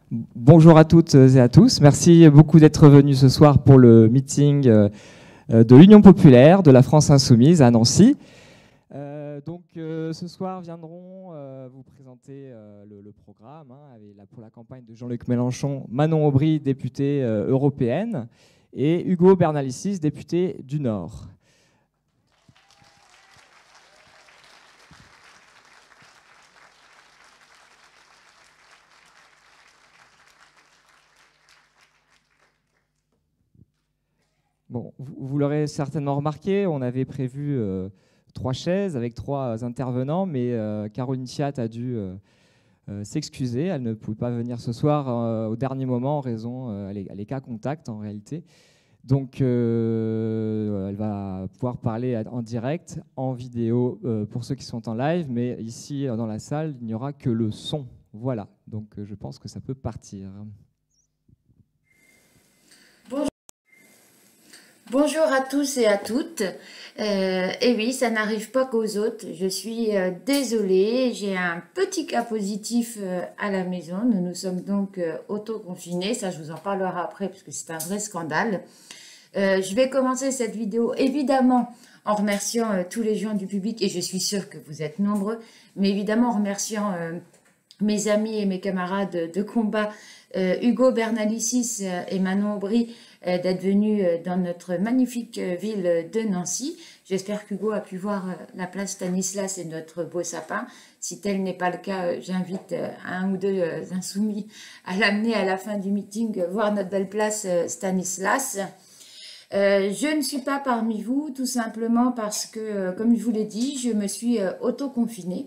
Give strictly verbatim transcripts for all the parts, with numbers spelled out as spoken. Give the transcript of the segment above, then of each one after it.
Bonjour à toutes et à tous. Merci beaucoup d'être venus ce soir pour le meeting de l'Union populaire de la France insoumise à Nancy. Euh, donc euh, ce soir viendront euh, vous présenter euh, le, le programme hein, avec la, pour la campagne de Jean-Luc Mélenchon, Manon Aubry, députée euh, européenne, et Hugo Bernalicis, député du Nord. Bon, vous, vous l'aurez certainement remarqué, on avait prévu euh, trois chaises avec trois intervenants, mais euh, Caroline Fiat a dû euh, euh, s'excuser. Elle ne pouvait pas venir ce soir euh, au dernier moment en raison, euh, elle, est, elle est cas contact en réalité. Donc, euh, elle va pouvoir parler en direct, en vidéo euh, pour ceux qui sont en live, mais ici dans la salle, il n'y aura que le son. Voilà, donc euh, je pense que ça peut partir. Bonjour à tous et à toutes. Euh, et oui, ça n'arrive pas qu'aux autres. Je suis euh, désolée, j'ai un petit cas positif euh, à la maison. Nous nous sommes donc euh, auto-confinés. Ça, je vous en parlerai après parce que c'est un vrai scandale. Euh, je vais commencer cette vidéo évidemment en remerciant euh, tous les gens du public, et je suis sûre que vous êtes nombreux, mais évidemment en remerciant euh, mes amis et mes camarades de combat, euh, Hugo Bernalicis euh, et Manon Aubry, euh, d'être venus euh, dans notre magnifique euh, ville de Nancy. J'espère qu'Hugo a pu voir euh, la place Stanislas et notre beau sapin. Si tel n'est pas le cas, euh, j'invite euh, un ou deux euh, insoumis à l'amener à la fin du meeting euh, voir notre belle place euh, Stanislas. Euh, je ne suis pas parmi vous, tout simplement parce que, euh, comme je vous l'ai dit, je me suis euh, auto-confinée.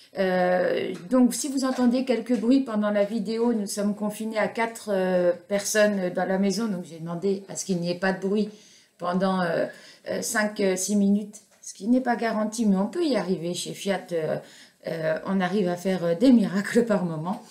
Euh, donc, si vous entendez quelques bruits pendant la vidéo, nous sommes confinés à quatre euh, personnes dans la maison. Donc, j'ai demandé à ce qu'il n'y ait pas de bruit pendant euh, euh, cinq six minutes, ce qui n'est pas garanti, mais on peut y arriver. Chez Fiat, euh, euh, on arrive à faire des miracles par moment.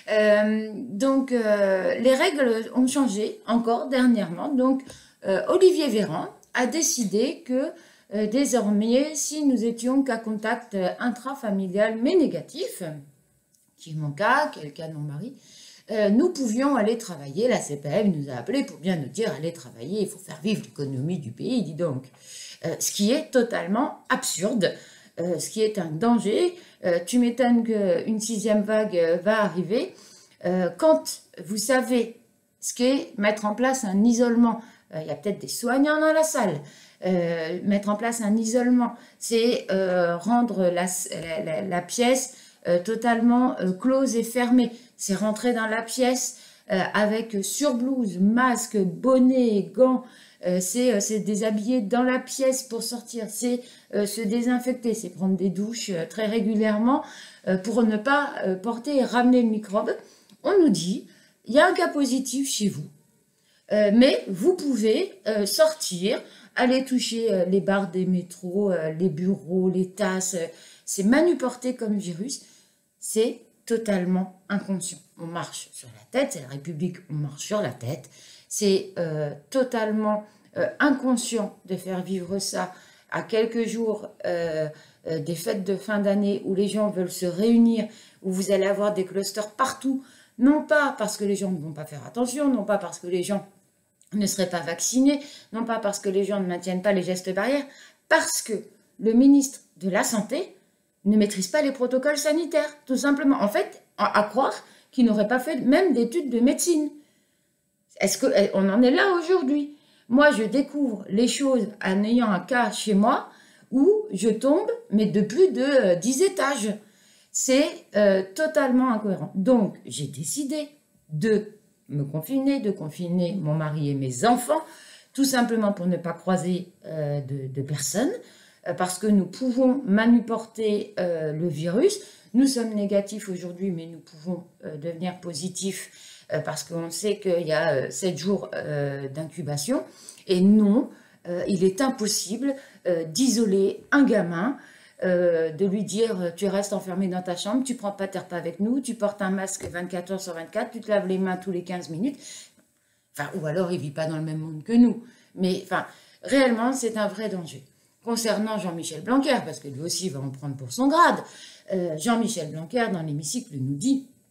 Euh, donc, euh, les règles ont changé encore dernièrement. Donc, Euh, Olivier Véran a décidé que euh, désormais, si nous étions cas contact euh, intrafamilial mais négatif, qui est mon cas, qui est le cas de mon mari, euh, nous pouvions aller travailler. La C P M nous a appelés pour bien nous dire allez travailler, il faut faire vivre l'économie du pays, dis donc. Euh, ce qui est totalement absurde, euh, ce qui est un danger. Euh, tu m'étonnes qu'une sixième vague euh, va arriver. Euh, quand vous savez ce qu'est mettre en place un isolement, il y a peut-être des soignants dans la salle. Euh, mettre en place un isolement, c'est euh, rendre la, la, la pièce euh, totalement euh, close et fermée. C'est rentrer dans la pièce euh, avec surblouse, masque, bonnet, gants. Euh, c'est euh, se déshabiller dans la pièce pour sortir. C'est euh, se désinfecter. C'est prendre des douches euh, très régulièrement euh, pour ne pas euh, porter et ramener le microbe. On nous dit, il y a un cas positif chez vous. Euh, mais vous pouvez euh, sortir, aller toucher euh, les barres des métros, euh, les bureaux, les tasses. Euh, c'est manuporté comme virus. C'est totalement inconscient. On marche sur la tête, c'est la République, on marche sur la tête. C'est euh, totalement euh, inconscient de faire vivre ça à quelques jours euh, euh, des fêtes de fin d'année où les gens veulent se réunir, où vous allez avoir des clusters partout. Non pas parce que les gens ne vont pas faire attention, non pas parce que les gens ne seraient pas vaccinés, non pas parce que les gens ne maintiennent pas les gestes barrières, parce que le ministre de la Santé ne maîtrise pas les protocoles sanitaires, tout simplement. En fait, à croire qu'il n'aurait pas fait même d'études de médecine. Est-ce qu'on en est là aujourd'hui? Moi, je découvre les choses en ayant un cas chez moi où je tombe, mais de plus de euh, dix étages. C'est euh, totalement incohérent. Donc, j'ai décidé de me confiner, de confiner mon mari et mes enfants, tout simplement pour ne pas croiser euh, de, de personnes, euh, parce que nous pouvons manuporter euh, le virus. Nous sommes négatifs aujourd'hui, mais nous pouvons euh, devenir positifs euh, parce qu'on sait qu'il y a euh, sept jours euh, d'incubation. Et non, euh, il est impossible euh, d'isoler un gamin, Euh, de lui dire tu restes enfermé dans ta chambre, tu prends pas tes repas avec nous, tu portes un masque vingt-quatre heures sur vingt-quatre, tu te laves les mains tous les quinze minutes, enfin, ou alors il vit pas dans le même monde que nous. Mais enfin, réellement, c'est un vrai danger. Concernant Jean-Michel Blanquer, parce que lui aussi va en prendre pour son grade, euh, Jean-Michel Blanquer, dans l'hémicycle, nous dit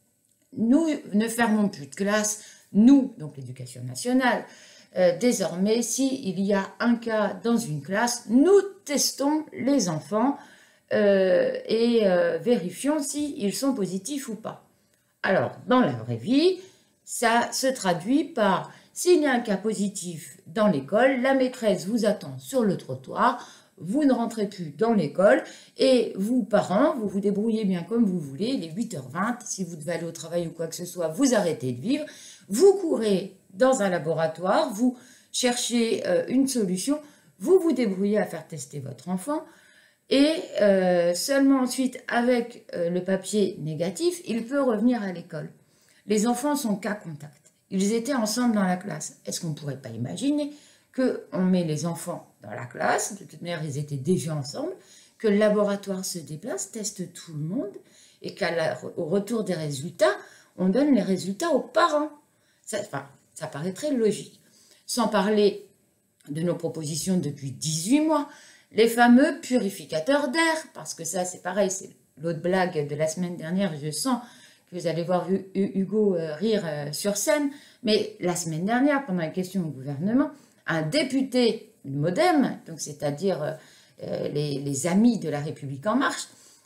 nous ne fermons plus de classe, nous, donc l'éducation nationale. Euh, désormais, s'il y a un cas dans une classe, nous testons les enfants euh, et euh, vérifions s'ils sont positifs ou pas. Alors, dans la vraie vie, ça se traduit par, s'il y a un cas positif dans l'école, la maîtresse vous attend sur le trottoir, vous ne rentrez plus dans l'école et vous, parents, vous vous débrouillez bien comme vous voulez, il est huit heures vingt, si vous devez aller au travail ou quoi que ce soit, vous arrêtez de vivre, vous courez dans un laboratoire, vous cherchez euh, une solution, vous vous débrouillez à faire tester votre enfant et euh, seulement ensuite, avec euh, le papier négatif, il peut revenir à l'école. Les enfants sont cas contact. Ils étaient ensemble dans la classe. Est-ce qu'on ne pourrait pas imaginer qu'on met les enfants dans la classe, de toute manière, ils étaient déjà ensemble, que le laboratoire se déplace, teste tout le monde et qu'au retour des résultats, on donne les résultats aux parents. Ça, enfin, ça paraît très logique. Sans parler de nos propositions depuis dix-huit mois, les fameux purificateurs d'air, parce que ça, c'est pareil, c'est l'autre blague de la semaine dernière, je sens que vous allez voir Hugo rire sur scène, mais la semaine dernière, pendant la question au gouvernement, un député du MoDem, donc c'est-à-dire euh, les, les amis de la République En Marche,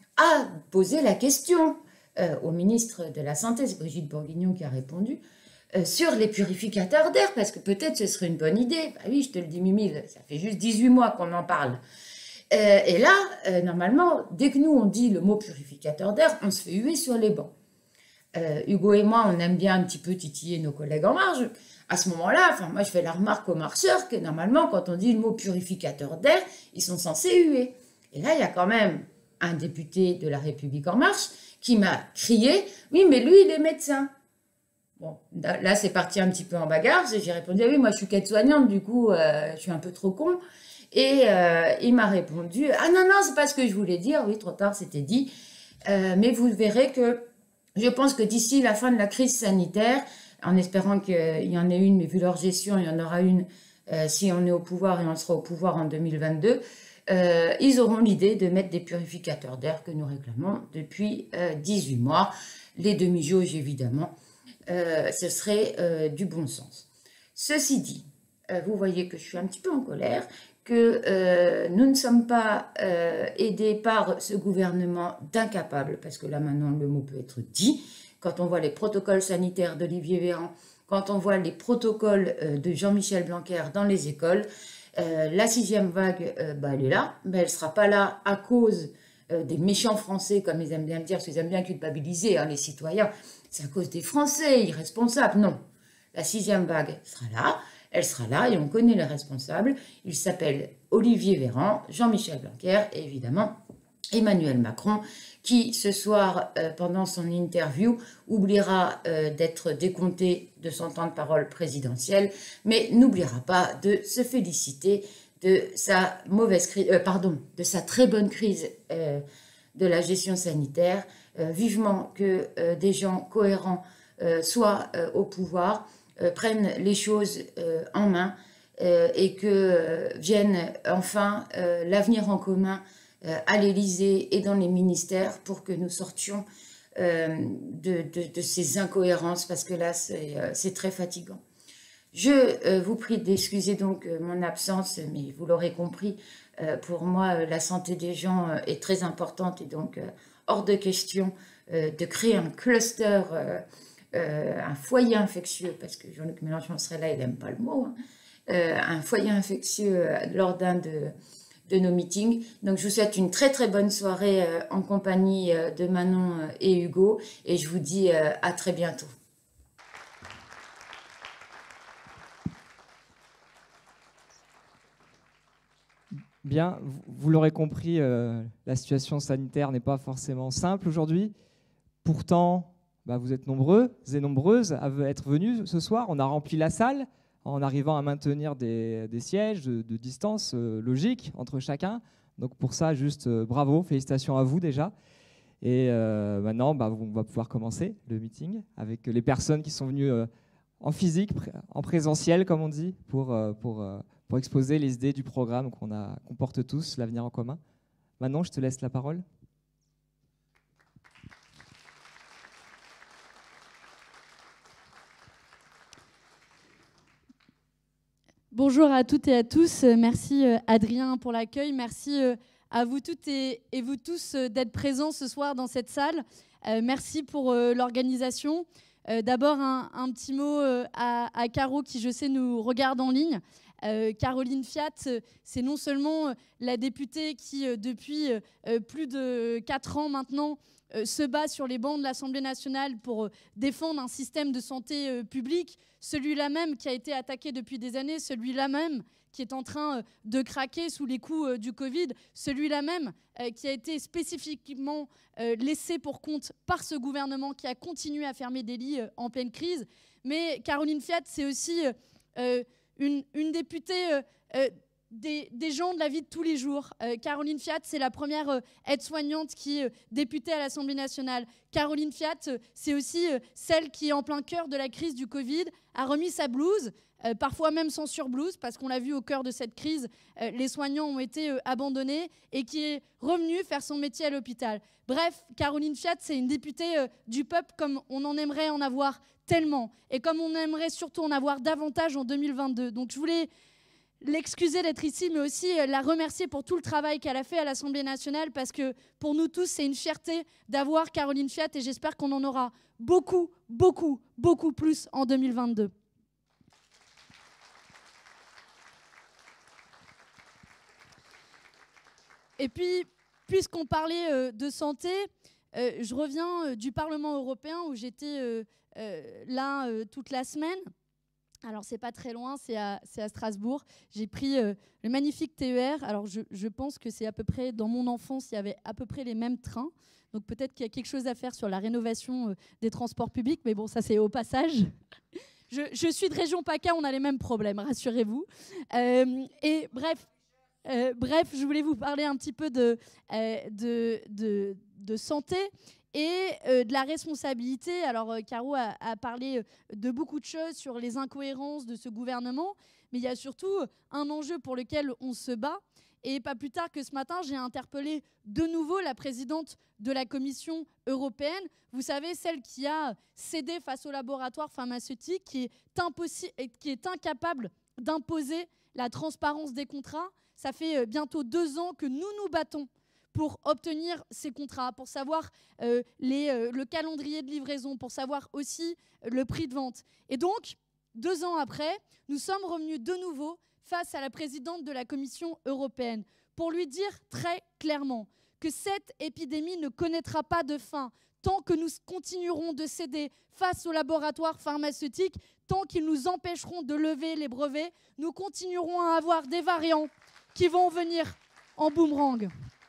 a posé la question euh, au ministre de la Santé, c'est Brigitte Bourguignon qui a répondu, Euh, sur les purificateurs d'air, parce que peut-être ce serait une bonne idée. Bah oui, je te le dis, Mimi, ça fait juste dix-huit mois qu'on en parle. Euh, et là, euh, normalement, dès que nous, on dit le mot purificateur d'air, on se fait huer sur les bancs. Euh, Hugo et moi, on aime bien un petit peu titiller nos collègues En Marche. À ce moment-là, enfin, moi, je fais la remarque aux marcheurs que normalement, quand on dit le mot purificateur d'air, ils sont censés huer. Et là, il y a quand même un député de la République En Marche qui m'a crié « Oui, mais lui, il est médecin ». Bon, là, c'est parti un petit peu en bagarre. J'ai répondu, ah oui, moi, je suis qu'aide-soignante, du coup, euh, je suis un peu trop con. Et euh, il m'a répondu, ah non, non, c'est pas ce que je voulais dire. Oui, trop tard, c'était dit. Euh, mais vous verrez que je pense que d'ici la fin de la crise sanitaire, en espérant qu'il y en ait une, mais vu leur gestion, il y en aura une euh, si on est au pouvoir et on sera au pouvoir en deux mille vingt-deux, euh, ils auront l'idée de mettre des purificateurs d'air que nous réclamons depuis euh, dix-huit mois. Les demi-jauges, évidemment. Euh, ce serait euh, du bon sens. Ceci dit, euh, vous voyez que je suis un petit peu en colère, que euh, nous ne sommes pas euh, aidés par ce gouvernement d'incapables, parce que là maintenant le mot peut être dit, quand on voit les protocoles sanitaires d'Olivier Véran, quand on voit les protocoles euh, de Jean-Michel Blanquer dans les écoles, euh, la sixième vague, euh, bah, elle est là, mais elle ne sera pas là à cause euh, des méchants Français, comme ils aiment bien le dire, parce qu'ils aiment bien culpabiliser hein, les citoyens. C'est à cause des Français irresponsables. Non, la sixième vague sera là, elle sera là et on connaît les responsables. Il s'appelle Olivier Véran, Jean-Michel Blanquer et évidemment Emmanuel Macron qui ce soir, euh, pendant son interview, oubliera euh, d'être décompté de son temps de parole présidentiel, mais n'oubliera pas de se féliciter de sa mauvaise crise, euh, pardon, de sa très bonne crise euh, de la gestion sanitaire. Euh, vivement que euh, des gens cohérents euh, soient euh, au pouvoir, euh, prennent les choses euh, en main euh, et que euh, vienne enfin euh, l'avenir en commun euh, à l'Élysée et dans les ministères pour que nous sortions euh, de, de, de ces incohérences parce que là c'est euh, très fatigant. Je euh, vous prie d'excuser donc euh, mon absence, mais vous l'aurez compris, euh, pour moi euh, la santé des gens euh, est très importante et donc euh, hors de question euh, de créer un cluster, euh, euh, un foyer infectieux, parce que Jean-Luc Mélenchon serait là, il n'aime pas le mot, hein, euh, un foyer infectieux euh, lors d'un de, de nos meetings. Donc je vous souhaite une très très bonne soirée euh, en compagnie euh, de Manon euh, et Hugo, et je vous dis euh, à très bientôt. Bien, vous, vous l'aurez compris, euh, la situation sanitaire n'est pas forcément simple aujourd'hui. Pourtant, bah, vous êtes nombreux et nombreuses à être venus ce soir. On a rempli la salle en arrivant à maintenir des, des sièges de, de distance euh, logique entre chacun. Donc pour ça, juste euh, bravo, félicitations à vous déjà. Et euh, maintenant, bah, on va pouvoir commencer le meeting avec les personnes qui sont venues euh, en physique, en présentiel, comme on dit, pour, euh, pour, euh, pour exposer les idées du programme qu'on a, qu'on porte tous, l'avenir en commun. Manon, je te laisse la parole. Bonjour à toutes et à tous. Merci Adrien pour l'accueil. Merci à vous toutes et, et vous tous d'être présents ce soir dans cette salle. Euh, merci pour euh, l'organisation. Euh, D'abord, un, un petit mot euh, à, à Caro qui, je sais, nous regarde en ligne. Euh, Caroline Fiat, c'est non seulement la députée qui, euh, depuis euh, plus de quatre ans maintenant, euh, se bat sur les bancs de l'Assemblée nationale pour euh, défendre un système de santé euh, publique, celui-là même qui a été attaqué depuis des années, celui-là même qui est en train euh, de craquer sous les coups euh, du Covid, celui-là même euh, qui a été spécifiquement euh, laissé pour compte par ce gouvernement qui a continué à fermer des lits euh, en pleine crise. Mais Caroline Fiat, c'est aussi euh, une, une députée euh, euh, des, des gens de la vie de tous les jours. Euh, Caroline Fiat, c'est la première euh, aide-soignante qui est euh, députée à l'Assemblée nationale. Caroline Fiat, euh, c'est aussi euh, celle qui, en plein cœur de la crise du Covid, a remis sa blouse, euh, parfois même sans surblouse, parce qu'on l'a vu au cœur de cette crise, euh, les soignants ont été euh, abandonnés, et qui est revenue faire son métier à l'hôpital. Bref, Caroline Fiat, c'est une députée euh, du peuple comme on en aimerait en avoir tellement, et comme on aimerait surtout en avoir davantage en deux mille vingt-deux. Donc je voulais l'excuser d'être ici, mais aussi la remercier pour tout le travail qu'elle a fait à l'Assemblée nationale, parce que pour nous tous, c'est une fierté d'avoir Caroline Fiat, et j'espère qu'on en aura beaucoup, beaucoup, beaucoup plus en deux mille vingt-deux. Et puis, puisqu'on parlait de santé, euh, je reviens du Parlement européen où j'étais euh, euh, là euh, toute la semaine. Alors, c'est pas très loin, c'est à, à Strasbourg. J'ai pris euh, le magnifique T E R. Alors, je, je pense que c'est à peu près, dans mon enfance, il y avait à peu près les mêmes trains. Donc, peut-être qu'il y a quelque chose à faire sur la rénovation euh, des transports publics. Mais bon, ça, c'est au passage. je, je suis de région PACA, on a les mêmes problèmes, rassurez-vous. Euh, et bref, euh, bref, je voulais vous parler un petit peu de, euh, de, de, de santé et euh, de la responsabilité. Alors, euh, Caro a, a parlé de beaucoup de choses sur les incohérences de ce gouvernement, mais il y a surtout un enjeu pour lequel on se bat. Et pas plus tard que ce matin, j'ai interpellé de nouveau la présidente de la Commission européenne. Vous savez, celle qui a cédé face aux laboratoires pharmaceutiques, qui est, qui est incapable d'imposer la transparence des contrats. Ça fait bientôt deux ans que nous nous battons pour obtenir ces contrats, pour savoir euh, les, euh, le calendrier de livraison, pour savoir aussi euh, le prix de vente. Et donc, deux ans après, nous sommes revenus de nouveau face à la présidente de la Commission européenne pour lui dire très clairement que cette épidémie ne connaîtra pas de fin tant que nous continuerons de céder face aux laboratoires pharmaceutiques, tant qu'ils nous empêcheront de lever les brevets, nous continuerons à avoir des variants qui vont venir en boomerang.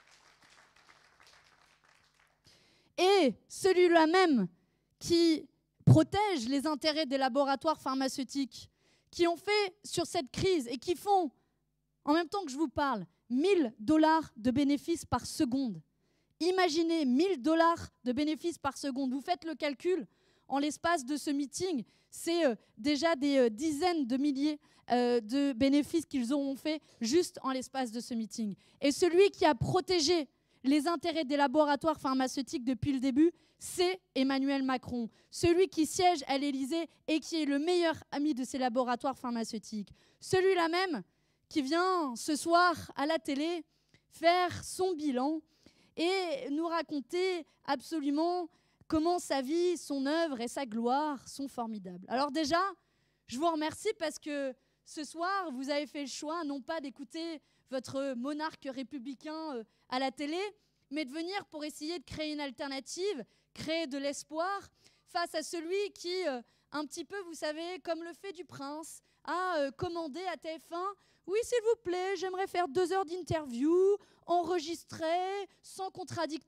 Et celui-là même qui protège les intérêts des laboratoires pharmaceutiques, qui ont fait sur cette crise et qui font, en même temps que je vous parle, mille dollars de bénéfices par seconde. Imaginez mille dollars de bénéfices par seconde. Vous faites le calcul, en l'espace de ce meeting, c'est euh, déjà des euh, dizaines de milliers euh, de bénéfices qu'ils auront fait juste en l'espace de ce meeting. Et celui qui a protégé les intérêts des laboratoires pharmaceutiques depuis le début, c'est Emmanuel Macron, celui qui siège à l'Élysée et qui est le meilleur ami de ces laboratoires pharmaceutiques. Celui-là même qui vient ce soir à la télé faire son bilan et nous raconter absolument comment sa vie, son œuvre et sa gloire sont formidables. Alors déjà, je vous remercie parce que ce soir, vous avez fait le choix non pas d'écouter votre monarque républicain à la télé, mais de venir pour essayer de créer une alternative, créer de l'espoir face à celui qui, un petit peu, vous savez, comme le fait du prince, a commandé à T F un « Oui, s'il vous plaît, j'aimerais faire deux heures d'interview, enregistrée, sans contradicteur. »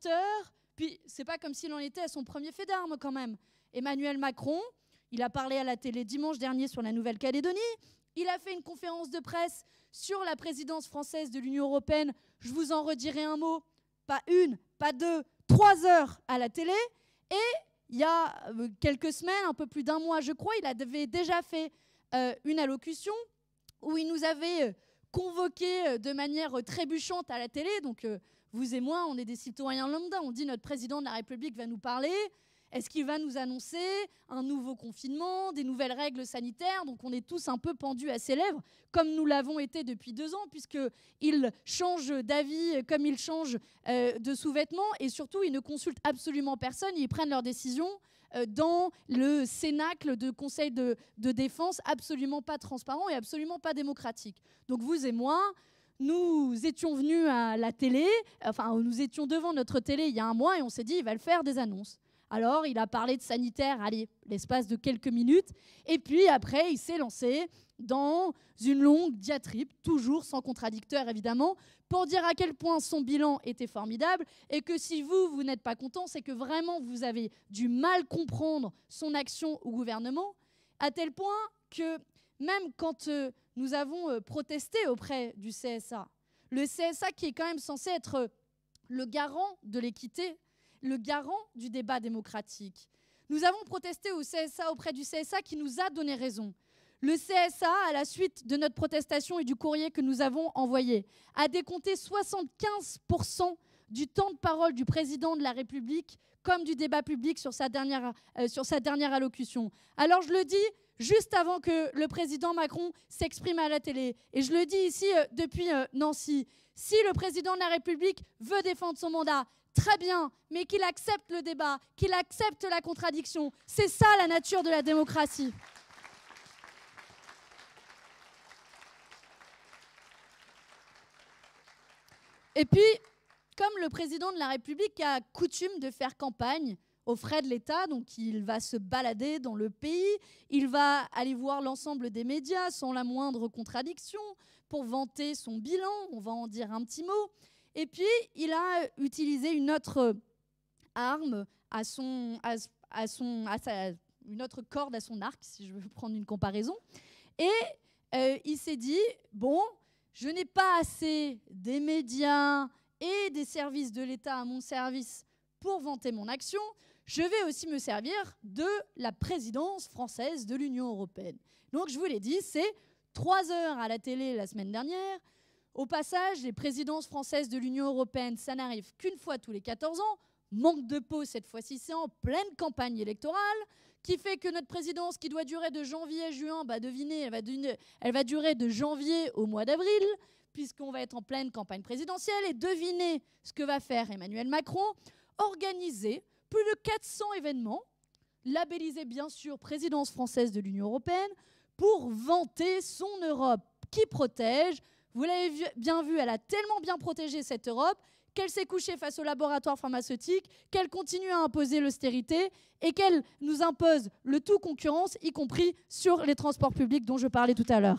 Puis, c'est pas comme s'il en était à son premier fait d'armes, quand même. Emmanuel Macron, il a parlé à la télé dimanche dernier sur la Nouvelle-Calédonie. Il a fait une conférence de presse sur la présidence française de l'Union européenne. Je vous en redirai un mot. Pas une, pas deux, trois heures à la télé. Et il y a quelques semaines, un peu plus d'un mois, je crois, il avait déjà fait euh, une allocution où il nous avait convoqués de manière trébuchante à la télé. Donc, euh, vous et moi, on est des citoyens lambda. On dit notre président de la République va nous parler. Est-ce qu'il va nous annoncer un nouveau confinement, des nouvelles règles sanitaires? Donc on est tous un peu pendus à ses lèvres, comme nous l'avons été depuis deux ans, puisqu'il change d'avis comme il change euh, de sous-vêtements, et surtout, ils ne consultent absolument personne, ils prennent leurs décisions euh, dans le cénacle de conseil de, de défense, absolument pas transparent et absolument pas démocratique. Donc vous et moi, nous étions venus à la télé, enfin nous étions devant notre télé il y a un mois, et on s'est dit, il va le faire des annonces. Alors, il a parlé de sanitaire, allez, l'espace de quelques minutes. Et puis après, il s'est lancé dans une longue diatribe, toujours sans contradicteur évidemment, pour dire à quel point son bilan était formidable et que si vous, vous n'êtes pas content, c'est que vraiment vous avez du mal comprendre son action au gouvernement, à tel point que même quand euh, nous avons euh, protesté auprès du C S A, le C S A qui est quand même censé être le garant de l'équité, le garant du débat démocratique. Nous avons protesté au C S A auprès du C S A qui nous a donné raison. Le C S A, à la suite de notre protestation et du courrier que nous avons envoyé, a décompté soixante-quinze pour cent du temps de parole du président de la République comme du débat public sur sa dernière, euh, sur sa dernière allocution. Alors je le dis juste avant que le président Macron s'exprime à la télé, et je le dis ici euh, depuis euh, Nancy, si le président de la République veut défendre son mandat, très bien, mais qu'il accepte le débat, qu'il accepte la contradiction. C'est ça la nature de la démocratie. Et puis, comme le président de la République a coutume de faire campagne aux frais de l'État, donc il va se balader dans le pays, il va aller voir l'ensemble des médias sans la moindre contradiction pour vanter son bilan, on va en dire un petit mot. Et puis, il a utilisé une autre arme, à son, à, à son, à sa, une autre corde à son arc, si je veux prendre une comparaison. Et euh, il s'est dit, bon, je n'ai pas assez des médias et des services de l'État à mon service pour vanter mon action, je vais aussi me servir de la présidence française de l'Union européenne. Donc, je vous l'ai dit, c'est trois heures à la télé la semaine dernière. Au passage, les présidences françaises de l'Union européenne, ça n'arrive qu'une fois tous les quatorze ans. Manque de peau cette fois-ci, c'est en pleine campagne électorale, qui fait que notre présidence, qui doit durer de janvier à juin, bah devinez, elle va, durer, elle va durer de janvier au mois d'avril, puisqu'on va être en pleine campagne présidentielle. Et devinez ce que va faire Emmanuel Macron, organiser plus de quatre cents événements, labellisés bien sûr présidence française de l'Union européenne, pour vanter son Europe qui protège. Vous l'avez bien vu, elle a tellement bien protégé cette Europe qu'elle s'est couchée face aux laboratoires pharmaceutiques, qu'elle continue à imposer l'austérité et qu'elle nous impose le tout concurrence, y compris sur les transports publics dont je parlais tout à l'heure.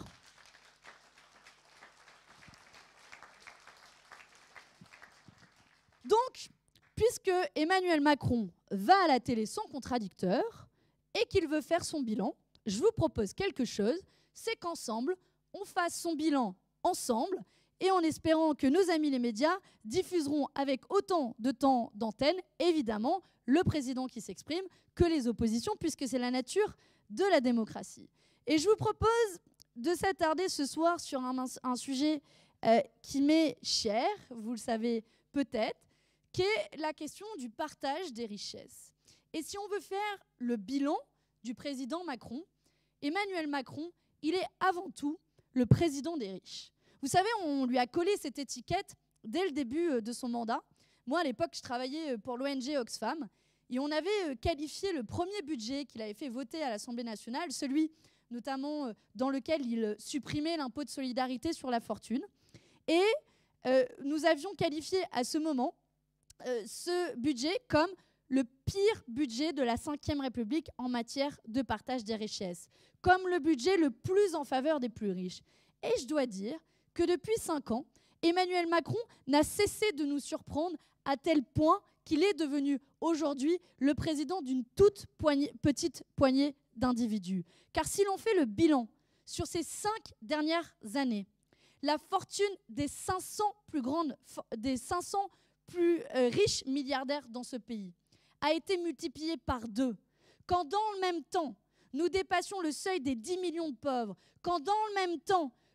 Donc, puisque Emmanuel Macron va à la télé sans contradicteur et qu'il veut faire son bilan, je vous propose quelque chose, c'est qu'ensemble, on fasse son bilan ensemble, et en espérant que nos amis les médias diffuseront avec autant de temps d'antenne, évidemment, le président qui s'exprime, que les oppositions, puisque c'est la nature de la démocratie. Et je vous propose de s'attarder ce soir sur un, un sujet euh, qui m'est cher, vous le savez peut-être, qui est la question du partage des richesses. Et si on veut faire le bilan du président Macron, Emmanuel Macron, il est avant tout le président des riches. Vous savez, on lui a collé cette étiquette dès le début de son mandat. Moi, à l'époque, je travaillais pour l'O N G Oxfam et on avait qualifié le premier budget qu'il avait fait voter à l'Assemblée nationale, celui notamment dans lequel il supprimait l'impôt de solidarité sur la fortune. Et euh, nous avions qualifié à ce moment euh, ce budget comme le pire budget de la cinquième République en matière de partage des richesses, comme le budget le plus en faveur des plus riches. Et je dois dire que depuis cinq ans, Emmanuel Macron n'a cessé de nous surprendre à tel point qu'il est devenu aujourd'hui le président d'une toute poignée, petite poignée d'individus. Car si l'on fait le bilan sur ces cinq dernières années, la fortune des cinq cents plus grandes, des cinq cents plus euh, riches milliardaires dans ce pays a été multipliée par deux. Quand dans le même temps, nous dépassions le seuil des dix millions de pauvres, quand dans le même temps,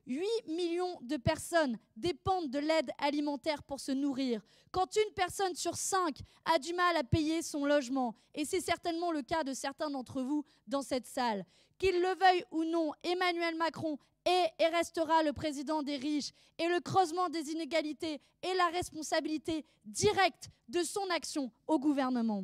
huit millions de personnes dépendent de l'aide alimentaire pour se nourrir. Quand une personne sur cinq a du mal à payer son logement, et c'est certainement le cas de certains d'entre vous dans cette salle, qu'il le veuille ou non, Emmanuel Macron est et restera le président des riches, et le creusement des inégalités est la responsabilité directe de son action au gouvernement.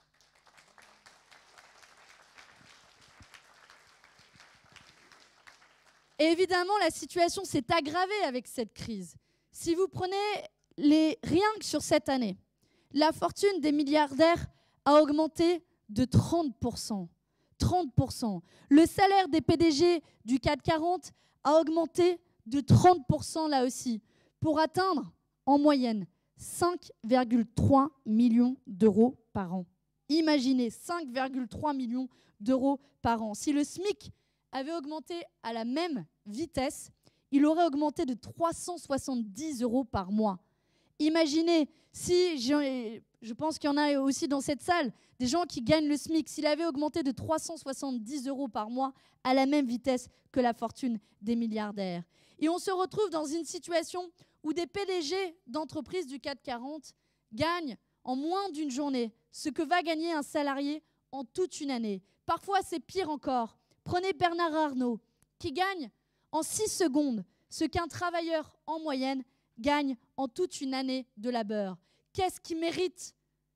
Et évidemment, la situation s'est aggravée avec cette crise. Si vous prenez les, rien que sur cette année, la fortune des milliardaires a augmenté de trente pour cent. trente pour cent. Le salaire des P D G du C A C quarante a augmenté de trente pour cent là aussi, pour atteindre en moyenne cinq virgule trois millions d'euros par an. Imaginez, cinq virgule trois millions d'euros par an. Si le SMIC avait augmenté à la même vitesse, il aurait augmenté de trois cent soixante-dix euros par mois. Imaginez, si, je pense qu'il y en a aussi dans cette salle, des gens qui gagnent le SMIC, s'il avait augmenté de trois cent soixante-dix euros par mois à la même vitesse que la fortune des milliardaires. Et on se retrouve dans une situation où des P D G d'entreprises du C A C quarante gagnent en moins d'une journée ce que va gagner un salarié en toute une année. Parfois, c'est pire encore. Prenez Bernard Arnault, qui gagne en six secondes ce qu'un travailleur en moyenne gagne en toute une année de labeur. Qu'est-ce qui mérite?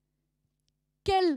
Quel,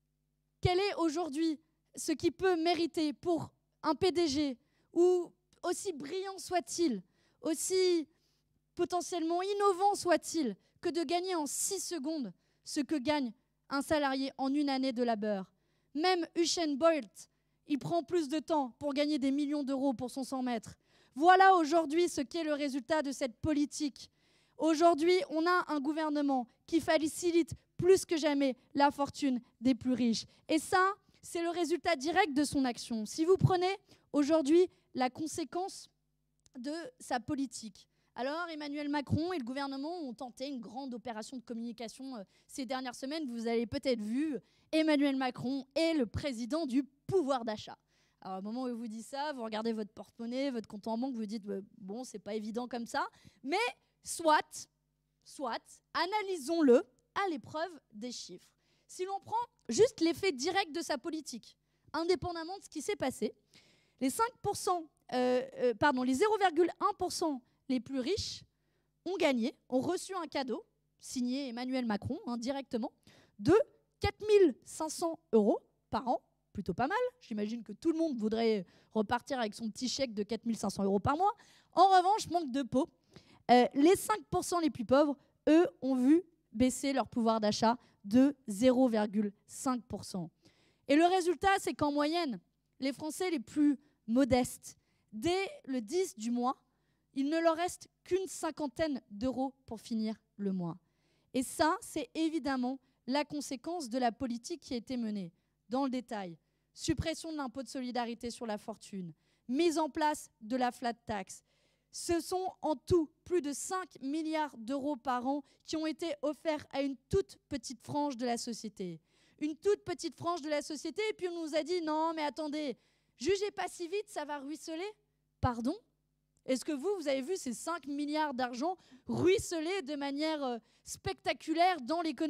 quel est aujourd'hui ce qui peut mériter pour un P D G, ou aussi brillant soit-il, aussi potentiellement innovant soit-il, que de gagner en six secondes ce que gagne un salarié en une année de labeur? Même Usain Bolt, il prend plus de temps pour gagner des millions d'euros pour son cent mètres. Voilà aujourd'hui ce qu'est le résultat de cette politique. Aujourd'hui, on a un gouvernement qui facilite plus que jamais la fortune des plus riches. Et ça, c'est le résultat direct de son action. Si vous prenez aujourd'hui la conséquence de sa politique, alors Emmanuel Macron et le gouvernement ont tenté une grande opération de communication euh, ces dernières semaines. Vous avez peut-être vu, Emmanuel Macron est le président du pouvoir d'achat. Alors au moment où il vous dit ça, vous regardez votre porte-monnaie, votre compte en banque, vous dites euh, bon, c'est pas évident comme ça, mais soit, soit, analysons-le à l'épreuve des chiffres. Si l'on prend juste l'effet direct de sa politique, indépendamment de ce qui s'est passé, les cinq pour cent, euh, euh, pardon, les zéro virgule un pour cent les plus riches ont gagné, ont reçu un cadeau signé Emmanuel Macron hein, directement de quatre mille cinq cents euros par an. Plutôt pas mal. J'imagine que tout le monde voudrait repartir avec son petit chèque de quatre mille cinq cents euros par mois. En revanche, manque de peau. Euh, les cinq pour cent les plus pauvres, eux, ont vu baisser leur pouvoir d'achat de zéro virgule cinq pour cent. Et le résultat, c'est qu'en moyenne, les Français les plus modestes, dès le dix du mois, il ne leur reste qu'une cinquantaine d'euros pour finir le mois. Et ça, c'est évidemment la conséquence de la politique qui a été menée. Dans le détail, suppression de l'impôt de solidarité sur la fortune, mise en place de la flat tax. Ce sont en tout plus de cinq milliards d'euros par an qui ont été offerts à une toute petite frange de la société. Une toute petite frange de la société, et puis on nous a dit « Non, mais attendez, jugez pas si vite, ça va ruisseler ». Pardon ? Est-ce que vous, vous avez vu ces cinq milliards d'argent ruisseler de manière euh, spectaculaire dans l'économie ?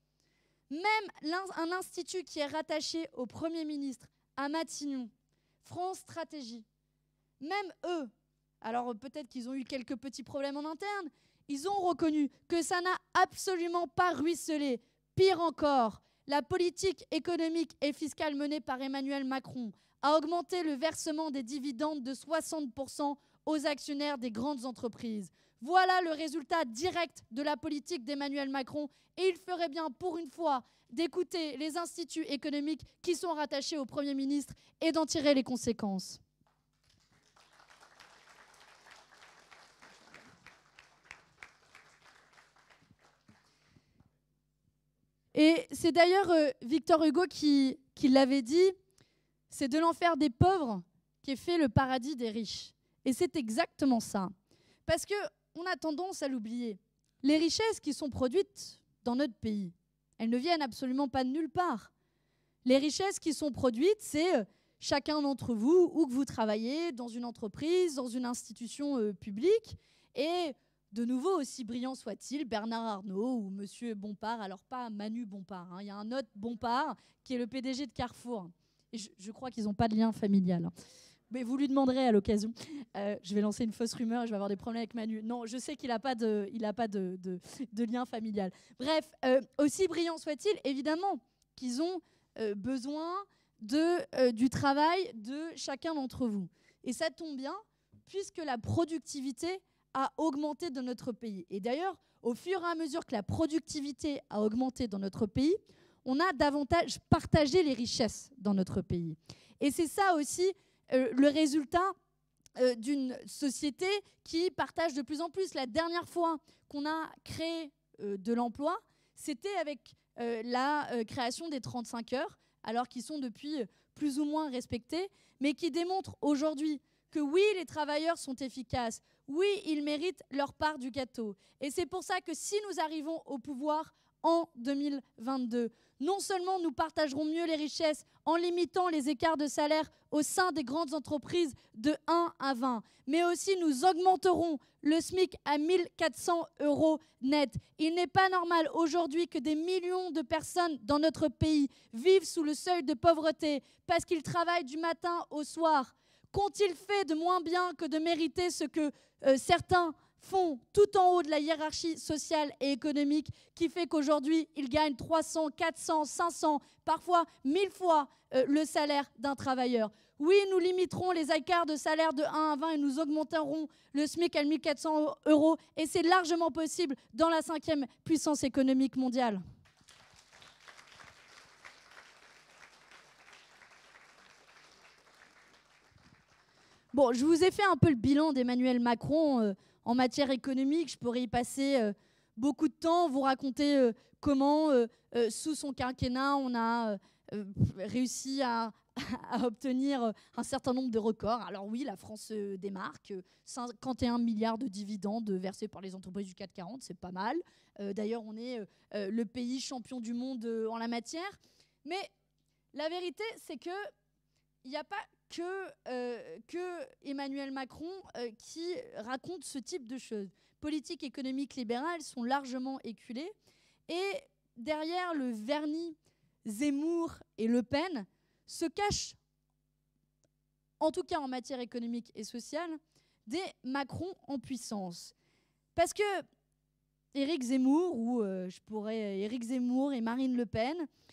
Même un institut qui est rattaché au Premier ministre, à Matignon, France Stratégie, même eux, alors peut-être qu'ils ont eu quelques petits problèmes en interne, ils ont reconnu que ça n'a absolument pas ruisselé. Pire encore, la politique économique et fiscale menée par Emmanuel Macron a augmenté le versement des dividendes de soixante pour cent aux actionnaires des grandes entreprises. Voilà le résultat direct de la politique d'Emmanuel Macron. Et il ferait bien, pour une fois, d'écouter les instituts économiques qui sont rattachés au Premier ministre et d'en tirer les conséquences. Et c'est d'ailleurs euh, Victor Hugo qui, qui l'avait dit, c'est de l'enfer des pauvres qu'est fait le paradis des riches. Et c'est exactement ça. Parce qu'on a tendance à l'oublier. Les richesses qui sont produites dans notre pays, elles ne viennent absolument pas de nulle part. Les richesses qui sont produites, c'est chacun d'entre vous, où que vous travaillez, dans une entreprise, dans une institution euh, publique. Et de nouveau, aussi brillant soit-il, Bernard Arnault ou Monsieur Bompard, alors pas Manu Bompard, hein, il y a un autre Bompard qui est le P D G de Carrefour. Et je, je crois qu'ils n'ont pas de lien familial. Hein. Mais vous lui demanderez à l'occasion. Euh, je vais lancer une fausse rumeur et je vais avoir des problèmes avec Manu. Non, je sais qu'il n'a pas, de, il a pas de, de, de lien familial. Bref, euh, aussi brillant soit-il, évidemment qu'ils ont euh, besoin de, euh, du travail de chacun d'entre vous. Et ça tombe bien, puisque la productivité a augmenté dans notre pays. Et d'ailleurs, au fur et à mesure que la productivité a augmenté dans notre pays, on a davantage partagé les richesses dans notre pays. Et c'est ça aussi euh, le résultat euh, d'une société qui partage de plus en plus. La dernière fois qu'on a créé euh, de l'emploi, c'était avec euh, la euh, création des trente-cinq heures, alors qu'ils sont depuis plus ou moins respectés, mais qui démontrent aujourd'hui que oui, les travailleurs sont efficaces, oui, ils méritent leur part du gâteau. Et c'est pour ça que si nous arrivons au pouvoir en deux mille vingt-deux, non seulement nous partagerons mieux les richesses en limitant les écarts de salaire au sein des grandes entreprises de un à vingt, mais aussi nous augmenterons le SMIC à mille quatre cents euros net. Il n'est pas normal aujourd'hui que des millions de personnes dans notre pays vivent sous le seuil de pauvreté parce qu'ils travaillent du matin au soir. Qu'ont-ils fait de moins bien que de mériter ce que euh, certains font tout en haut de la hiérarchie sociale et économique qui fait qu'aujourd'hui, ils gagnent trois cents, quatre cents, cinq cents, parfois mille fois euh, le salaire d'un travailleur. Oui, nous limiterons les écarts de salaire de un à vingt et nous augmenterons le SMIC à mille quatre cents euros. Et c'est largement possible dans la cinquième puissance économique mondiale. Bon, je vous ai fait un peu le bilan d'Emmanuel Macron euh, en matière économique. Je pourrais y passer euh, beaucoup de temps, vous raconter euh, comment, euh, euh, sous son quinquennat, on a euh, euh, réussi à, à obtenir un certain nombre de records. Alors oui, la France euh, démarque. cinquante et un milliards de dividendes versés par les entreprises du CAC quarante, c'est pas mal. Euh, D'ailleurs, on est euh, le pays champion du monde euh, en la matière. Mais la vérité, c'est que il n'y a pas que, euh, que Emmanuel Macron euh, qui raconte ce type de choses. Politiques économiques libérales sont largement éculées. Et derrière le vernis Zemmour et Le Pen se cachent, en tout cas en matière économique et sociale, des Macron en puissance. Parce que Éric Zemmour, ou euh, je pourrais Éric Zemmour et Marine Le Pen,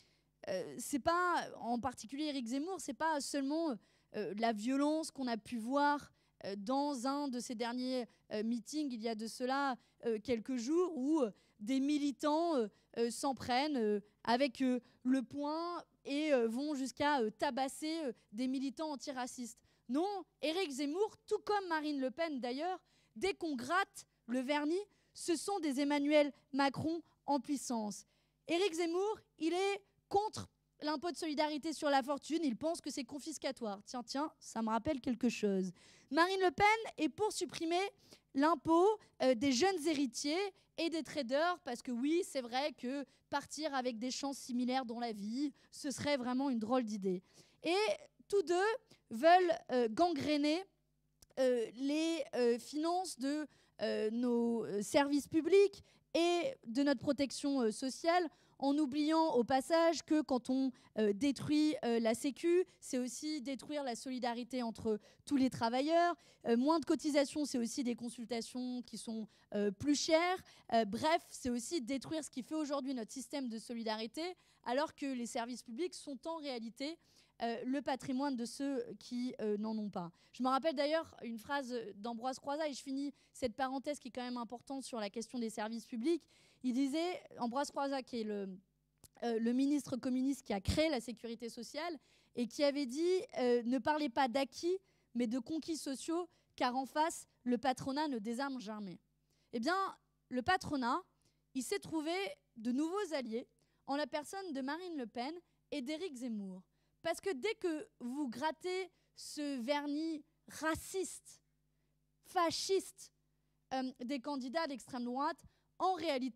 euh, c'est pas, en particulier Éric Zemmour, c'est pas seulement euh, la violence qu'on a pu voir euh, dans un de ces derniers euh, meetings il y a de cela euh, quelques jours où euh, des militants euh, euh, s'en prennent euh, avec euh, le poing et euh, vont jusqu'à euh, tabasser euh, des militants antiracistes. Non, Éric Zemmour, tout comme Marine Le Pen d'ailleurs, dès qu'on gratte le vernis, ce sont des Emmanuel Macron en puissance. Éric Zemmour, il est contre l'impôt de solidarité sur la fortune, il pense que c'est confiscatoire. Tiens, tiens, ça me rappelle quelque chose. Marine Le Pen est pour supprimer l'impôt euh, des jeunes héritiers et des traders, parce que oui, c'est vrai que partir avec des chances similaires dans la vie, ce serait vraiment une drôle d'idée. Et tous deux veulent euh, gangréner euh, les euh, finances de euh, nos services publics et de notre protection euh, sociale, en oubliant au passage que quand on euh, détruit euh, la Sécu, c'est aussi détruire la solidarité entre tous les travailleurs. Euh, moins de cotisations, c'est aussi des consultations qui sont euh, plus chères. Euh, bref, c'est aussi détruire ce qui fait aujourd'hui notre système de solidarité, alors que les services publics sont en réalité euh, le patrimoine de ceux qui euh, n'en ont pas. Je me rappelle d'ailleurs une phrase d'Ambroise Croizat, et je finis cette parenthèse qui est quand même importante sur la question des services publics. Il disait, Ambroise Croizat, qui est le, euh, le ministre communiste qui a créé la sécurité sociale, et qui avait dit euh, « Ne parlez pas d'acquis, mais de conquis sociaux, car en face, le patronat ne désarme jamais. » Eh bien, le patronat, il s'est trouvé de nouveaux alliés en la personne de Marine Le Pen et d'Éric Zemmour. Parce que dès que vous grattez ce vernis raciste, fasciste euh, des candidats d'extrême droite, en réalité,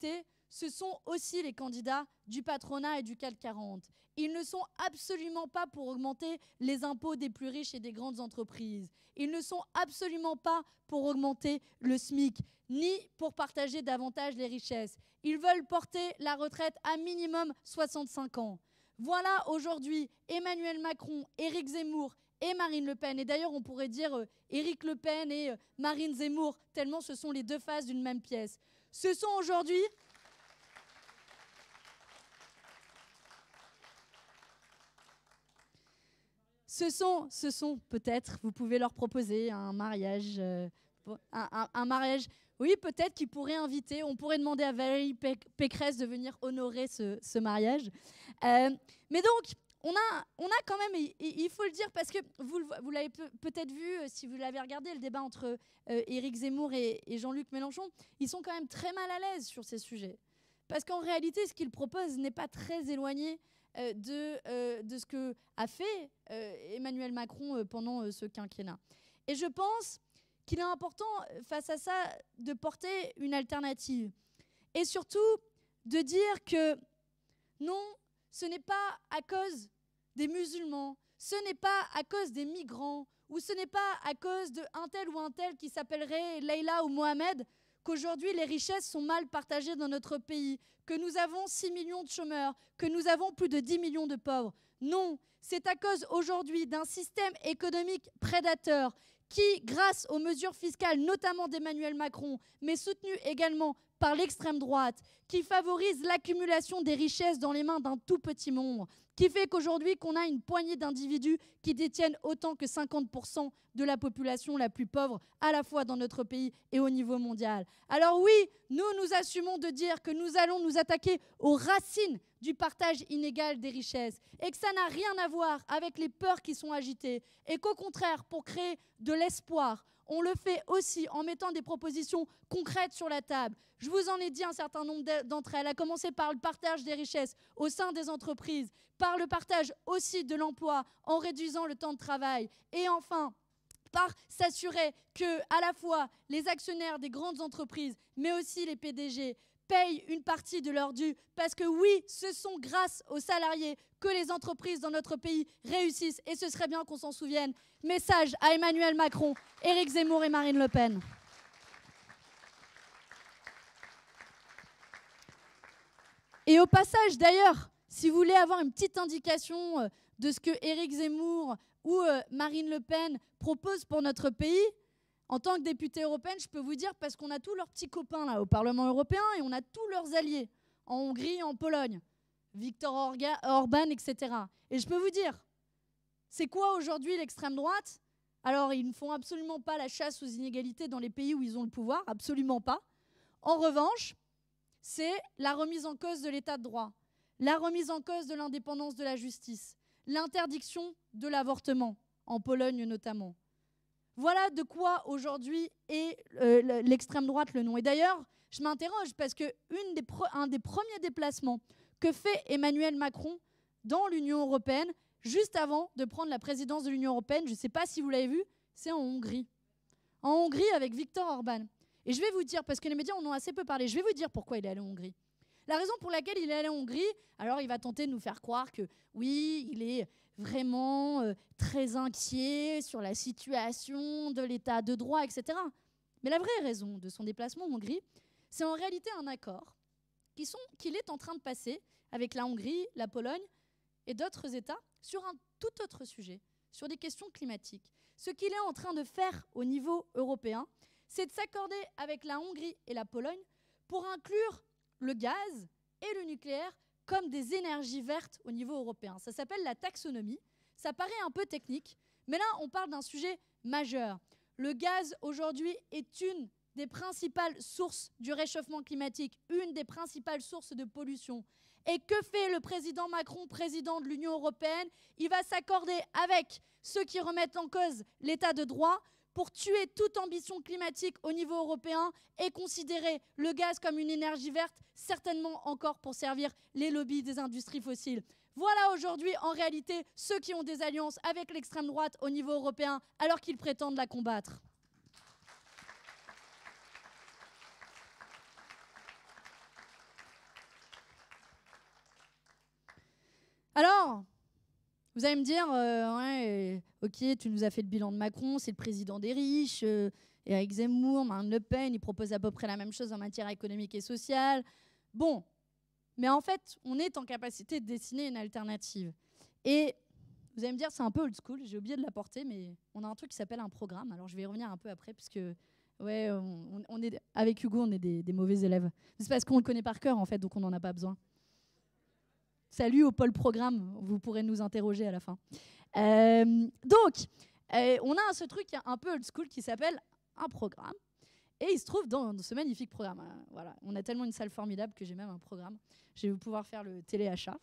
ce sont aussi les candidats du patronat et du C A C quarante. Ils ne sont absolument pas pour augmenter les impôts des plus riches et des grandes entreprises. Ils ne sont absolument pas pour augmenter le SMIC, ni pour partager davantage les richesses. Ils veulent porter la retraite à minimum soixante-cinq ans. Voilà aujourd'hui Emmanuel Macron, Éric Zemmour et Marine Le Pen. Et d'ailleurs, on pourrait dire euh, Éric Le Pen et euh, Marine Zemmour, tellement ce sont les deux faces d'une même pièce. Ce sont aujourd'hui... Ce sont, ce sont peut-être, vous pouvez leur proposer un mariage, euh, un, un, un mariage, oui, peut-être qu'ils pourraient inviter, on pourrait demander à Valérie Pécresse de venir honorer ce, ce mariage. Euh, mais donc, on a, on a quand même, et, et il faut le dire, parce que vous, vous l'avez peut-être vu, si vous l'avez regardé, le débat entre euh, Éric Zemmour et, et Jean-Luc Mélenchon, ils sont quand même très mal à l'aise sur ces sujets. Parce qu'en réalité, ce qu'ils proposent n'est pas très éloigné euh, de, euh, de ce que a fait euh, Emmanuel Macron euh, pendant euh, ce quinquennat. Et je pense qu'il est important, face à ça, de porter une alternative. Et surtout, de dire que non, ce n'est pas à cause des musulmans, ce n'est pas à cause des migrants, ou ce n'est pas à cause d'un tel ou un tel qui s'appellerait Leïla ou Mohamed, qu'aujourd'hui les richesses sont mal partagées dans notre pays, que nous avons six millions de chômeurs, que nous avons plus de dix millions de pauvres. Non, c'est à cause aujourd'hui d'un système économique prédateur qui, grâce aux mesures fiscales, notamment d'Emmanuel Macron, mais soutenu également par l'extrême droite, qui favorise l'accumulation des richesses dans les mains d'un tout petit nombre, qui fait qu'aujourd'hui, qu'on a une poignée d'individus qui détiennent autant que cinquante pour cent de la population la plus pauvre, à la fois dans notre pays et au niveau mondial. Alors oui, nous, nous assumons de dire que nous allons nous attaquer aux racines du partage inégal des richesses et que ça n'a rien à voir avec les peurs qui sont agitées et qu'au contraire, pour créer de l'espoir, on le fait aussi en mettant des propositions concrètes sur la table. Je vous en ai dit un certain nombre d'entre elles, à commencer par le partage des richesses au sein des entreprises, par le partage aussi de l'emploi en réduisant le temps de travail et enfin par s'assurer que à la fois les actionnaires des grandes entreprises mais aussi les P D G payent une partie de leur dû parce que oui, ce sont grâce aux salariés que les entreprises dans notre pays réussissent et ce serait bien qu'on s'en souvienne. Message à Emmanuel Macron, Éric Zemmour et Marine Le Pen. Et au passage, d'ailleurs, si vous voulez avoir une petite indication de ce que Éric Zemmour ou Marine Le Pen proposent pour notre pays, en tant que députée européenne, je peux vous dire, parce qu'on a tous leurs petits copains là, au Parlement européen et on a tous leurs alliés, en Hongrie, en Pologne, Viktor Orban, et cetera. Et je peux vous dire, c'est quoi aujourd'hui l'extrême droite? Alors, ils ne font absolument pas la chasse aux inégalités dans les pays où ils ont le pouvoir, absolument pas. En revanche, c'est la remise en cause de l'état de droit, la remise en cause de l'indépendance de la justice, l'interdiction de l'avortement, en Pologne notamment. Voilà de quoi aujourd'hui est euh, l'extrême droite le nom. Et d'ailleurs, je m'interroge parce qu'un des, des premiers déplacements que fait Emmanuel Macron dans l'Union européenne, juste avant de prendre la présidence de l'Union européenne, je ne sais pas si vous l'avez vu, c'est en Hongrie. En Hongrie avec Viktor Orban. Et je vais vous dire, parce que les médias en ont assez peu parlé, je vais vous dire pourquoi il est allé en Hongrie. La raison pour laquelle il est allé en Hongrie, alors il va tenter de nous faire croire que oui, il est vraiment euh, très inquiet sur la situation de l'état de droit, et cetera. Mais la vraie raison de son déplacement en Hongrie, c'est en réalité un accord qui sont, qu'il est en train de passer avec la Hongrie, la Pologne et d'autres États sur un tout autre sujet, sur des questions climatiques. Ce qu'il est en train de faire au niveau européen, c'est de s'accorder avec la Hongrie et la Pologne pour inclure le gaz et le nucléaire comme des énergies vertes au niveau européen. Ça s'appelle la taxonomie. Ça paraît un peu technique, mais là, on parle d'un sujet majeur. Le gaz, aujourd'hui, est une des principales sources du réchauffement climatique, une des principales sources de pollution. Et que fait le président Macron, président de l'Union européenne? Il va s'accorder avec ceux qui remettent en cause l'état de droit pour tuer toute ambition climatique au niveau européen et considérer le gaz comme une énergie verte, certainement encore pour servir les lobbies des industries fossiles. Voilà aujourd'hui, en réalité, ceux qui ont des alliances avec l'extrême droite au niveau européen, alors qu'ils prétendent la combattre. Alors, vous allez me dire, euh, ouais, ok, tu nous as fait le bilan de Macron, c'est le président des riches, euh, Éric Zemmour, Marine Le Pen, ils proposent à peu près la même chose en matière économique et sociale. Bon, mais en fait, on est en capacité de dessiner une alternative. Et vous allez me dire, c'est un peu old school, j'ai oublié de l'apporter, mais on a un truc qui s'appelle un programme. Alors je vais y revenir un peu après, puisque ouais, on, on est, avec Hugo, on est des, des mauvais élèves. C'est parce qu'on le connaît par cœur, en fait, donc on n'en a pas besoin. Salut au pôle programme, vous pourrez nous interroger à la fin. Euh, donc, euh, on a ce truc un peu old school qui s'appelle un programme. Et il se trouve dans, dans ce magnifique programme. Euh, voilà. On a tellement une salle formidable que j'ai même un programme. Je vais pouvoir faire le téléachat.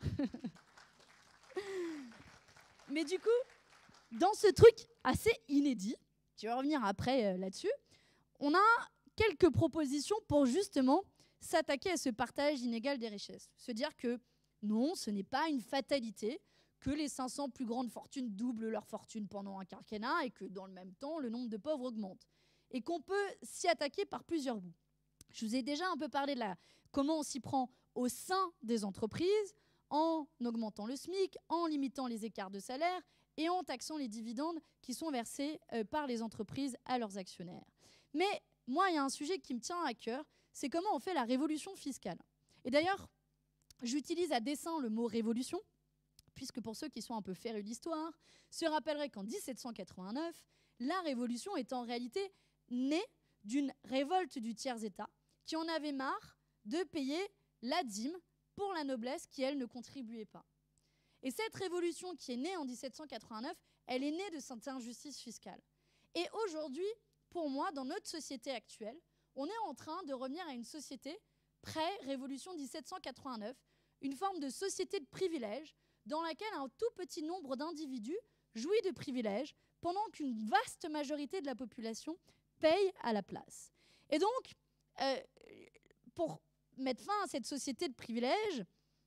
Mais du coup, dans ce truc assez inédit, je vais revenir après euh, là-dessus, on a quelques propositions pour justement s'attaquer à ce partage inégal des richesses. Se dire que non, ce n'est pas une fatalité que les cinq cents plus grandes fortunes doublent leur fortune pendant un quinquennat et que dans le même temps, le nombre de pauvres augmente. Et qu'on peut s'y attaquer par plusieurs bouts. Je vous ai déjà un peu parlé de la, comment on s'y prend au sein des entreprises, en augmentant le SMIC, en limitant les écarts de salaire et en taxant les dividendes qui sont versés euh, par les entreprises à leurs actionnaires. Mais moi, il y a un sujet qui me tient à cœur, c'est comment on fait la révolution fiscale. Et d'ailleurs, j'utilise à dessein le mot « révolution », puisque pour ceux qui sont un peu férus d'histoire, se rappelleraient qu'en dix-sept cent quatre-vingt-neuf, la révolution est en réalité née d'une révolte du tiers-État qui en avait marre de payer la dîme pour la noblesse qui, elle, ne contribuait pas. Et cette révolution qui est née en dix-sept cent quatre-vingt-neuf, elle est née de cette injustice fiscale. Et aujourd'hui, pour moi, dans notre société actuelle, on est en train de revenir à une société pré-révolution dix-sept cent quatre-vingt-neuf, une forme de société de privilèges dans laquelle un tout petit nombre d'individus jouit de privilèges pendant qu'une vaste majorité de la population paye à la place. Et donc, euh, pour mettre fin à cette société de privilèges,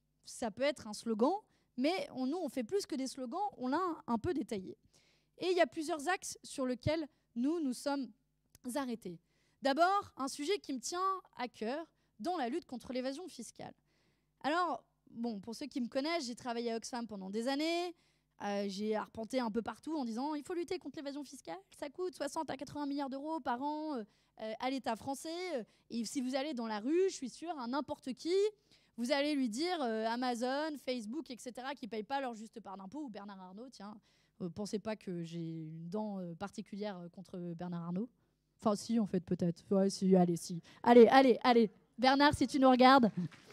ça peut être un slogan, mais on, nous, on fait plus que des slogans, on l'a un, un peu détaillé. Et il y a plusieurs axes sur lesquels nous nous sommes arrêtés. D'abord, un sujet qui me tient à cœur dans la lutte contre l'évasion fiscale. Alors, bon, pour ceux qui me connaissent, j'ai travaillé à Oxfam pendant des années. Euh, j'ai arpenté un peu partout en disant il faut lutter contre l'évasion fiscale. Ça coûte soixante à quatre-vingts milliards d'euros par an euh, à l'État français. Et si vous allez dans la rue, je suis sûre, à n'importe qui, vous allez lui dire euh, Amazon, Facebook, et cetera, qui ne payent pas leur juste part d'impôt, ou Bernard Arnault, tiens. Euh, pensez pas que j'ai une dent euh, particulière contre Bernard Arnault. Enfin, si, en fait, peut-être. Ouais, si, allez, si. Allez, allez, allez. Bernard, si tu nous regardes.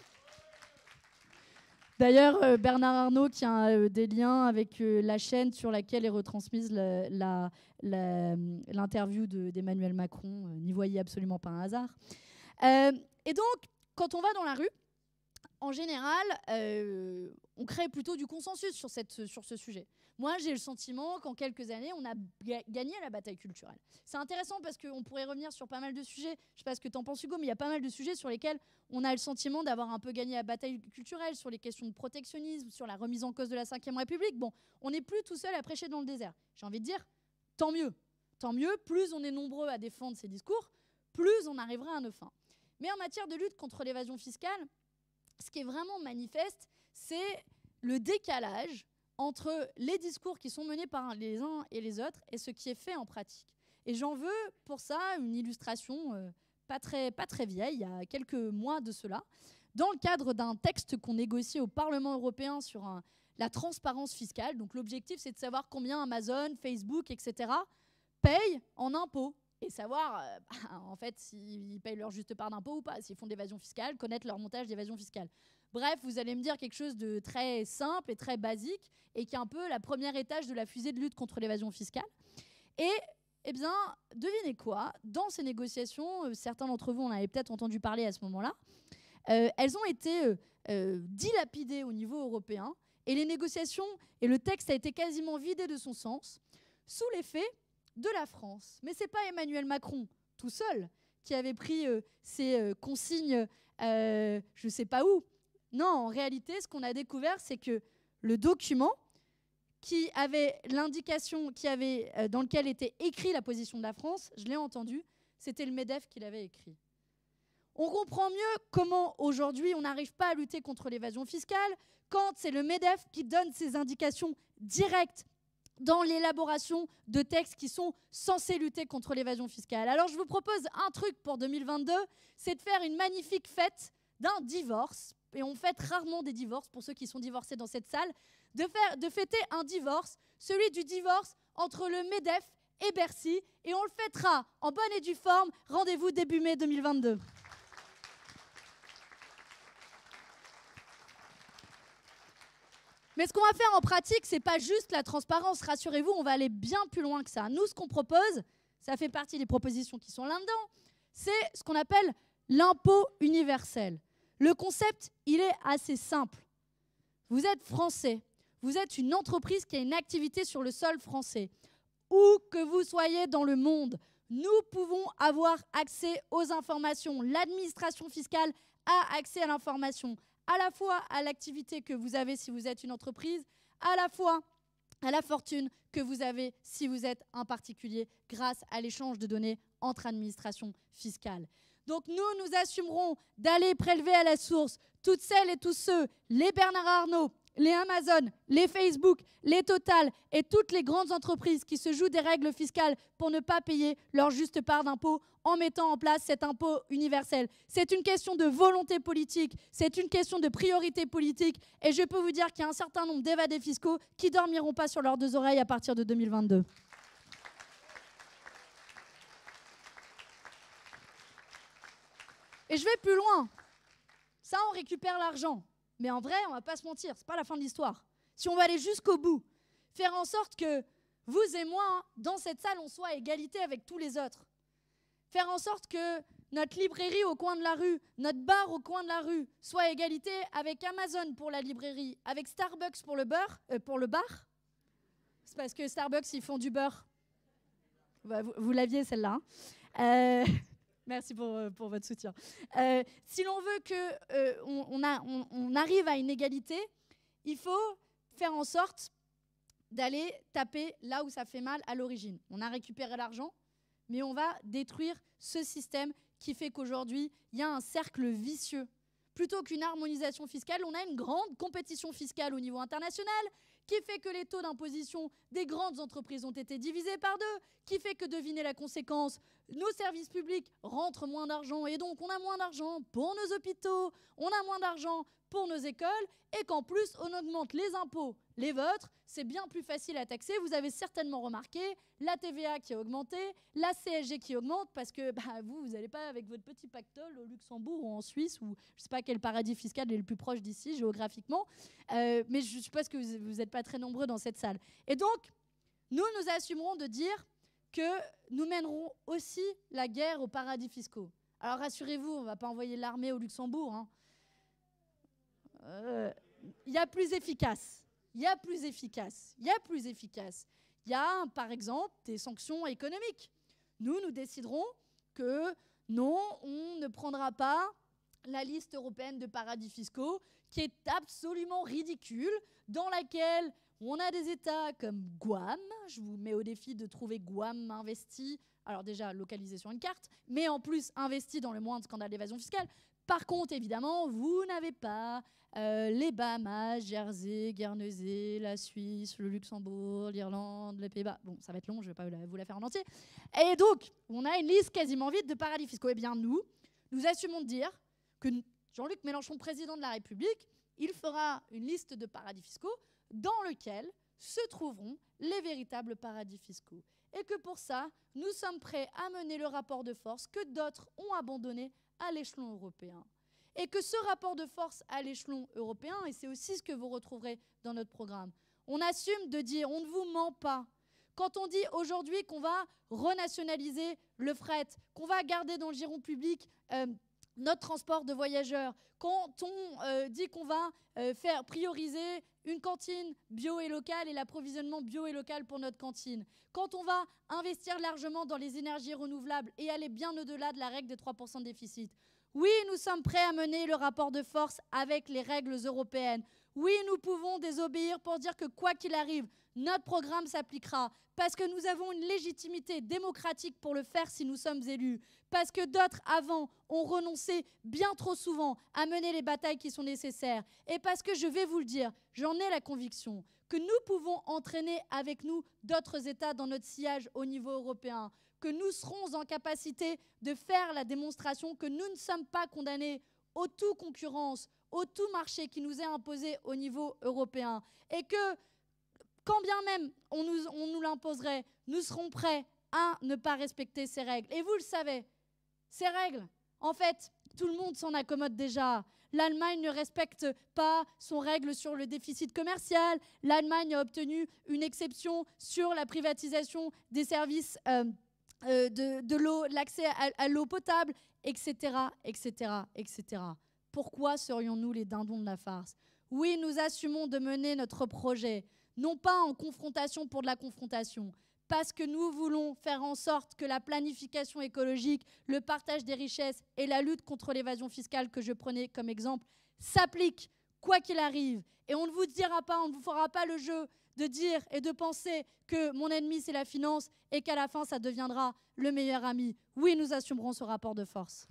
D'ailleurs, euh, Bernard Arnault qui a euh, des liens avec euh, la chaîne sur laquelle est retransmise la, la, la, l'interview de, d'Emmanuel Macron. Euh, n'y voyez absolument pas un hasard. Euh, et donc, quand on va dans la rue, en général, euh, on crée plutôt du consensus sur, cette, sur ce sujet. Moi, j'ai le sentiment qu'en quelques années, on a ga- gagné la bataille culturelle. C'est intéressant parce qu'on pourrait revenir sur pas mal de sujets. Je ne sais pas ce que tu en penses, Hugo, mais il y a pas mal de sujets sur lesquels on a le sentiment d'avoir un peu gagné la bataille culturelle, sur les questions de protectionnisme, sur la remise en cause de la cinquième République. Bon, on n'est plus tout seul à prêcher dans le désert. J'ai envie de dire, tant mieux. Tant mieux, plus on est nombreux à défendre ces discours, plus on arrivera à nos fins. Mais en matière de lutte contre l'évasion fiscale, ce qui est vraiment manifeste, c'est le décalage entre les discours qui sont menés par les uns et les autres et ce qui est fait en pratique. Et j'en veux pour ça une illustration euh, pas très, pas très vieille, il y a quelques mois de cela, dans le cadre d'un texte qu'on négocie au Parlement européen sur un, la transparence fiscale. Donc l'objectif, c'est de savoir combien Amazon, Facebook, et cetera payent en impôts. Et savoir, euh, bah, en fait, s'ils payent leur juste part d'impôt ou pas, s'ils font de l'évasion fiscale, connaître leur montage d'évasion fiscale. Bref, vous allez me dire quelque chose de très simple et très basique et qui est un peu la première étage de la fusée de lutte contre l'évasion fiscale. Et, eh bien, devinez quoi, dans ces négociations, euh, certains d'entre vous en avaient peut-être entendu parler à ce moment-là, euh, elles ont été euh, euh, dilapidées au niveau européen et les négociations et le texte a été quasiment vidé de son sens sous l'effet de la France. Mais ce n'est pas Emmanuel Macron tout seul qui avait pris euh, ces euh, consignes, euh, je ne sais pas où. Non, en réalité, ce qu'on a découvert, c'est que le document qui avait l'indication, qui avait, euh, dans lequel était écrit la position de la France, je l'ai entendu, c'était le MEDEF qui l'avait écrit. On comprend mieux comment aujourd'hui on n'arrive pas à lutter contre l'évasion fiscale quand c'est le MEDEF qui donne ses indications directes dans l'élaboration de textes qui sont censés lutter contre l'évasion fiscale. Alors je vous propose un truc pour deux mille vingt-deux, c'est de faire une magnifique fête d'un divorce, et on fête rarement des divorces pour ceux qui sont divorcés dans cette salle, de, faire, de fêter un divorce, celui du divorce entre le MEDEF et Bercy, et on le fêtera en bonne et due forme. Rendez-vous début mai deux mille vingt-deux. Mais ce qu'on va faire en pratique, c'est pas juste la transparence. Rassurez-vous, on va aller bien plus loin que ça. Nous, ce qu'on propose, ça fait partie des propositions qui sont là-dedans, c'est ce qu'on appelle l'impôt universel. Le concept, il est assez simple. Vous êtes français, vous êtes une entreprise qui a une activité sur le sol français. Où que vous soyez dans le monde, nous pouvons avoir accès aux informations. L'administration fiscale a accès à l'information, à la fois à l'activité que vous avez si vous êtes une entreprise, à la fois à la fortune que vous avez si vous êtes un particulier, grâce à l'échange de données entre administrations fiscales. Donc nous, nous assumerons d'aller prélever à la source toutes celles et tous ceux, les Bernard Arnault, les Amazon, les Facebook, les Total et toutes les grandes entreprises qui se jouent des règles fiscales pour ne pas payer leur juste part d'impôt en mettant en place cet impôt universel. C'est une question de volonté politique, c'est une question de priorité politique, et je peux vous dire qu'il y a un certain nombre d'évadés fiscaux qui ne dormiront pas sur leurs deux oreilles à partir de deux mille vingt-deux. Et je vais plus loin. Ça, on récupère l'argent. Mais en vrai, on ne va pas se mentir, ce n'est pas la fin de l'histoire. Si on va aller jusqu'au bout, faire en sorte que vous et moi, hein, dans cette salle, on soit à égalité avec tous les autres. Faire en sorte que notre librairie au coin de la rue, notre bar au coin de la rue, soit à égalité avec Amazon pour la librairie, avec Starbucks pour le beurre, euh, pour le bar. C'est parce que Starbucks, ils font du beurre. Bah, vous vous l'aviez celle-là. Hein. Euh... Merci pour, euh, pour votre soutien. Euh, si l'on veut qu'on euh, on on, on arrive à une égalité, il faut faire en sorte d'aller taper là où ça fait mal à l'origine. On a récupéré l'argent, mais on va détruire ce système qui fait qu'aujourd'hui, il y a un cercle vicieux. Plutôt qu'une harmonisation fiscale, on a une grande compétition fiscale au niveau international qui fait que les taux d'imposition des grandes entreprises ont été divisés par deux, qui fait que, devinez la conséquence, nos services publics rentrent moins d'argent et donc on a moins d'argent pour nos hôpitaux, on a moins d'argent pour nos écoles et qu'en plus on augmente les impôts, les vôtres, c'est bien plus facile à taxer. Vous avez certainement remarqué la T V A qui a augmenté, la C S G qui augmente parce que bah, vous, vous n'allez pas avec votre petit pactole au Luxembourg ou en Suisse ou je ne sais pas quel paradis fiscal est le plus proche d'ici géographiquement, euh, mais je suppose que vous n'êtes pas très nombreux dans cette salle. Et donc, nous, nous assumerons de dire que nous mènerons aussi la guerre aux paradis fiscaux. Alors rassurez-vous, on ne va pas envoyer l'armée au Luxembourg. Hein. Euh, y a plus efficace. Il y a plus efficace. Il y a plus efficace. Il y a, par exemple, des sanctions économiques. Nous, nous déciderons que non, on ne prendra pas la liste européenne de paradis fiscaux, qui est absolument ridicule, dans laquelle on a des États comme Guam. Je vous mets au défi de trouver Guam investi, alors déjà localisé sur une carte, mais en plus investi dans le moindre scandale d'évasion fiscale. Par contre, évidemment, vous n'avez pas euh, les Bahamas, Jersey, Guernesey, la Suisse, le Luxembourg, l'Irlande, les Pays-Bas. Bon, ça va être long, je ne vais pas vous la faire en entier. Et donc, on a une liste quasiment vide de paradis fiscaux. Eh bien, nous, nous assumons de dire que Jean-Luc Mélenchon, président de la République, il fera une liste de paradis fiscaux dans lequel se trouveront les véritables paradis fiscaux. Et que pour ça, nous sommes prêts à mener le rapport de force que d'autres ont abandonné à l'échelon européen. Et que ce rapport de force à l'échelon européen, et c'est aussi ce que vous retrouverez dans notre programme, on assume de dire, on ne vous ment pas. Quand on dit aujourd'hui qu'on va renationaliser le fret, qu'on va garder dans le giron public euh, notre transport de voyageurs, quand on euh, dit qu'on va euh, faire prioriser une cantine bio et locale et l'approvisionnement bio et local pour notre cantine, quand on va investir largement dans les énergies renouvelables et aller bien au-delà de la règle des trois pour cent de déficit, oui, nous sommes prêts à mener le rapport de force avec les règles européennes. Oui, nous pouvons désobéir pour dire que quoi qu'il arrive, notre programme s'appliquera, parce que nous avons une légitimité démocratique pour le faire si nous sommes élus, parce que d'autres avant ont renoncé bien trop souvent à mener les batailles qui sont nécessaires, et parce que, je vais vous le dire, j'en ai la conviction, que nous pouvons entraîner avec nous d'autres États dans notre sillage au niveau européen, que nous serons en capacité de faire la démonstration que nous ne sommes pas condamnés aux tout concurrence, au tout marché qui nous est imposé au niveau européen, et que quand bien même on nous, on nous l'imposerait, nous serons prêts à ne pas respecter ces règles. Et vous le savez, ces règles, en fait, tout le monde s'en accommode déjà. L'Allemagne ne respecte pas son règle sur le déficit commercial. L'Allemagne a obtenu une exception sur la privatisation des services euh, euh, de, de l'eau, l'accès à, à l'eau potable, et cetera, et cetera, et cetera. Pourquoi serions-nous les dindons de la farce? Oui, nous assumons de mener notre projet, non pas en confrontation pour de la confrontation, parce que nous voulons faire en sorte que la planification écologique, le partage des richesses et la lutte contre l'évasion fiscale que je prenais comme exemple s'appliquent quoi qu'il arrive. Et on ne vous dira pas, on ne vous fera pas le jeu de dire et de penser que mon ennemi c'est la finance et qu'à la fin ça deviendra le meilleur ami. Oui, nous assumerons ce rapport de force.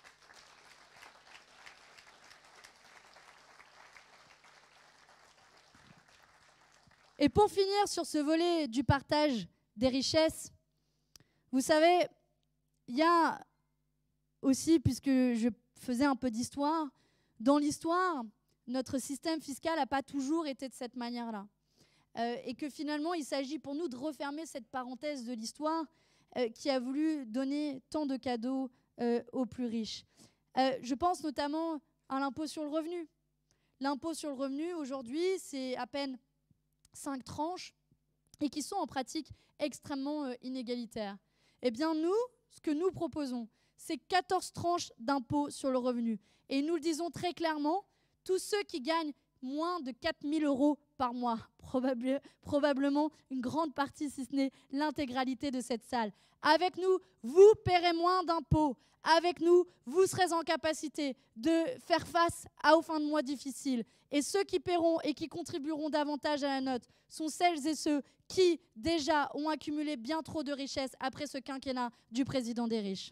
Et pour finir sur ce volet du partage des richesses, vous savez, il y a aussi, puisque je faisais un peu d'histoire, dans l'histoire, notre système fiscal n'a pas toujours été de cette manière-là. Euh, et que finalement, il s'agit pour nous de refermer cette parenthèse de l'histoire euh, qui a voulu donner tant de cadeaux euh, aux plus riches. Euh, je pense notamment à l'impôt sur le revenu. L'impôt sur le revenu, aujourd'hui, c'est à peine cinq tranches et qui sont en pratique extrêmement euh, inégalitaires. Eh bien, nous, ce que nous proposons, c'est quatorze tranches d'impôt sur le revenu. Et nous le disons très clairement, tous ceux qui gagnent moins de quatre mille euros par mois, probable, probablement une grande partie, si ce n'est l'intégralité de cette salle. Avec nous, vous paierez moins d'impôts. Avec nous, vous serez en capacité de faire face à, aux fins de mois difficiles. Et ceux qui paieront et qui contribueront davantage à la note sont celles et ceux qui, déjà, ont accumulé bien trop de richesses après ce quinquennat du président des riches.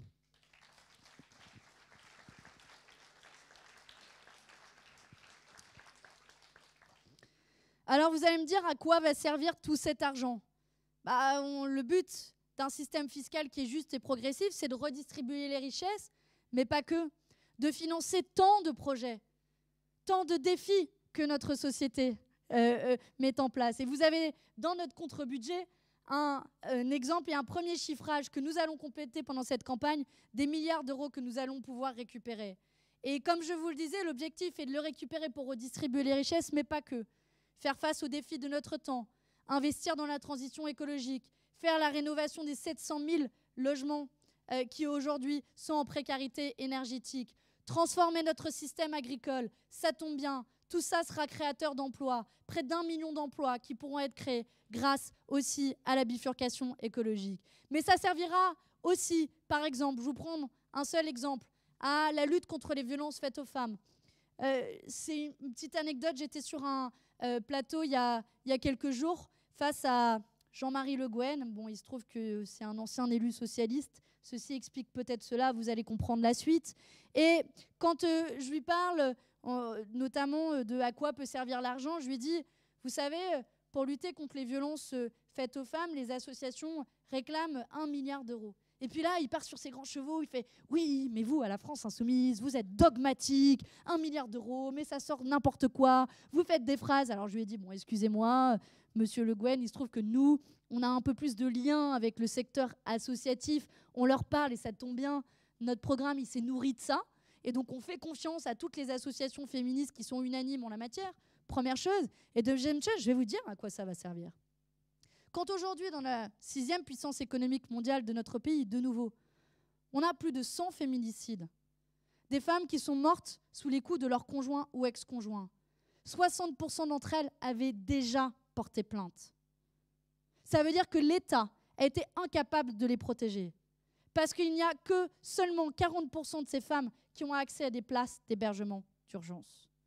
Alors vous allez me dire à quoi va servir tout cet argent? Bah, on, le but d'un système fiscal qui est juste et progressif, c'est de redistribuer les richesses, mais pas que, de financer tant de projets, tant de défis que notre société euh, euh, met en place. Et vous avez dans notre contre-budget un, un exemple et un premier chiffrage que nous allons compléter pendant cette campagne, des milliards d'euros que nous allons pouvoir récupérer. Et comme je vous le disais, l'objectif est de le récupérer pour redistribuer les richesses, mais pas que. Faire face aux défis de notre temps, investir dans la transition écologique, faire la rénovation des sept cent mille logements euh, qui aujourd'hui sont en précarité énergétique, transformer notre système agricole, ça tombe bien, tout ça sera créateur d'emplois, près d'un million d'emplois qui pourront être créés grâce aussi à la bifurcation écologique. Mais ça servira aussi, par exemple, je vous prends un seul exemple, à la lutte contre les violences faites aux femmes. Euh, c'est une petite anecdote, j'étais sur un euh, plateau il y, a, il y a quelques jours face à Jean-Marie Le Guen. Bon, il se trouve que c'est un ancien élu socialiste. Ceci explique peut-être cela, vous allez comprendre la suite. Et quand euh, je lui parle euh, notamment de à quoi peut servir l'argent, je lui dis, vous savez, pour lutter contre les violences faites aux femmes, les associations réclament un milliard d'euros. Et puis là, il part sur ses grands chevaux, il fait « Oui, mais vous, à la France insoumise, vous êtes dogmatique, un milliard d'euros, mais ça sort n'importe quoi, vous faites des phrases. » Alors je lui ai dit « Bon, excusez-moi, monsieur Le Guen, il se trouve que nous, on a un peu plus de lien avec le secteur associatif, on leur parle et ça tombe bien, notre programme, il s'est nourri de ça. Et donc, on fait confiance à toutes les associations féministes qui sont unanimes en la matière, première chose. Et deuxième chose, je vais vous dire à quoi ça va servir. Quand aujourd'hui, dans la sixième puissance économique mondiale de notre pays, de nouveau, on a plus de cent féminicides, des femmes qui sont mortes sous les coups de leur conjoint ou ex-conjoint. soixante pour cent d'entre elles avaient déjà porté plainte. Ça veut dire que l'État a été incapable de les protéger. Parce qu'il n'y a que seulement quarante pour cent de ces femmes qui ont accès à des places d'hébergement d'urgence.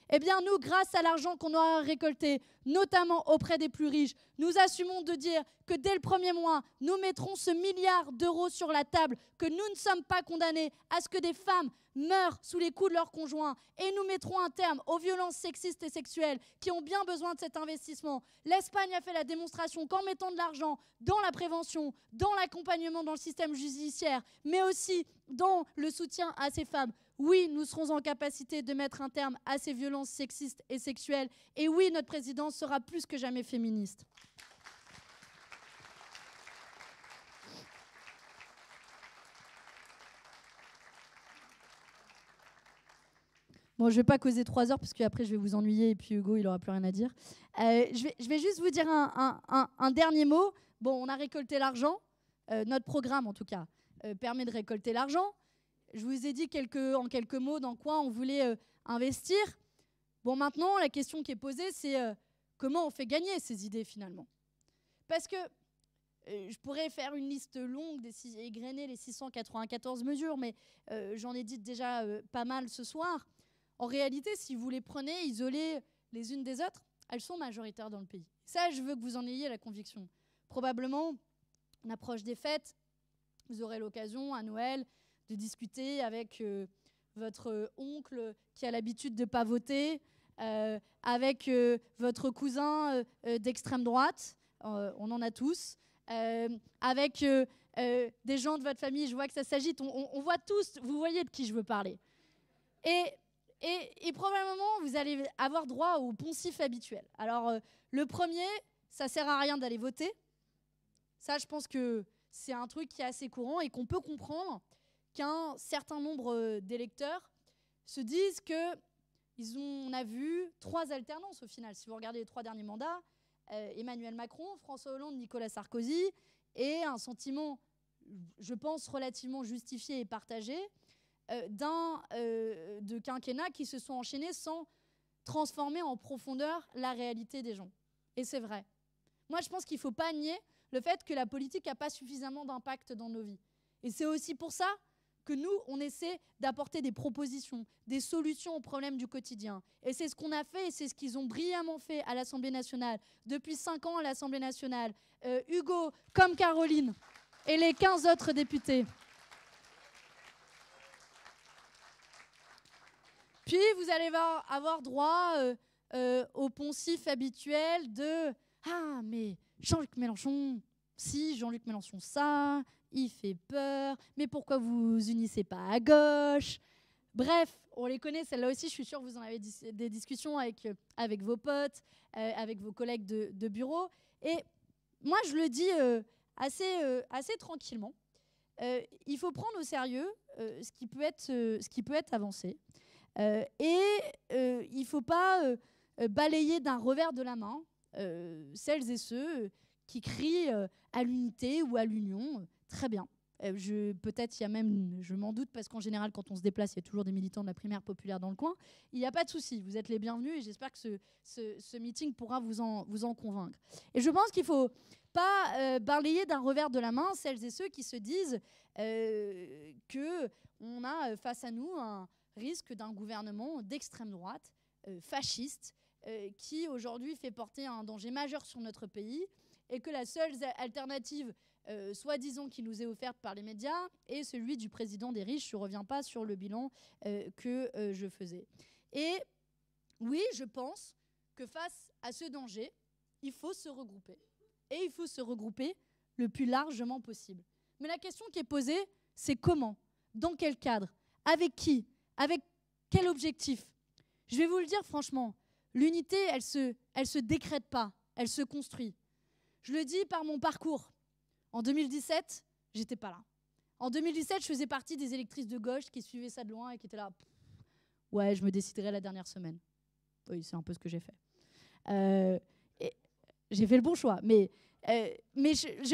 Eh bien, nous, grâce à l'argent qu'on aura récolté, notamment auprès des plus riches, nous assumons de dire que dès le premier mois, nous mettrons ce milliard d'euros sur la table, que nous ne sommes pas condamnés à ce que des femmes meurent sous les coups de leurs conjoints, et nous mettrons un terme aux violences sexistes et sexuelles qui ont bien besoin de cet investissement. L'Espagne a fait la démonstration qu'en mettant de l'argent dans la prévention, dans l'accompagnement dans le système judiciaire, mais aussi dans le soutien à ces femmes, oui, nous serons en capacité de mettre un terme à ces violences sexistes et sexuelles. Et oui, notre présidence sera plus que jamais féministe. Bon, je ne vais pas causer trois heures parce qu'après je vais vous ennuyer et puis Hugo, il n'aura plus rien à dire. Euh, je, vais, je vais juste vous dire un, un, un, un dernier mot. Bon, on a récolté l'argent. Euh, notre programme, en tout cas, euh, permet de récolter l'argent. Je vous ai dit quelques, en quelques mots dans quoi on voulait euh, investir. Bon, maintenant, la question qui est posée, c'est euh, comment on fait gagner ces idées, finalement. Parce que euh, je pourrais faire une liste longue des six, égrener les six cent quatre-vingt-quatorze mesures, mais euh, j'en ai dit déjà euh, pas mal ce soir. En réalité, si vous les prenez isolées les unes des autres, elles sont majoritaires dans le pays. Ça, je veux que vous en ayez la conviction. Probablement, on approche des fêtes, vous aurez l'occasion à Noël de discuter avec euh, votre euh, oncle qui a l'habitude de ne pas voter, euh, avec euh, votre cousin euh, euh, d'extrême droite, euh, on en a tous, euh, avec euh, euh, des gens de votre famille, je vois que ça s'agite, on, on, on voit tous, vous voyez de qui je veux parler. Et, et, et probablement, vous allez avoir droit au poncif habituel. Alors, euh, le premier, ça ne sert à rien d'aller voter. Ça, je pense que c'est un truc qui est assez courant et qu'on peut comprendre qu'un certain nombre d'électeurs se disent qu'on a vu trois alternances au final. Si vous regardez les trois derniers mandats, euh, Emmanuel Macron, François Hollande, Nicolas Sarkozy, et un sentiment, je pense, relativement justifié et partagé euh, d'un euh, de quinquennat qui se sont enchaînés sans transformer en profondeur la réalité des gens. Et c'est vrai. Moi, je pense qu'il ne faut pas nier le fait que la politique n'a pas suffisamment d'impact dans nos vies. Et c'est aussi pour ça que nous, on essaie d'apporter des propositions, des solutions aux problèmes du quotidien. Et c'est ce qu'on a fait et c'est ce qu'ils ont brillamment fait à l'Assemblée nationale. Depuis cinq ans à l'Assemblée nationale, euh, Hugo, comme Caroline, et les quinze autres députés. Puis, vous allez avoir droit euh, euh, au poncif habituel de « Ah, mais Jean-Luc Mélenchon, si, Jean-Luc Mélenchon, ça... » il fait peur, mais pourquoi vous vous unissez pas à gauche? Bref, on les connaît, celle-là aussi, je suis sûre que vous en avez dis des discussions avec, euh, avec vos potes, euh, avec vos collègues de, de bureau. Et moi, je le dis euh, assez, euh, assez tranquillement. Euh, il faut prendre au sérieux euh, ce, qui peut être, euh, ce qui peut être avancé. Euh, et euh, il ne faut pas euh, balayer d'un revers de la main euh, celles et ceux qui crient euh, à l'unité ou à l'union. Très bien. Euh, Peut-être il y a même, je m'en doute, parce qu'en général, quand on se déplace, il y a toujours des militants de la primaire populaire dans le coin. Il n'y a pas de souci, vous êtes les bienvenus et j'espère que ce, ce, ce meeting pourra vous en, vous en convaincre. Et je pense qu'il ne faut pas euh, balayer d'un revers de la main celles et ceux qui se disent euh, qu'on a face à nous un risque d'un gouvernement d'extrême droite, euh, fasciste, euh, qui aujourd'hui fait porter un danger majeur sur notre pays et que la seule alternative Euh, soi-disant qui nous est offerte par les médias, et celui du président des riches. Je ne reviens pas sur le bilan euh, que euh, je faisais. Et oui, je pense que face à ce danger, il faut se regrouper. Et il faut se regrouper le plus largement possible. Mais la question qui est posée, c'est comment? Dans quel cadre? Avec qui? Avec quel objectif? Je vais vous le dire franchement, l'unité, elle se, elle se décrète pas, elle se construit. Je le dis par mon parcours. En deux mille dix-sept, j'étais pas là. En deux mille dix-sept, je faisais partie des électrices de gauche qui suivaient ça de loin et qui étaient là. Ouais, je me déciderai la dernière semaine. Oui, c'est un peu ce que j'ai fait. Euh, j'ai fait le bon choix, mais euh, mais je, je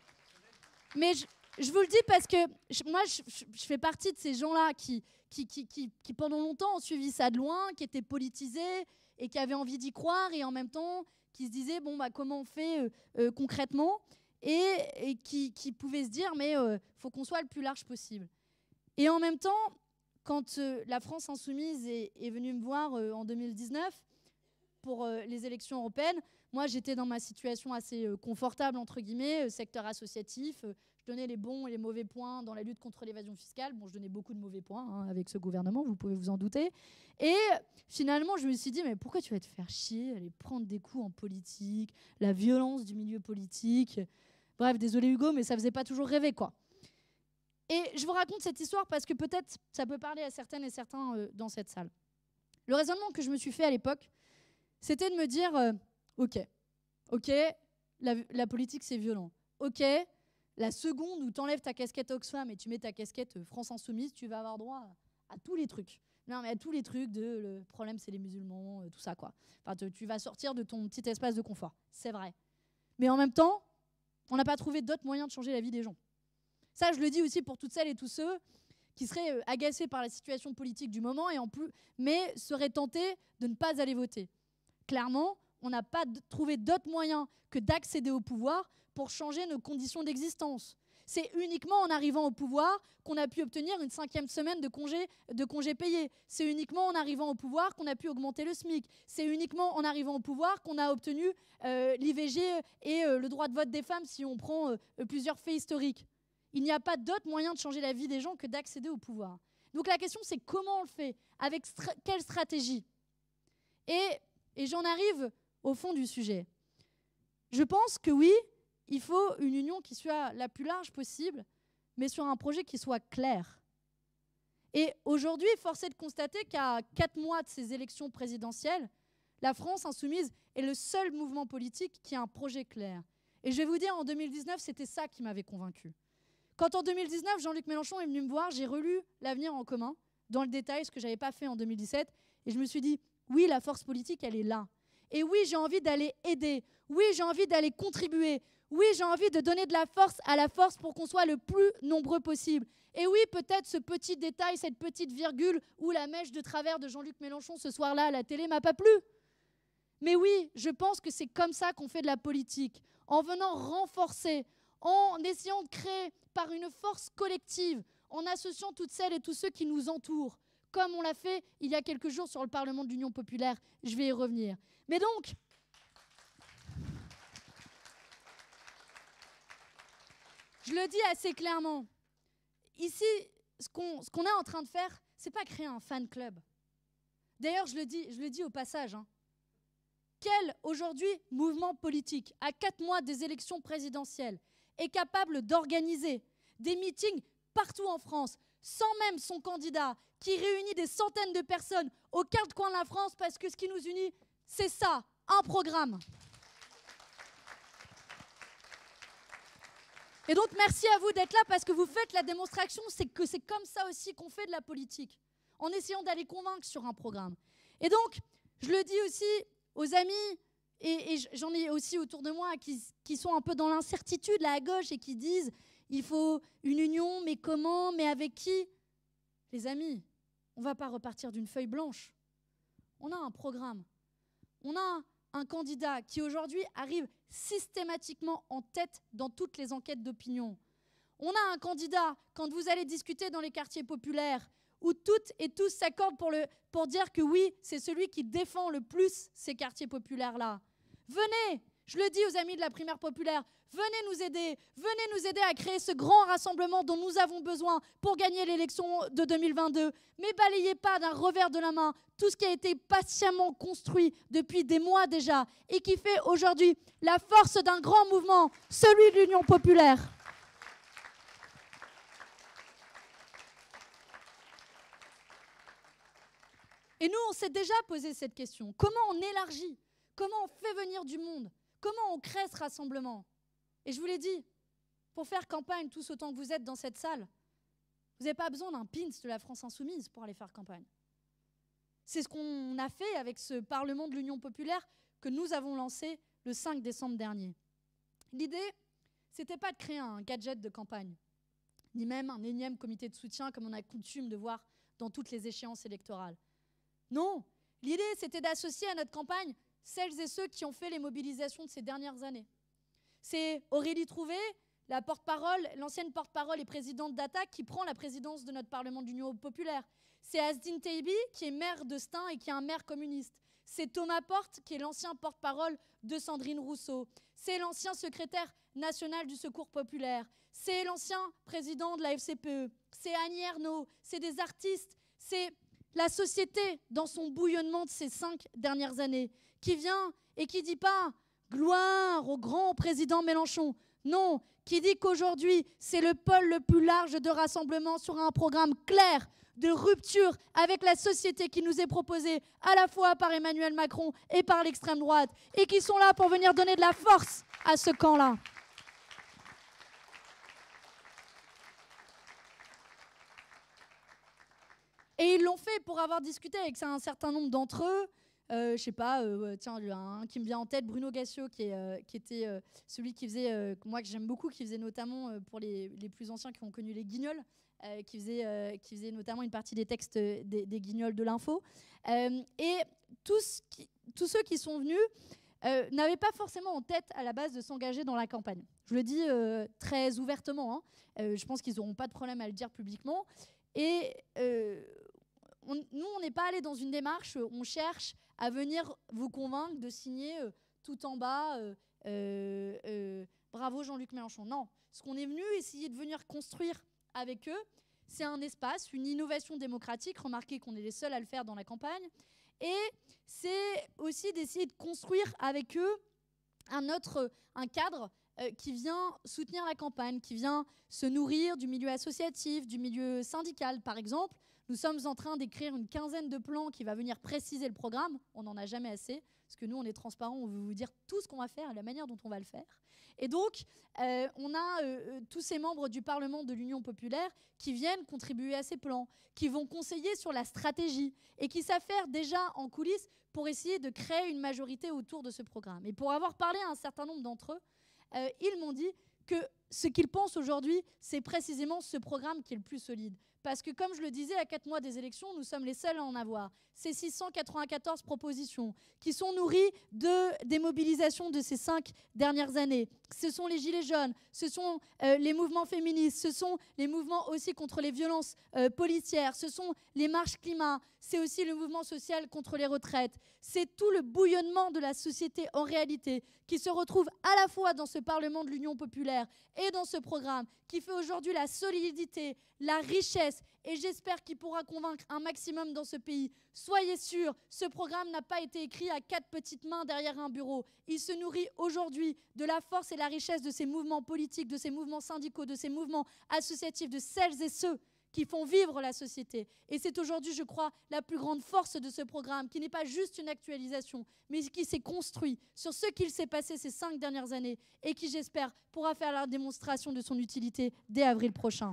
mais je, je vous le dis parce que je, moi, je, je fais partie de ces gens-là qui qui, qui qui qui pendant longtemps ont suivi ça de loin, qui étaient politisés et qui avaient envie d'y croire et en même temps qui se disaient bon bah comment on fait euh, euh, concrètement. Et, et qui, qui pouvaient se dire mais il euh, faut qu'on soit le plus large possible. Et en même temps, quand euh, la France insoumise est, est venue me voir euh, en deux mille dix-neuf pour euh, les élections européennes, moi j'étais dans ma situation assez euh, confortable, entre guillemets, euh, secteur associatif. Euh, je donnais les bons et les mauvais points dans la lutte contre l'évasion fiscale. Bon, je donnais beaucoup de mauvais points hein, avec ce gouvernement, vous pouvez vous en douter. Et finalement, je me suis dit, mais pourquoi tu vas te faire chier, aller prendre des coups en politique, la violence du milieu politique. Bref, désolé Hugo, mais ça faisait pas toujours rêver, quoi. Et je vous raconte cette histoire parce que peut-être ça peut parler à certaines et certains euh, dans cette salle. Le raisonnement que je me suis fait à l'époque, c'était de me dire, euh, ok, ok, la, la politique c'est violent. Ok, la seconde où tu enlèves ta casquette Oxfam et tu mets ta casquette euh, France Insoumise, tu vas avoir droit à, à tous les trucs. Non, mais à tous les trucs de le problème c'est les musulmans, euh, tout ça quoi. Enfin, tu, tu vas sortir de ton petit espace de confort, c'est vrai. Mais en même temps, on n'a pas trouvé d'autres moyens de changer la vie des gens. Ça, je le dis aussi pour toutes celles et tous ceux qui seraient agacés par la situation politique du moment, et en plus, mais seraient tentés de ne pas aller voter. Clairement, on n'a pas trouvé d'autres moyens que d'accéder au pouvoir pour changer nos conditions d'existence. C'est uniquement en arrivant au pouvoir qu'on a pu obtenir une cinquième semaine de congés de congé payés. C'est uniquement en arrivant au pouvoir qu'on a pu augmenter le SMIC. C'est uniquement en arrivant au pouvoir qu'on a obtenu euh, l'I V G et euh, le droit de vote des femmes si on prend euh, plusieurs faits historiques. Il n'y a pas d'autre moyen de changer la vie des gens que d'accéder au pouvoir. Donc la question, c'est comment on le fait, avec stra- quelle stratégie. Et, et j'en arrive au fond du sujet. Je pense que oui, il faut une union qui soit la plus large possible, mais sur un projet qui soit clair. Et aujourd'hui, force est de constater qu'à quatre mois de ces élections présidentielles, la France insoumise est le seul mouvement politique qui a un projet clair. Et je vais vous dire, en deux mille dix-neuf, c'était ça qui m'avait convaincu. Quand en deux mille dix-neuf, Jean-Luc Mélenchon est venu me voir, j'ai relu L'Avenir en commun, dans le détail, ce que je n'avais pas fait en deux mille dix-sept, et je me suis dit, oui, la force politique, elle est là. Et oui, j'ai envie d'aller aider. Oui, j'ai envie d'aller contribuer. Oui, j'ai envie de donner de la force à la force pour qu'on soit le plus nombreux possible. Et oui, peut-être ce petit détail, cette petite virgule ou la mèche de travers de Jean-Luc Mélenchon ce soir-là à la télé m'a pas plu. Mais oui, je pense que c'est comme ça qu'on fait de la politique, en venant renforcer, en essayant de créer par une force collective, en associant toutes celles et tous ceux qui nous entourent, comme on l'a fait il y a quelques jours sur le Parlement de l'Union populaire. Je vais y revenir. Mais donc, je le dis assez clairement, ici, ce qu'on ce qu'on est en train de faire, c'est pas créer un fan club. D'ailleurs, je le dis, je le dis au passage, hein. Quel, aujourd'hui, mouvement politique, à quatre mois des élections présidentielles, est capable d'organiser des meetings partout en France, sans même son candidat, qui réunit des centaines de personnes aux quatre coins de la France, parce que ce qui nous unit, c'est ça, un programme. Et donc, merci à vous d'être là, parce que vous faites la démonstration, c'est que c'est comme ça aussi qu'on fait de la politique, en essayant d'aller convaincre sur un programme. Et donc, je le dis aussi aux amis, et, et j'en ai aussi autour de moi qui, qui sont un peu dans l'incertitude, là à gauche, et qui disent il faut une union, mais comment, mais avec qui? Les amis, on ne va pas repartir d'une feuille blanche. On a un programme. On a un candidat qui aujourd'hui arrive systématiquement en tête dans toutes les enquêtes d'opinion. On a un candidat, quand vous allez discuter dans les quartiers populaires, où toutes et tous s'accordent pour, le, pour dire que oui, c'est celui qui défend le plus ces quartiers populaires-là. Venez, je le dis aux amis de la primaire populaire, venez nous aider, venez nous aider à créer ce grand rassemblement dont nous avons besoin pour gagner l'élection de deux mille vingt-deux. Mais balayez pas d'un revers de la main tout ce qui a été patiemment construit depuis des mois déjà et qui fait aujourd'hui la force d'un grand mouvement, celui de l'Union populaire. Et nous, on s'est déjà posé cette question. Comment on élargit? Comment on fait venir du monde? Comment on crée ce rassemblement? Et je vous l'ai dit, pour faire campagne tous autant que vous êtes dans cette salle, vous n'avez pas besoin d'un pins de la France Insoumise pour aller faire campagne. C'est ce qu'on a fait avec ce Parlement de l'Union populaire que nous avons lancé le cinq décembre dernier. L'idée, ce n'était pas de créer un gadget de campagne, ni même un énième comité de soutien comme on a coutume de voir dans toutes les échéances électorales. Non, l'idée, c'était d'associer à notre campagne celles et ceux qui ont fait les mobilisations de ces dernières années. C'est Aurélie Trouvé, la porte-parole, l'ancienne porte-parole et présidente d'Attac qui prend la présidence de notre Parlement de l'Union populaire. C'est Asdine Teibi qui est maire de Stein et qui est un maire communiste. C'est Thomas Porte qui est l'ancien porte-parole de Sandrine Rousseau. C'est l'ancien secrétaire national du Secours populaire. C'est l'ancien président de la F C P E. C'est Annie Ernaux. C'est des artistes. C'est la société dans son bouillonnement de ces cinq dernières années qui vient et qui ne dit pas « gloire au grand président Mélenchon ». Non, qui dit qu'aujourd'hui, c'est le pôle le plus large de rassemblement sur un programme clair de rupture avec la société qui nous est proposée à la fois par Emmanuel Macron et par l'extrême droite, et qui sont là pour venir donner de la force à ce camp-là. Et ils l'ont fait pour avoir discuté avec un certain nombre d'entre eux. Euh, je sais pas, euh, tiens, un qui me vient en tête, Bruno Gassio, qui, est, euh, qui était euh, celui qui faisait, euh, moi que j'aime beaucoup, qui faisait notamment, euh, pour les, les plus anciens qui ont connu les Guignols, euh, qui, faisait, euh, qui faisait notamment une partie des textes des, des Guignols de l'info. Euh, et tous, qui, tous ceux qui sont venus euh, n'avaient pas forcément en tête à la base de s'engager dans la campagne. Je le dis euh, très ouvertement, hein. euh, je pense qu'ils n'auront pas de problème à le dire publiquement. Et euh, on, nous, on n'est pas allé dans une démarche, on cherche à venir vous convaincre de signer euh, tout en bas euh, euh, euh, bravo Jean-Luc Mélenchon. Non, ce qu'on est venu essayer de venir construire avec eux, c'est un espace, une innovation démocratique. Remarquez qu'on est les seuls à le faire dans la campagne. Et c'est aussi d'essayer de construire avec eux un autre, un cadre euh, qui vient soutenir la campagne, qui vient se nourrir du milieu associatif, du milieu syndical, par exemple. Nous sommes en train d'écrire une quinzaine de plans qui va venir préciser le programme. On n'en a jamais assez, parce que nous, on est transparent, on veut vous dire tout ce qu'on va faire et la manière dont on va le faire. Et donc, euh, on a euh, tous ces membres du Parlement de l'Union populaire qui viennent contribuer à ces plans, qui vont conseiller sur la stratégie et qui savent faire déjà en coulisses pour essayer de créer une majorité autour de ce programme. Et pour avoir parlé à un certain nombre d'entre eux, euh, ils m'ont dit que ce qu'ils pensent aujourd'hui, c'est précisément ce programme qui est le plus solide. Parce que, comme je le disais, à quatre mois des élections, nous sommes les seuls à en avoir. Ces six cent quatre-vingt-quatorze propositions qui sont nourries de, des mobilisations de ces cinq dernières années. Ce sont les Gilets jaunes, ce sont euh, les mouvements féministes, ce sont les mouvements aussi contre les violences euh, policières, ce sont les marches climat, c'est aussi le mouvement social contre les retraites. C'est tout le bouillonnement de la société en réalité qui se retrouve à la fois dans ce Parlement de l'Union populaire et dans ce programme qui fait aujourd'hui la solidité, la richesse, et j'espère qu'il pourra convaincre un maximum dans ce pays. Soyez sûrs, ce programme n'a pas été écrit à quatre petites mains derrière un bureau. Il se nourrit aujourd'hui de la force et la richesse de ces mouvements politiques, de ces mouvements syndicaux, de ces mouvements associatifs, de celles et ceux qui font vivre la société. Et c'est aujourd'hui, je crois, la plus grande force de ce programme, qui n'est pas juste une actualisation, mais qui s'est construit sur ce qu'il s'est passé ces cinq dernières années et qui, j'espère, pourra faire la démonstration de son utilité dès avril prochain.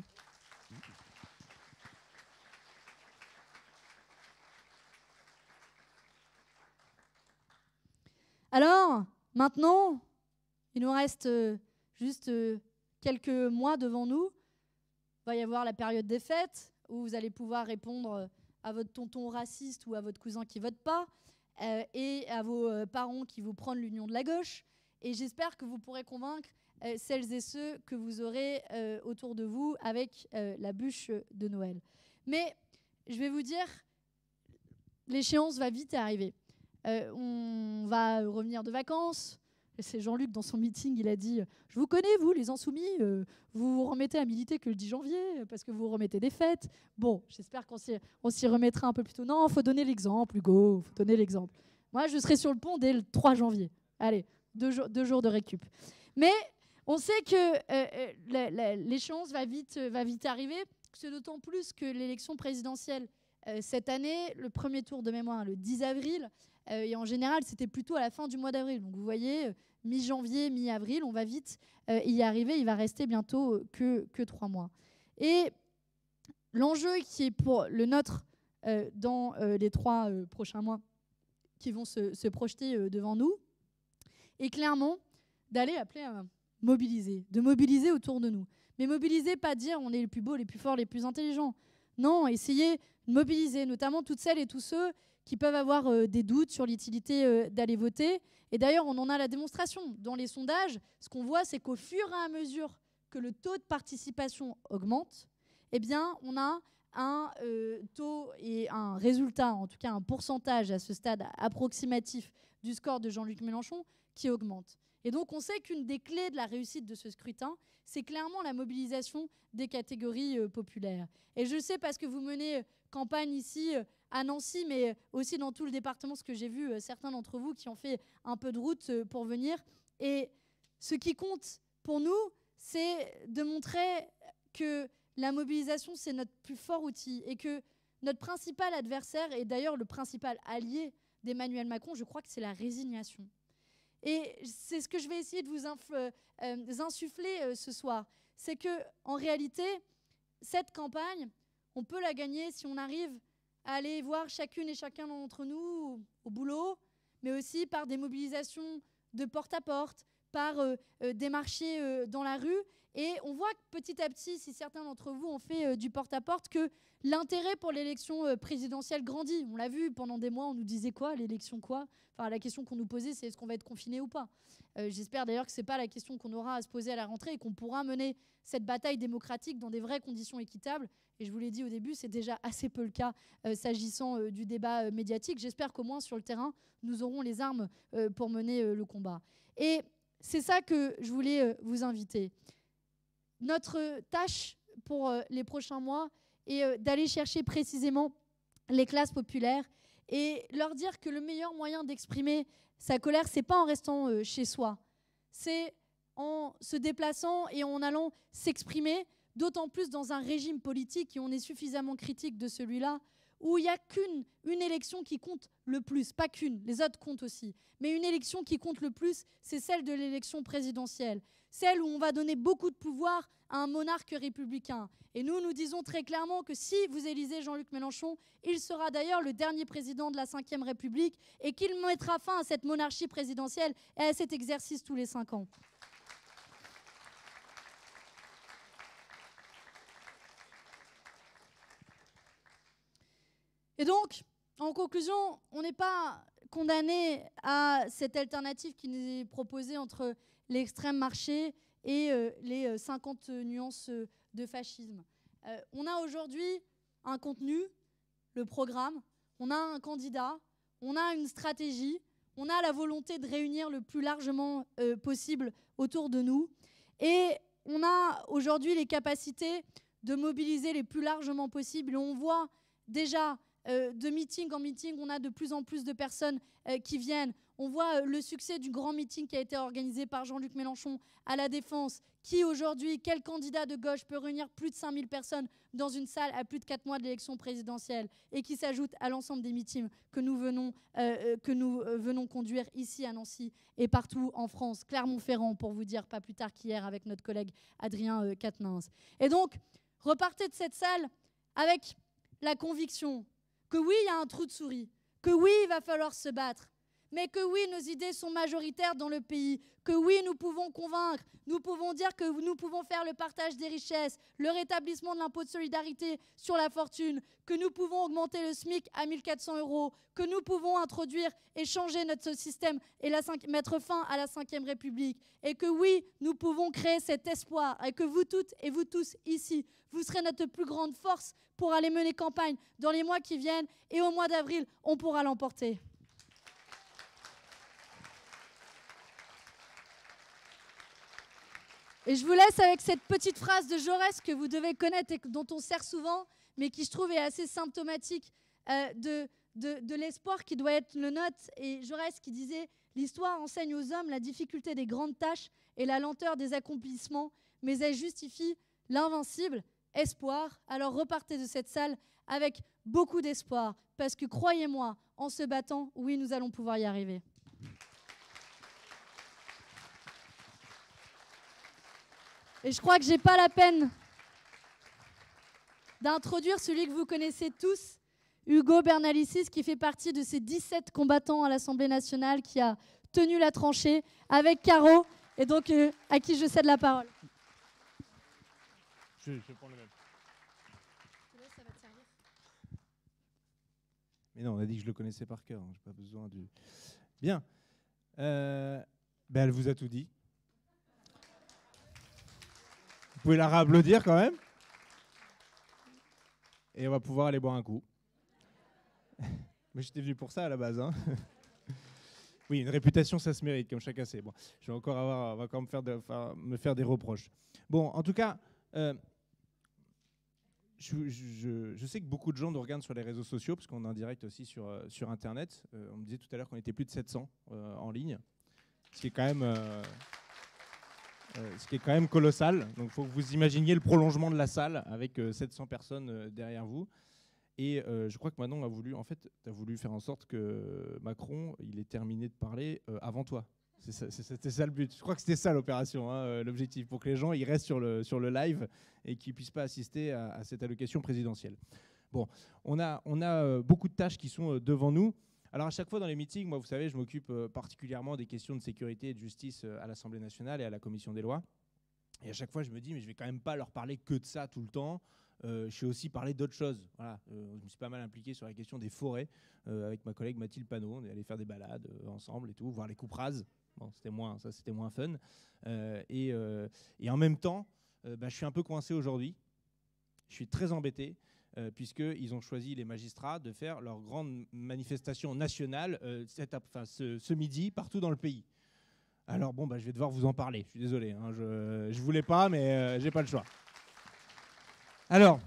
Alors, maintenant, il nous reste euh, juste euh, quelques mois devant nous. Il va y avoir la période des fêtes où vous allez pouvoir répondre à votre tonton raciste ou à votre cousin qui ne vote pas euh, et à vos euh, parents qui vous prennent l'union de la gauche. Et j'espère que vous pourrez convaincre euh, celles et ceux que vous aurez euh, autour de vous avec euh, la bûche de Noël. Mais je vais vous dire, l'échéance va vite arriver. Euh, on va revenir de vacances. C'est Jean-Luc, dans son meeting, il a dit « Je vous connais, vous, les insoumis, euh, vous vous remettez à militer que le dix janvier, parce que vous remettez des fêtes. » Bon, j'espère qu'on s'y, on s'y remettra un peu plus tôt. Non, il faut donner l'exemple, Hugo, il faut donner l'exemple. Moi, je serai sur le pont dès le trois janvier. Allez, deux, jours, deux jours de récup. Mais on sait que euh, la, la, l'échéance va vite, va vite arriver, c'est d'autant plus que l'élection présidentielle, euh, cette année, le premier tour de mémoire, le dix avril, Euh, et en général, c'était plutôt à la fin du mois d'avril. Donc vous voyez, euh, mi-janvier, mi-avril, on va vite euh, y arriver. Il va rester bientôt euh, que, que trois mois. Et l'enjeu qui est pour le nôtre euh, dans euh, les trois euh, prochains mois qui vont se, se projeter euh, devant nous est clairement d'aller appeler à mobiliser, de mobiliser autour de nous. Mais mobiliser, pas dire on est les plus beaux, les plus forts, les plus intelligents. Non, essayer de mobiliser, notamment toutes celles et tous ceux qui peuvent avoir euh, des doutes sur l'utilité euh, d'aller voter. Et d'ailleurs, on en a la démonstration. Dans les sondages, ce qu'on voit, c'est qu'au fur et à mesure que le taux de participation augmente, eh bien, on a un euh, taux et un résultat, en tout cas un pourcentage à ce stade approximatif du score de Jean-Luc Mélenchon qui augmente. Et donc, on sait qu'une des clés de la réussite de ce scrutin, c'est clairement la mobilisation des catégories euh, populaires. Et je le sais parce que vous menez euh, campagne ici euh, à Nancy, mais aussi dans tout le département, parce que j'ai vu euh, certains d'entre vous qui ont fait un peu de route euh, pour venir. Et ce qui compte pour nous, c'est de montrer que la mobilisation, c'est notre plus fort outil et que notre principal adversaire, et d'ailleurs le principal allié d'Emmanuel Macron, je crois que c'est la résignation. Et c'est ce que je vais essayer de vous euh, euh, insuffler euh, ce soir. C'est qu'en réalité, cette campagne, on peut la gagner si on arrive à aller voir chacune et chacun d'entre nous au boulot, mais aussi par des mobilisations de porte-à-porte, par euh, euh, des marchés euh, dans la rue. Et on voit que petit à petit, si certains d'entre vous ont fait euh, du porte-à-porte, que l'intérêt pour l'élection euh, présidentielle grandit. On l'a vu pendant des mois, on nous disait quoi, l'élection quoi? Enfin, la question qu'on nous posait, c'est est-ce qu'on va être confiné ou pas? euh, J'espère d'ailleurs que ce n'est pas la question qu'on aura à se poser à la rentrée et qu'on pourra mener cette bataille démocratique dans des vraies conditions équitables. Et je vous l'ai dit au début, c'est déjà assez peu le cas euh, s'agissant euh, du débat euh, médiatique. J'espère qu'au moins sur le terrain, nous aurons les armes euh, pour mener euh, le combat. Et c'est ça que je voulais euh, vous inviter. Notre tâche pour euh, les prochains mois est euh, d'aller chercher précisément les classes populaires et leur dire que le meilleur moyen d'exprimer sa colère, c'est pas en restant euh, chez soi, c'est en se déplaçant et en allant s'exprimer, d'autant plus dans un régime politique, et on est suffisamment critique de celui-là, où il n'y a qu'une une élection qui compte le plus, pas qu'une, les autres comptent aussi, mais une élection qui compte le plus, c'est celle de l'élection présidentielle, celle où on va donner beaucoup de pouvoir à un monarque républicain. Et nous, nous disons très clairement que si vous élisez Jean-Luc Mélenchon, il sera d'ailleurs le dernier président de la cinquième République et qu'il mettra fin à cette monarchie présidentielle et à cet exercice tous les cinq ans. Et donc, en conclusion, on n'est pas condamné à cette alternative qui nous est proposée entre l'extrême marché et euh, les cinquante nuances de fascisme. Euh, on a aujourd'hui un contenu, le programme, on a un candidat, on a une stratégie, on a la volonté de réunir le plus largement euh, possible autour de nous. Et on a aujourd'hui les capacités de mobiliser les plus largement possible. Et on voit déjà Euh, de meeting en meeting, on a de plus en plus de personnes euh, qui viennent. On voit euh, le succès du grand meeting qui a été organisé par Jean-Luc Mélenchon à La Défense. Qui aujourd'hui, quel candidat de gauche peut réunir plus de cinq mille personnes dans une salle à plus de quatre mois de l'élection présidentielle et qui s'ajoute à l'ensemble des meetings que nous venons, euh, que nous euh, venons conduire ici à Nancy et partout en France, Clermont-Ferrand pour vous dire, pas plus tard qu'hier avec notre collègue Adrien euh, Quatennens. Et donc, repartez de cette salle avec la conviction que oui, il y a un trou de souris, que oui, il va falloir se battre, mais que oui, nos idées sont majoritaires dans le pays, que oui, nous pouvons convaincre, nous pouvons dire que nous pouvons faire le partage des richesses, le rétablissement de l'impôt de solidarité sur la fortune, que nous pouvons augmenter le SMIC à mille quatre cents euros, que nous pouvons introduire et changer notre système et la cinq... mettre fin à la cinquième République, et que oui, nous pouvons créer cet espoir, et que vous toutes et vous tous ici, vous serez notre plus grande force pour aller mener campagne dans les mois qui viennent, et au mois d'avril, on pourra l'emporter. Et je vous laisse avec cette petite phrase de Jaurès que vous devez connaître et dont on sert souvent, mais qui, je trouve, est assez symptomatique euh, de, de, de l'espoir qui doit être le nôtre. Et Jaurès qui disait « L'histoire enseigne aux hommes la difficulté des grandes tâches et la lenteur des accomplissements, mais elle justifie l'invincible espoir. » Alors repartez de cette salle avec beaucoup d'espoir, parce que croyez-moi, en se battant, oui, nous allons pouvoir y arriver. Et je crois que je n'ai pas la peine d'introduire celui que vous connaissez tous, Hugo Bernalicis, qui fait partie de ces dix-sept combattants à l'Assemblée nationale, qui a tenu la tranchée avec Caro, et donc euh, à qui je cède la parole. Je, je prends le même. Ça va te servir. Mais non, on a dit que je le connaissais par cœur, hein, j'ai pas besoin du... Bien. Euh, ben elle vous a tout dit. pouvez la réapplaudir quand même. Et on va pouvoir aller boire un coup. Mais j'étais venu pour ça à la base. Hein. Oui, une réputation, ça se mérite, comme chacun sait. Bon, je vais encore avoir, on va encore me faire, de, enfin, me faire des reproches. Bon, en tout cas, euh, je, je, je sais que beaucoup de gens nous regardent sur les réseaux sociaux, parce qu'on est en direct aussi sur, euh, sur Internet. Euh, on me disait tout à l'heure qu'on était plus de sept cents euh, en ligne, ce qui est quand même, euh, euh, ce qui est quand même colossal. Donc, il faut que vous imaginiez le prolongement de la salle avec euh, sept cents personnes euh, derrière vous. Et euh, je crois que Manon a voulu, en fait, a voulu faire en sorte que Macron, il ait terminé de parler euh, avant toi. C'était ça le but. Je crois que c'était ça l'opération, hein, l'objectif, pour que les gens ils restent sur le, sur le live et qu'ils ne puissent pas assister à, à cette allocation présidentielle. Bon, on a, on a euh, beaucoup de tâches qui sont euh, devant nous. Alors à chaque fois dans les meetings, moi vous savez, je m'occupe euh, particulièrement des questions de sécurité et de justice euh, à l'Assemblée nationale et à la Commission des lois. Et à chaque fois je me dis, mais je vais quand même pas leur parler que de ça tout le temps. Euh, je sais aussi parler d'autres choses. Voilà. Euh, je me suis pas mal impliqué sur la question des forêts euh, avec ma collègue Mathilde Panot. On est allé faire des balades euh, ensemble et tout, voir les coupes rases. Bon, c'était moins, ça c'était moins fun. Euh, et, euh, et en même temps, euh, bah, je suis un peu coincé aujourd'hui. Je suis très embêté euh, puisqu'ils ont choisi, les magistrats, de faire leur grande manifestation nationale euh, cette, enfin, ce, ce midi partout dans le pays. Alors bon, bah, je vais devoir vous en parler. Je suis désolé. Hein, je ne voulais pas, mais euh, j'ai pas le choix. Alors,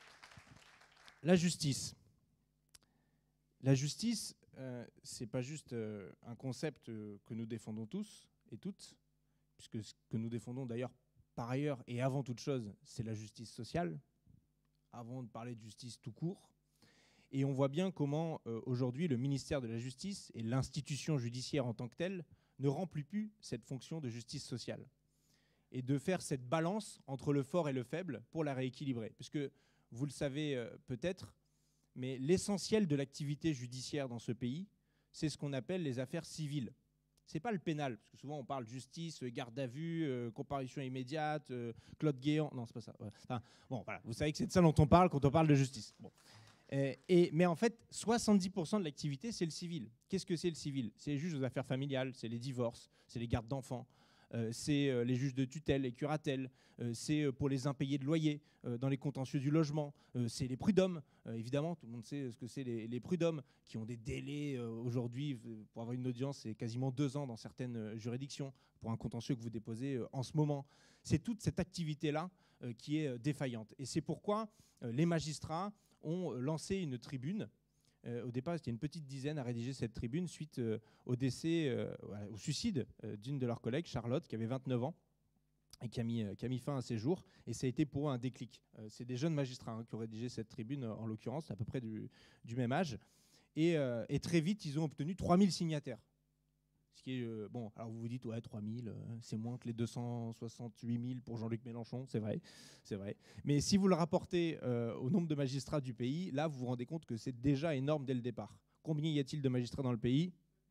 la justice. La justice, euh, ce n'est pas juste euh, un concept euh, que nous défendons tous et toutes, puisque ce que nous défendons d'ailleurs par ailleurs et avant toute chose, c'est la justice sociale, avant de parler de justice tout court. Et on voit bien comment euh, aujourd'hui le ministère de la Justice et l'institution judiciaire en tant que telle ne remplit plus cette fonction de justice sociale. Et de faire cette balance entre le fort et le faible pour la rééquilibrer. Puisque vous le savez euh, peut-être, mais l'essentiel de l'activité judiciaire dans ce pays, c'est ce qu'on appelle les affaires civiles. Ce n'est pas le pénal, parce que souvent on parle justice, garde à vue, euh, comparution immédiate, euh, Claude Guéant. Non, c'est pas ça. Enfin, bon, voilà, vous savez que c'est de ça dont on parle quand on parle de justice. Bon. Et, et, mais en fait, soixante-dix pour cent de l'activité, c'est le civil. Qu'est-ce que c'est le civil? C'est les juges aux affaires familiales, c'est les divorces, c'est les gardes d'enfants. Euh, c'est euh, les juges de tutelle, les curatelles, euh, c'est euh, pour les impayés de loyer euh, dans les contentieux du logement, euh, c'est les prud'hommes, euh, évidemment, tout le monde sait ce que c'est les, les prud'hommes, qui ont des délais euh, aujourd'hui, pour avoir une audience, c'est quasiment deux ans dans certaines euh, juridictions, pour un contentieux que vous déposez euh, en ce moment. C'est toute cette activité-là euh, qui est euh, défaillante. Et c'est pourquoi euh, les magistrats ont euh, lancé une tribune. Euh, au départ, c'était une petite dizaine à rédiger cette tribune suite euh, au décès, euh, au suicide euh, d'une de leurs collègues, Charlotte, qui avait vingt-neuf ans et qui a mis, euh, qui a mis fin à ses jours. Et ça a été pour eux un déclic. Euh, c'est des jeunes magistrats hein, qui ont rédigé cette tribune, en l'occurrence, à peu près du, du même âge. Et, euh, et très vite, ils ont obtenu trois mille signataires. Ce qui est, euh, bon, alors vous vous dites, ouais, trois mille, euh, c'est moins que les deux cent soixante-huit mille pour Jean-Luc Mélenchon, c'est vrai, c'est vrai. Mais si vous le rapportez euh, au nombre de magistrats du pays, là, vous vous rendez compte que c'est déjà énorme dès le départ. Combien y a-t-il de magistrats dans le pays?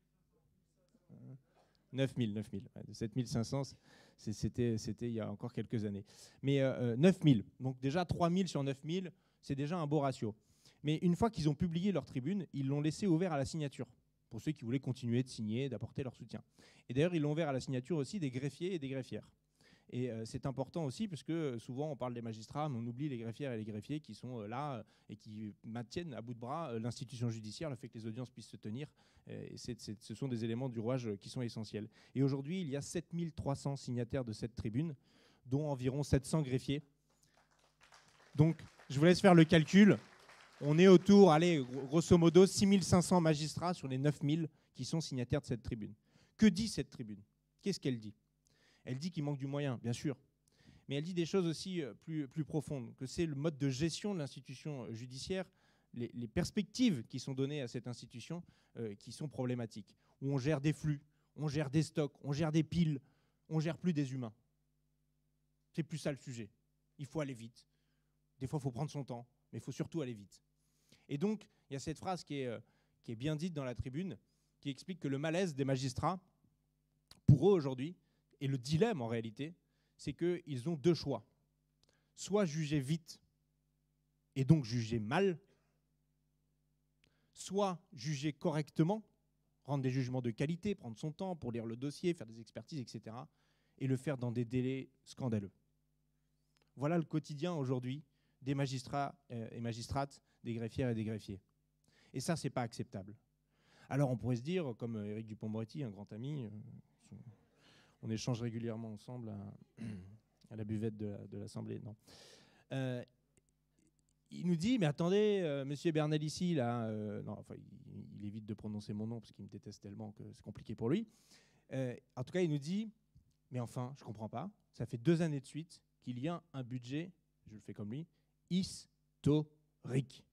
neuf mille, neuf mille. sept mille cinq cents, c'était il y a encore quelques années. Mais euh, neuf mille, donc déjà trois mille sur neuf mille, c'est déjà un beau ratio. Mais une fois qu'ils ont publié leur tribune, ils l'ont laissé ouvert à la signature, pour ceux qui voulaient continuer de signer, d'apporter leur soutien. Et d'ailleurs, ils l'ont ouvert à la signature aussi des greffiers et des greffières. Et euh, c'est important aussi parce que souvent on parle des magistrats, mais on oublie les greffières et les greffiers qui sont euh, là euh, et qui maintiennent à bout de bras euh, l'institution judiciaire, le fait que les audiences puissent se tenir. Euh, et c'est, c'est, ce sont des éléments du rouage qui sont essentiels. Et aujourd'hui, il y a sept mille trois cents signataires de cette tribune, dont environ sept cents greffiers. Donc, je vous laisse faire le calcul. On est autour, allez, grosso modo, six mille cinq cents magistrats sur les neuf mille qui sont signataires de cette tribune. Que dit cette tribune? Qu'est-ce qu'elle dit? Elle dit qu'il manque du moyen, bien sûr. Mais elle dit des choses aussi plus, plus profondes, que c'est le mode de gestion de l'institution judiciaire, les, les perspectives qui sont données à cette institution euh, qui sont problématiques. Où on gère des flux, on gère des stocks, on gère des piles, on ne gère plus des humains. C'est plus ça le sujet. Il faut aller vite. Des fois, il faut prendre son temps, mais il faut surtout aller vite. Et donc, il y a cette phrase qui est, euh, qui est bien dite dans la tribune, qui explique que le malaise des magistrats, pour eux aujourd'hui, et le dilemme en réalité, c'est qu'ils ont deux choix. Soit juger vite, et donc juger mal, soit juger correctement, rendre des jugements de qualité, prendre son temps pour lire le dossier, faire des expertises, et cetera, et le faire dans des délais scandaleux. Voilà le quotidien aujourd'hui des magistrats et magistrates, des greffières et des greffiers. Et ça, ce n'est pas acceptable. Alors on pourrait se dire, comme Éric Dupond-Moretti, un grand ami, euh, on échange régulièrement ensemble à, à la buvette de, de l'Assemblée. Non. Euh, il nous dit, mais attendez, euh, monsieur Bernalicis, là, euh, non, enfin, il, il évite de prononcer mon nom parce qu'il me déteste tellement que c'est compliqué pour lui. Euh, en tout cas, il nous dit, mais enfin, je ne comprends pas, ça fait deux années de suite qu'il y a un budget, je le fais comme lui, historique.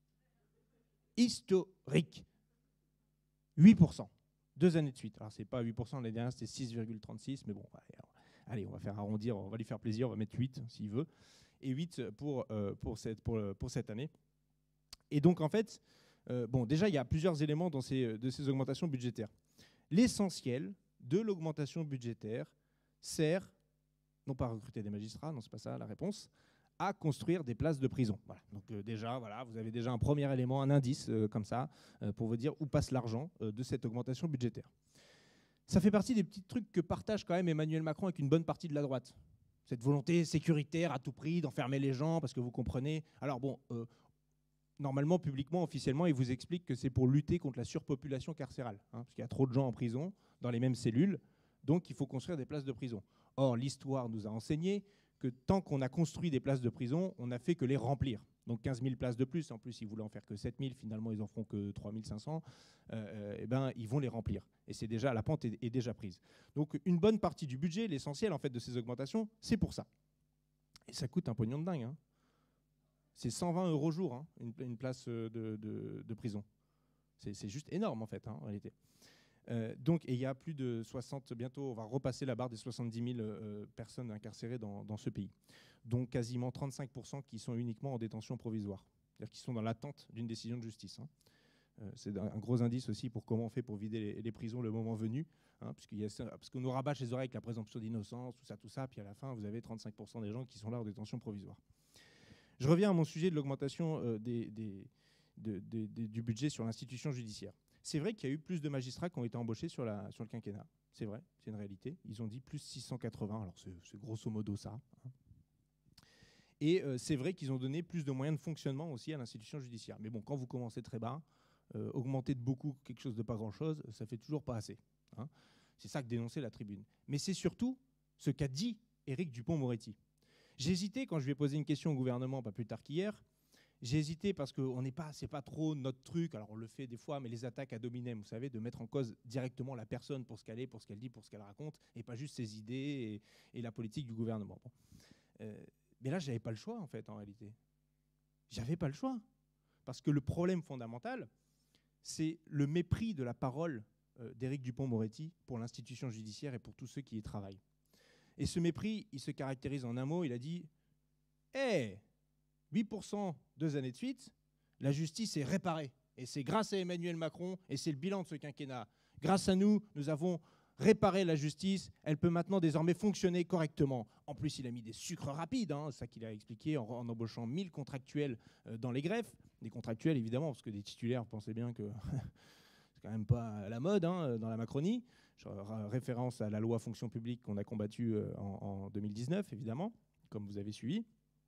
Historique. huit pour cent. Deux années de suite. Alors, ce n'est pas huit pour cent, l'année dernière, c'était six virgule trente-six, mais bon, allez, on va faire arrondir, on va lui faire plaisir, on va mettre huit s'il veut. Et huit pour, euh, pour, cette, pour, pour cette année. Et donc, en fait, euh, bon, déjà, il y a plusieurs éléments dans ces, de ces augmentations budgétaires. L'essentiel de l'augmentation budgétaire sert, non pas à recruter des magistrats, non, c'est pas ça la réponse, à construire des places de prison. Voilà. Donc euh, déjà, voilà, vous avez déjà un premier élément, un indice euh, comme ça, euh, pour vous dire où passe l'argent euh, de cette augmentation budgétaire. Ça fait partie des petits trucs que partage quand même Emmanuel Macron avec une bonne partie de la droite. Cette volonté sécuritaire à tout prix d'enfermer les gens, parce que vous comprenez. Alors bon, euh, normalement, publiquement, officiellement, il vous explique que c'est pour lutter contre la surpopulation carcérale, hein, parce qu'il y a trop de gens en prison, dans les mêmes cellules, donc il faut construire des places de prison. Or, l'histoire nous a enseigné que tant qu'on a construit des places de prison, on n'a fait que les remplir. Donc quinze mille places de plus, en plus ils voulaient en faire que sept mille, finalement ils en feront que trois mille cinq cents, euh, et ben, ils vont les remplir. Et c'est déjà, la pente est, est déjà prise. Donc une bonne partie du budget, l'essentiel en fait de ces augmentations, c'est pour ça. Et ça coûte un pognon de dingue. Hein. C'est cent vingt euros jour, hein, une, une place de, de, de prison. C'est juste énorme en fait, hein, en réalité. Euh, donc, et il y a plus de soixante, bientôt on va repasser la barre des soixante-dix mille euh, personnes incarcérées dans, dans ce pays. Donc quasiment trente-cinq pour cent qui sont uniquement en détention provisoire, c'est-à-dire qui sont dans l'attente d'une décision de justice. Hein. Euh, c'est un gros indice aussi pour comment on fait pour vider les, les prisons le moment venu, hein, parce, y a, parce qu'on nous rabâche les oreilles avec la présomption d'innocence, tout ça, tout ça, puis à la fin vous avez trente-cinq pour cent des gens qui sont là en détention provisoire. Je reviens à mon sujet de l'augmentation euh, des, des, de, de, de, du budget sur l'institution judiciaire. C'est vrai qu'il y a eu plus de magistrats qui ont été embauchés sur, la, sur le quinquennat. C'est vrai, c'est une réalité. Ils ont dit plus six cent quatre-vingts, alors c'est grosso modo ça. Hein. Et euh, c'est vrai qu'ils ont donné plus de moyens de fonctionnement aussi à l'institution judiciaire. Mais bon, quand vous commencez très bas, euh, augmenter de beaucoup quelque chose de pas grand-chose, ça fait toujours pas assez. Hein. C'est ça que dénonçait la tribune. Mais c'est surtout ce qu'a dit Éric Dupond-Moretti. J'ai hésité quand je lui ai posé une question au gouvernement, pas plus tard qu'hier. J'ai hésité parce que ce n'est pas, pas trop notre truc, alors on le fait des fois, mais les attaques à dominem, vous savez, de mettre en cause directement la personne pour ce qu'elle est, pour ce qu'elle dit, pour ce qu'elle raconte, et pas juste ses idées et, et la politique du gouvernement. Bon. Euh, mais là, je n'avais pas le choix, en fait, en réalité. J'avais pas le choix. Parce que le problème fondamental, c'est le mépris de la parole euh, d'Éric Dupond-Moretti pour l'institution judiciaire et pour tous ceux qui y travaillent. Et ce mépris, il se caractérise en un mot, il a dit « Hé, huit pour cent deux années de suite, la justice est réparée. Et c'est grâce à Emmanuel Macron, et c'est le bilan de ce quinquennat. Grâce à nous, nous avons réparé la justice. Elle peut maintenant désormais fonctionner correctement. » En plus, il a mis des sucres rapides, hein, c'est ça qu'il a expliqué, en, en embauchant mille contractuels euh, dans les greffes. Des contractuels, évidemment, parce que des titulaires, vous pensez bien que c'est quand même pas la mode hein, dans la Macronie. Je référence à la loi fonction publique qu'on a combattue euh, en, en deux mille dix-neuf, évidemment, comme vous avez suivi.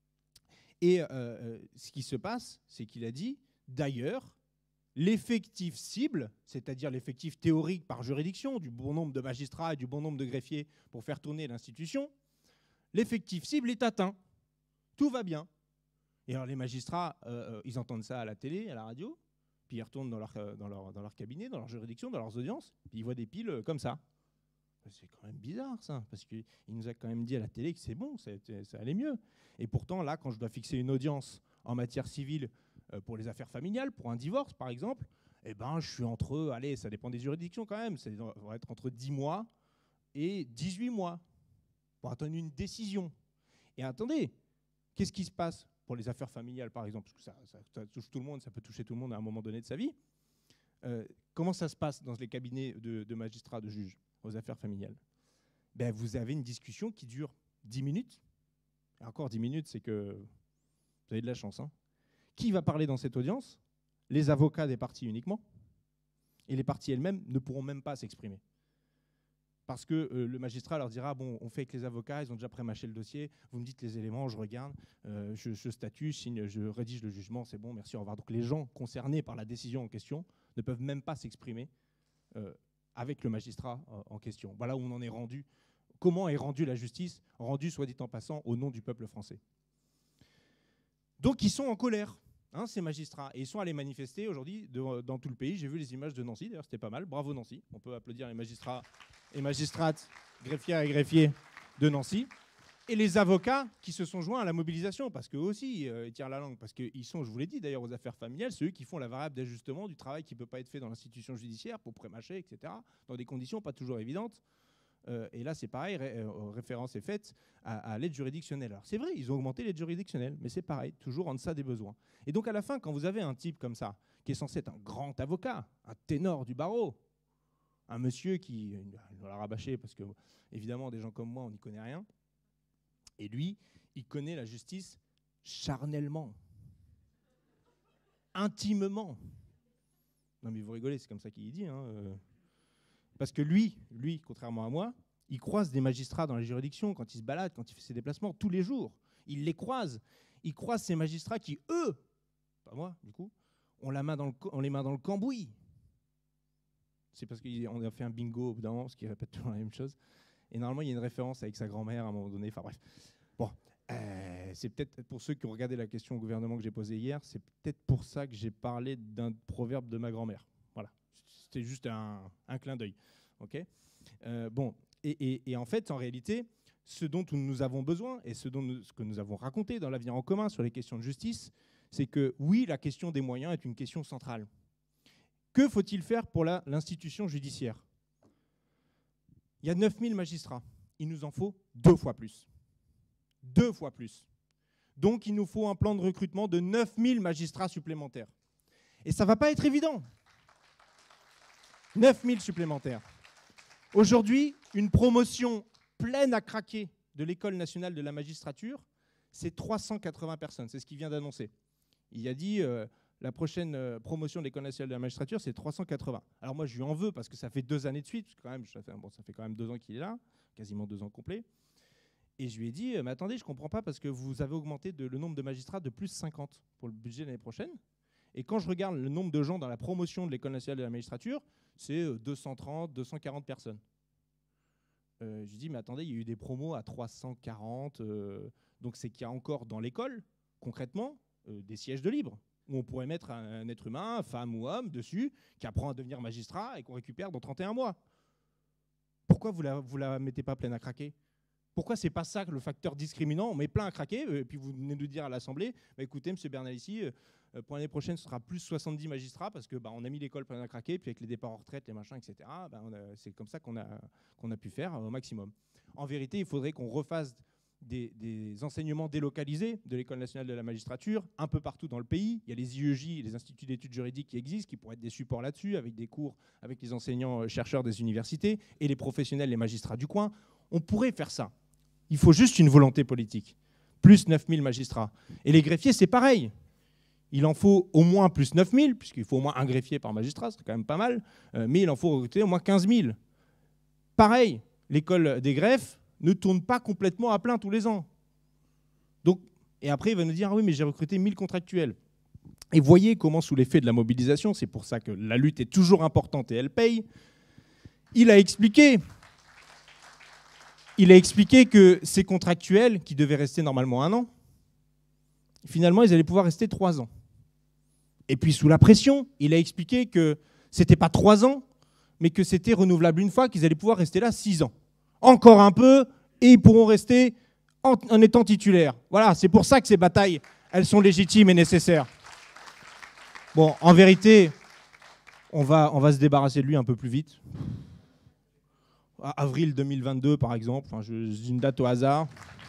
Et euh, ce qui se passe, c'est qu'il a dit, d'ailleurs, l'effectif cible, c'est-à-dire l'effectif théorique par juridiction, du bon nombre de magistrats et du bon nombre de greffiers pour faire tourner l'institution, l'effectif cible est atteint. Tout va bien. Et alors les magistrats, euh, ils entendent ça à la télé, à la radio, puis ils retournent dans leur, dans leur, dans leur cabinet, dans leur juridiction, dans leurs audiences, puis ils voient des piles comme ça. C'est quand même bizarre, ça, parce qu'il nous a quand même dit à la télé que c'est bon, ça, ça allait mieux. Et pourtant, là, quand je dois fixer une audience en matière civile euh, pour les affaires familiales, pour un divorce, par exemple, eh ben, je suis entre, allez, ça dépend des juridictions quand même, ça va être entre dix mois et dix-huit mois pour attendre une décision. Et attendez, qu'est-ce qui se passe pour les affaires familiales, par exemple, parce que ça, ça, ça touche tout le monde, ça peut toucher tout le monde à un moment donné de sa vie. Euh, comment ça se passe dans les cabinets de, de magistrats, de juges aux affaires familiales? Ben, vous avez une discussion qui dure dix minutes. Et encore dix minutes, c'est que vous avez de la chance. Hein. Qui va parler dans cette audience? Les avocats des parties uniquement. Et les parties elles-mêmes ne pourront même pas s'exprimer. Parce que euh, le magistrat leur dira, bon, on fait avec les avocats, ils ont déjà prémâché le dossier, vous me dites les éléments, je regarde, euh, je, je statue, signe, je rédige le jugement, c'est bon, merci, au revoir. Donc les gens concernés par la décision en question ne peuvent même pas s'exprimer euh, avec le magistrat euh, en question. Voilà où on en est rendu. Comment est rendue la justice? Rendue, soit dit en passant, au nom du peuple français. Donc ils sont en colère, hein, ces magistrats, et ils sont allés manifester aujourd'hui dans tout le pays. J'ai vu les images de Nancy, d'ailleurs c'était pas mal, bravo Nancy, on peut applaudir les magistrats et magistrates, greffières et greffiers de Nancy, et les avocats qui se sont joints à la mobilisation, parce qu'eux aussi, euh, ils tirent la langue, parce qu'ils sont, je vous l'ai dit d'ailleurs, aux affaires familiales, ceux qui font la variable d'ajustement du travail qui ne peut pas être fait dans l'institution judiciaire pour prémâcher, et cetera, dans des conditions pas toujours évidentes. Euh, et là, c'est pareil, ré, euh, référence est faite à, à l'aide juridictionnelle. Alors c'est vrai, ils ont augmenté l'aide juridictionnelle, mais c'est pareil, toujours en deçà des besoins. Et donc à la fin, quand vous avez un type comme ça, qui est censé être un grand avocat, un ténor du barreau, un monsieur qui, on l'a rabâché parce que, évidemment, des gens comme moi, on n'y connaît rien. Et lui, il connaît la justice charnellement, intimement. Non mais vous rigolez, c'est comme ça qu'il dit. Hein. Parce que lui, lui, contrairement à moi, il croise des magistrats dans les juridictions quand il se balade, quand il fait ses déplacements, tous les jours. Il les croise. Il croise ces magistrats qui, eux, pas moi, du coup, ont, la main dans le, ont les mains dans le cambouis. C'est parce qu'on a fait un bingo au bout d'un moment, parce qu'il répète toujours la même chose. Et normalement, il y a une référence avec sa grand-mère à un moment donné. Enfin bref. Bon, euh, c'est peut-être pour ceux qui ont regardé la question au gouvernement que j'ai posée hier, c'est peut-être pour ça que j'ai parlé d'un proverbe de ma grand-mère. Voilà, c'était juste un, un clin d'œil. Okay, euh, bon, et, et, et en fait, en réalité, ce dont nous avons besoin et ce, dont nous, ce que nous avons raconté dans l'Avenir en commun sur les questions de justice, c'est que oui, la question des moyens est une question centrale. Que faut-il faire pour la, l'institution judiciaire? Il y a neuf mille magistrats. Il nous en faut deux fois plus. Deux fois plus. Donc, il nous faut un plan de recrutement de neuf mille magistrats supplémentaires. Et ça ne va pas être évident. neuf mille supplémentaires. Aujourd'hui, une promotion pleine à craquer de l'École nationale de la magistrature, c'est trois cent quatre-vingts personnes. C'est ce qu'il vient d'annoncer. Il a dit... Euh, La prochaine euh, promotion de l'École nationale de la magistrature, c'est trois cent quatre-vingts. Alors moi, je lui en veux parce que ça fait deux années de suite. Parce que quand même, ça, fait, bon, ça fait quand même deux ans qu'il est là, quasiment deux ans complets. Et je lui ai dit, euh, mais attendez, je ne comprends pas parce que vous avez augmenté de, le nombre de magistrats de plus cinquante pour le budget de l'année prochaine. Et quand je regarde le nombre de gens dans la promotion de l'École nationale de la magistrature, c'est euh, deux cent trente, deux cent quarante personnes. Euh, je lui ai dit, mais attendez, il y a eu des promos à trois cent quarante. Euh, donc c'est qu'il y a encore dans l'école, concrètement, euh, des sièges de libre, où on pourrait mettre un, un être humain, femme ou homme, dessus, qui apprend à devenir magistrat et qu'on récupère dans trente et un mois. Pourquoi vous la, vous la mettez pas pleine à craquer? Pourquoi c'est pas ça le facteur discriminant? On met plein à craquer, et puis vous venez nous dire à l'Assemblée, bah, écoutez, M. Bernalicy, euh, pour l'année prochaine, ce sera plus soixante-dix magistrats, parce qu'on bah, a mis l'école pleine à craquer, puis avec les départs en retraite, les machins, et cetera, bah, c'est comme ça qu'on a, qu'on a pu faire au maximum. En vérité, il faudrait qu'on refasse Des, des enseignements délocalisés de l'École nationale de la magistrature un peu partout dans le pays. Il y a les I E J, les instituts d'études juridiques qui existent, qui pourraient être des supports là-dessus, avec des cours avec les enseignants-chercheurs des universités et les professionnels, les magistrats du coin. On pourrait faire ça. Il faut juste une volonté politique. Plus neuf mille magistrats. Et les greffiers, c'est pareil. Il en faut au moins plus neuf mille, puisqu'il faut au moins un greffier par magistrat, c'est quand même pas mal, euh, mais il en faut recruter au moins quinze mille. Pareil, l'école des greffes ne tourne pas complètement à plein tous les ans. Donc, et après, il va nous dire, ah oui, mais j'ai recruté mille contractuels. Et voyez comment, sous l'effet de la mobilisation, c'est pour ça que la lutte est toujours importante et elle paye, il a expliqué, il a expliqué que ces contractuels, qui devaient rester normalement un an, finalement, ils allaient pouvoir rester trois ans. Et puis, sous la pression, il a expliqué que ce n'était pas trois ans, mais que c'était renouvelable une fois, qu'ils allaient pouvoir rester là six ans. Encore un peu, et ils pourront rester en, en étant titulaires. Voilà, c'est pour ça que ces batailles, elles sont légitimes et nécessaires. Bon, en vérité, on va, on va se débarrasser de lui un peu plus vite. À avril deux mille vingt-deux, par exemple, enfin, je, je dis une date au hasard.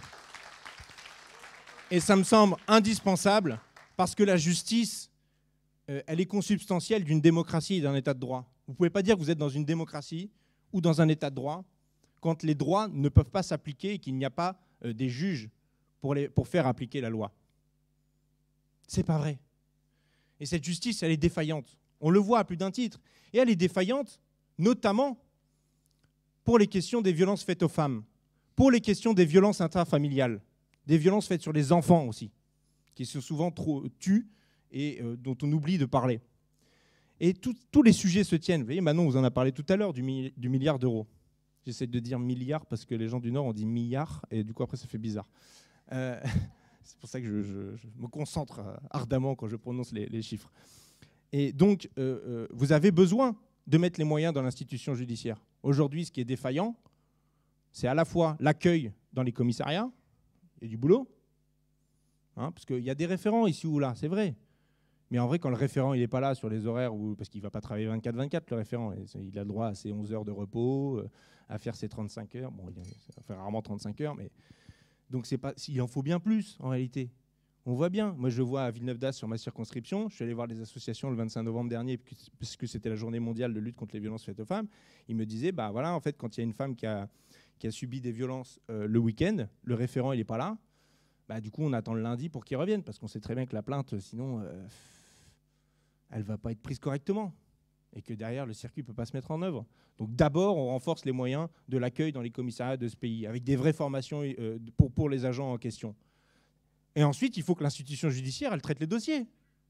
Et ça me semble indispensable, parce que la justice, euh, elle est consubstantielle d'une démocratie et d'un état de droit. Vous ne pouvez pas dire que vous êtes dans une démocratie ou dans un état de droit quand les droits ne peuvent pas s'appliquer et qu'il n'y a pas euh, des juges pour, les, pour faire appliquer la loi. C'est pas vrai. Et cette justice, elle est défaillante. On le voit à plus d'un titre. Et elle est défaillante, notamment pour les questions des violences faites aux femmes, pour les questions des violences intrafamiliales, des violences faites sur les enfants aussi, qui sont souvent trop tues et euh, dont on oublie de parler. Et tout, tous les sujets se tiennent. Vous voyez, Manon vous en a parlé tout à l'heure du, mi du milliard d'euros. J'essaie de dire milliard parce que les gens du Nord ont dit milliard et du coup après ça fait bizarre. Euh, c'est pour ça que je, je, je me concentre ardemment quand je prononce les, les chiffres. Et donc, euh, euh, vous avez besoin de mettre les moyens dans l'institution judiciaire. Aujourd'hui, ce qui est défaillant, c'est à la fois l'accueil dans les commissariats et du boulot, hein, parce qu'il y a des référents ici ou là, c'est vrai. Mais en vrai, quand le référent il n'est pas là sur les horaires, où, parce qu'il ne va pas travailler vingt-quatre vingt-quatre, le référent, il a le droit à ses onze heures de repos, à faire ses trente-cinq heures. Bon, il fait rarement trente-cinq heures, mais donc c'est pas, il en faut bien plus en réalité. On voit bien. Moi, je vois à Villeneuve-d'Ascq sur ma circonscription. Je suis allé voir les associations le vingt-cinq novembre dernier, puisque c'était la journée mondiale de lutte contre les violences faites aux femmes. Ils me disaient, bah voilà, en fait, quand il y a une femme qui a, qui a subi des violences euh, le week-end, le référent il n'est pas là. Bah, du coup, on attend le lundi pour qu'il revienne, parce qu'on sait très bien que la plainte, sinon, euh, elle ne va pas être prise correctement. Et que derrière, le circuit ne peut pas se mettre en œuvre. Donc d'abord, on renforce les moyens de l'accueil dans les commissariats de ce pays, avec des vraies formations euh, pour, pour les agents en question. Et ensuite, il faut que l'institution judiciaire, elle traite les dossiers.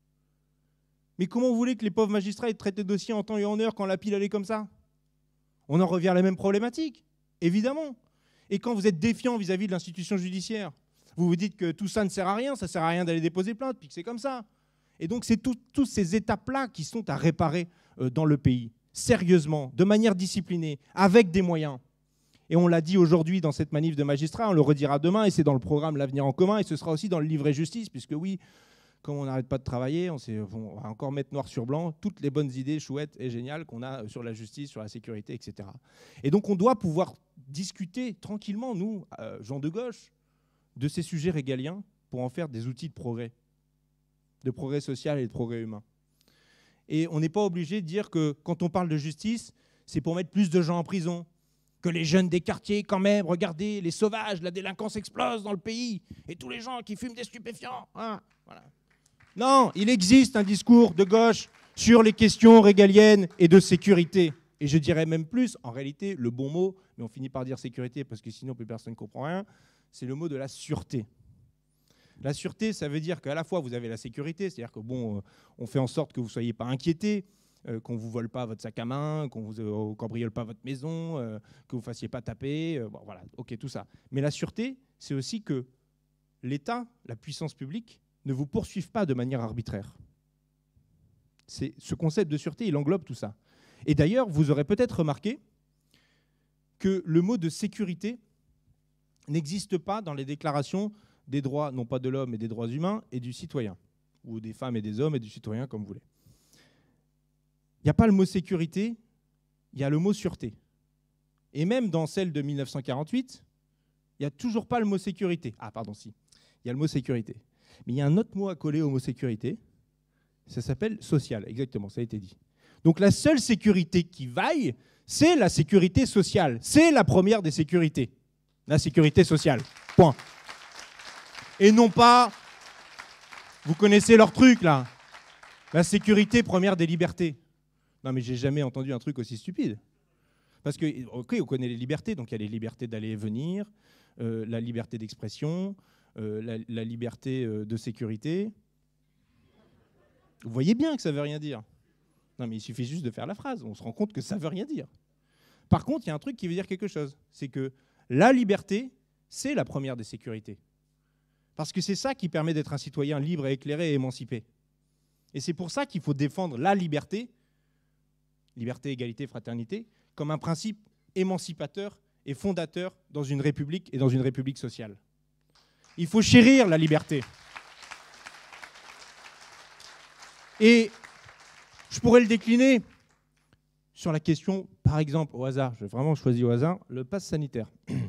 Mais comment vous voulez que les pauvres magistrats ils traitent les dossiers en temps et en heure quand la pile elle est comme ça? On en revient à la même problématique, évidemment. Et quand vous êtes défiant vis-à-vis de l'institution judiciaire, vous vous dites que tout ça ne sert à rien, ça ne sert à rien d'aller déposer plainte, puis que c'est comme ça. Et donc, c'est toutes ces étapes-là qui sont à réparer euh, dans le pays, sérieusement, de manière disciplinée, avec des moyens. Et on l'a dit aujourd'hui dans cette manif de magistrats, on le redira demain, et c'est dans le programme L'Avenir en commun, et ce sera aussi dans le livret justice, puisque oui, comme on n'arrête pas de travailler, on, bon, on va encore mettre noir sur blanc toutes les bonnes idées chouettes et géniales qu'on a sur la justice, sur la sécurité, et cetera. Et donc on doit pouvoir discuter tranquillement, nous, euh, gens de gauche, de ces sujets régaliens pour en faire des outils de progrès, de progrès social et de progrès humain. Et on n'est pas obligé de dire que quand on parle de justice, c'est pour mettre plus de gens en prison, que les jeunes des quartiers, quand même, regardez, les sauvages, la délinquance explose dans le pays, et tous les gens qui fument des stupéfiants. Hein, voilà. Non, il existe un discours de gauche sur les questions régaliennes et de sécurité. Et je dirais même plus, en réalité, le bon mot, mais on finit par dire sécurité parce que sinon plus personne ne comprend rien, c'est le mot de la sûreté. La sûreté, ça veut dire qu'à la fois vous avez la sécurité, c'est-à-dire que bon, on fait en sorte que vous ne soyez pas inquiétés, euh, qu'on ne vous vole pas votre sac à main, qu'on ne vous euh, cambriole pas votre maison, euh, que vous ne fassiez pas taper, euh, bon, voilà, ok, tout ça. Mais la sûreté, c'est aussi que l'État, la puissance publique, ne vous poursuive pas de manière arbitraire. C'est, ce concept de sûreté, il englobe tout ça. Et d'ailleurs, vous aurez peut-être remarqué que le mot de sécurité n'existe pas dans les déclarations des droits, non pas de l'homme, mais des droits humains et du citoyen, ou des femmes et des hommes et du citoyen, comme vous voulez. Il n'y a pas le mot sécurité, il y a le mot sûreté. Et même dans celle de mille neuf cent quarante-huit, il n'y a toujours pas le mot sécurité. Ah, pardon, si, il y a le mot sécurité. Mais il y a un autre mot à coller au mot sécurité, ça s'appelle social, exactement, ça a été dit. Donc la seule sécurité qui vaille, c'est la sécurité sociale. C'est la première des sécurités, la sécurité sociale, point. Et non pas, vous connaissez leur truc là, la sécurité première des libertés. Non mais j'ai jamais entendu un truc aussi stupide. Parce que, ok, on connaît les libertés, donc il y a les libertés d'aller et venir, euh, la liberté d'expression, euh, la, la liberté euh, de sécurité. Vous voyez bien que ça ne veut rien dire. Non mais il suffit juste de faire la phrase, on se rend compte que ça ne veut rien dire. Par contre, il y a un truc qui veut dire quelque chose, c'est que la liberté, c'est la première des sécurités. Parce que c'est ça qui permet d'être un citoyen libre et éclairé et émancipé. Et c'est pour ça qu'il faut défendre la liberté, liberté, égalité, fraternité, comme un principe émancipateur et fondateur dans une république et dans une république sociale. Il faut chérir la liberté. Et je pourrais le décliner sur la question, par exemple, au hasard, je vais vraiment choisir au hasard, le pass sanitaire.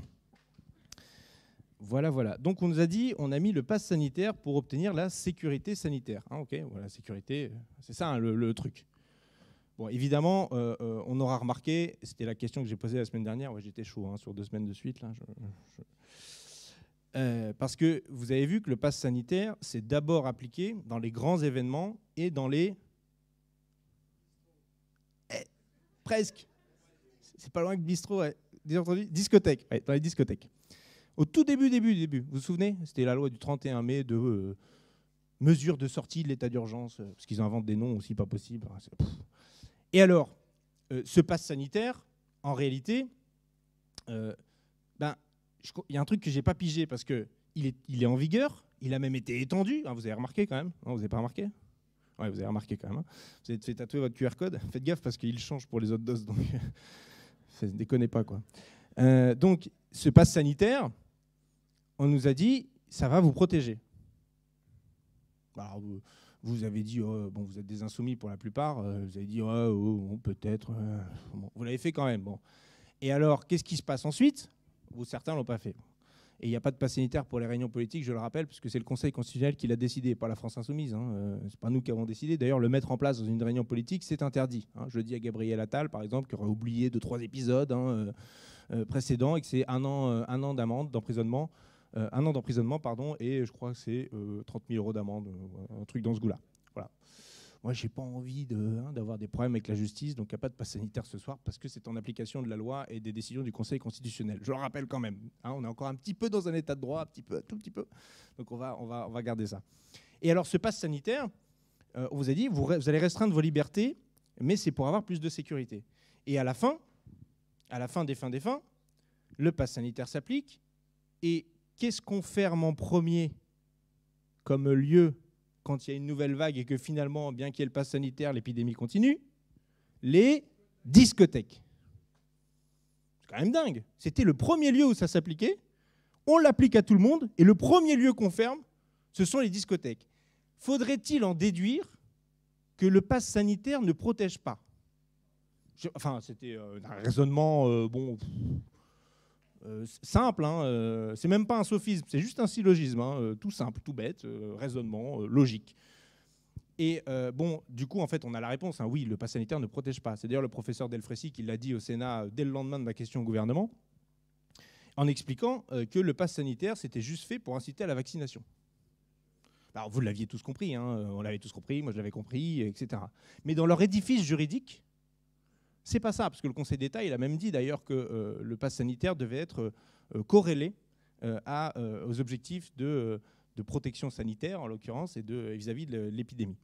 Voilà, voilà. Donc on nous a dit, on a mis le pass sanitaire pour obtenir la sécurité sanitaire. Hein, ok, voilà, sécurité, c'est ça hein, le, le truc. Bon, évidemment, euh, euh, on aura remarqué, c'était la question que j'ai posée la semaine dernière, ouais, j'étais chaud hein, sur deux semaines de suite. Là, je, je... Euh, parce que vous avez vu que le pass sanitaire, c'est d'abord appliqué dans les grands événements et dans les... Eh, presque. C'est pas loin que bistrot, ouais. déjà entendu discothèque, ouais, dans les discothèques. Au tout début, début, début, vous vous souvenez? C'était la loi du trente et un mai de euh, mesure de sortie de l'état d'urgence, euh, parce qu'ils inventent des noms aussi pas possibles. Et alors, euh, ce pass sanitaire, en réalité, euh, ben, il y a un truc que j'ai pas pigé, parce qu'il est, il est en vigueur, il a même été étendu, hein, vous avez remarqué quand même, non, vous n'avez pas remarqué? Ouais, vous avez remarqué quand même. Hein. Vous avez fait tatouer votre Q R code. Faites gaffe parce qu'il change pour les autres doses. Donc, ne déconnez pas, quoi. Euh, donc, ce pass sanitaire, on nous a dit, ça va vous protéger. Alors, vous, vous avez dit, oh, bon, vous êtes des insoumis pour la plupart. Euh, vous avez dit, oh, oh, oh peut-être. Euh, bon, vous l'avez fait quand même. Bon. Et alors, qu'est-ce qui se passe ensuite? Vous, certains ne l'ont pas fait. Et il n'y a pas de pass sanitaire pour les réunions politiques, je le rappelle, puisque c'est le Conseil constitutionnel qui l'a décidé, pas la France insoumise. Hein. Euh, ce n'est pas nous qui avons décidé. D'ailleurs, le mettre en place dans une réunion politique, c'est interdit. Hein. Je le dis à Gabriel Attal, par exemple, qui aurait oublié deux, trois épisodes hein, euh, euh, précédents, et que c'est un an, euh, un an d'amende, d'emprisonnement, euh, un an d'emprisonnement, pardon, et je crois que c'est euh, trente mille euros d'amende, euh, un truc dans ce goût-là. Voilà. Moi, je n'ai pas envie de, hein, d'avoir des problèmes avec la justice, donc il n'y a pas de pass sanitaire ce soir, parce que c'est en application de la loi et des décisions du Conseil constitutionnel. Je le rappelle quand même. Hein, on est encore un petit peu dans un état de droit, un petit peu, tout petit peu. Donc on va, on va, on va garder ça. Et alors, ce pass sanitaire, euh, on vous a dit, vous, vous allez restreindre vos libertés, mais c'est pour avoir plus de sécurité. Et à la fin, à la fin des fins des fins, le pass sanitaire s'applique. Et qu'est-ce qu'on ferme en premier comme lieu quand il y a une nouvelle vague et que finalement, bien qu'il y ait le pass sanitaire, l'épidémie continue? Les discothèques. C'est quand même dingue. C'était le premier lieu où ça s'appliquait. On l'applique à tout le monde. Et le premier lieu qu'on ferme, ce sont les discothèques. Faudrait-il en déduire que le pass sanitaire ne protège pas? Je, Enfin, c'était euh, un raisonnement euh, bon, euh, simple. Hein, euh, c'est même pas un sophisme, c'est juste un syllogisme. Hein, euh, tout simple, tout bête, euh, raisonnement euh, logique. Et euh, bon, du coup, en fait, on a la réponse. Hein, oui, le pass sanitaire ne protège pas. C'est d'ailleurs le professeur Delfrécy qui l'a dit au Sénat dès le lendemain de ma question au gouvernement, en expliquant euh, que le pass sanitaire, c'était juste fait pour inciter à la vaccination. Alors, vous l'aviez tous compris, hein, on l'avait tous compris, moi je l'avais compris, et cetera. Mais dans leur édifice juridique, c'est pas ça, parce que le Conseil d'État, il a même dit d'ailleurs que euh, le pass sanitaire devait être euh, corrélé euh, à, euh, aux objectifs de... Euh, de protection sanitaire, en l'occurrence, et de, vis-à-vis de l'épidémie.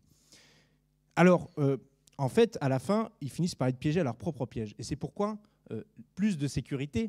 Alors, euh, en fait, à la fin, ils finissent par être piégés à leur propre piège. Et c'est pourquoi euh, plus de sécurité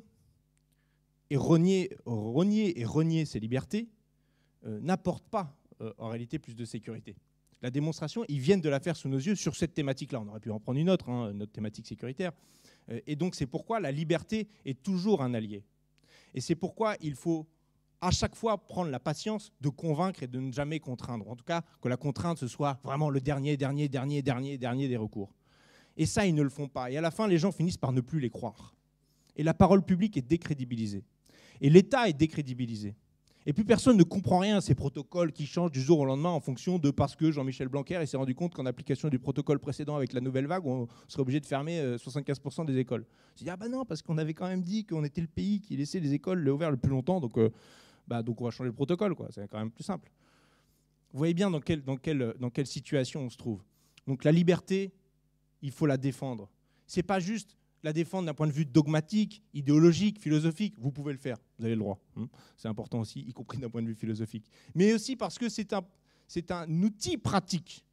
et renier, renier et renier ces libertés euh, n'apporte pas, euh, en réalité, plus de sécurité. La démonstration, ils viennent de la faire sous nos yeux sur cette thématique-là. On aurait pu en prendre une autre, hein, notre thématique sécuritaire. Euh, et donc, c'est pourquoi la liberté est toujours un allié. Et c'est pourquoi il faut à chaque fois prendre la patience de convaincre et de ne jamais contraindre. En tout cas, que la contrainte, ce soit vraiment le dernier, dernier, dernier, dernier, dernier des recours. Et ça, ils ne le font pas. Et à la fin, les gens finissent par ne plus les croire. Et la parole publique est décrédibilisée. Et l'État est décrédibilisé. Et puis personne ne comprend rien à ces protocoles qui changent du jour au lendemain en fonction de parce que Jean-Michel Blanquer s'est rendu compte qu'en application du protocole précédent avec la nouvelle vague, on serait obligé de fermer soixante-quinze pour cent des écoles. Il dit ah ben non, parce qu'on avait quand même dit qu'on était le pays qui laissait les écoles ouvertes le plus longtemps, donc... Euh, Bah, donc on va changer le protocole, quoi. C'est quand même plus simple. Vous voyez bien dans quelle, dans, quelle, dans quelle situation on se trouve. Donc la liberté, il faut la défendre. Ce n'est pas juste la défendre d'un point de vue dogmatique, idéologique, philosophique. Vous pouvez le faire, vous avez le droit. Hein. C'est important aussi, y compris d'un point de vue philosophique. Mais aussi parce que c'est un, c'est un outil pratique,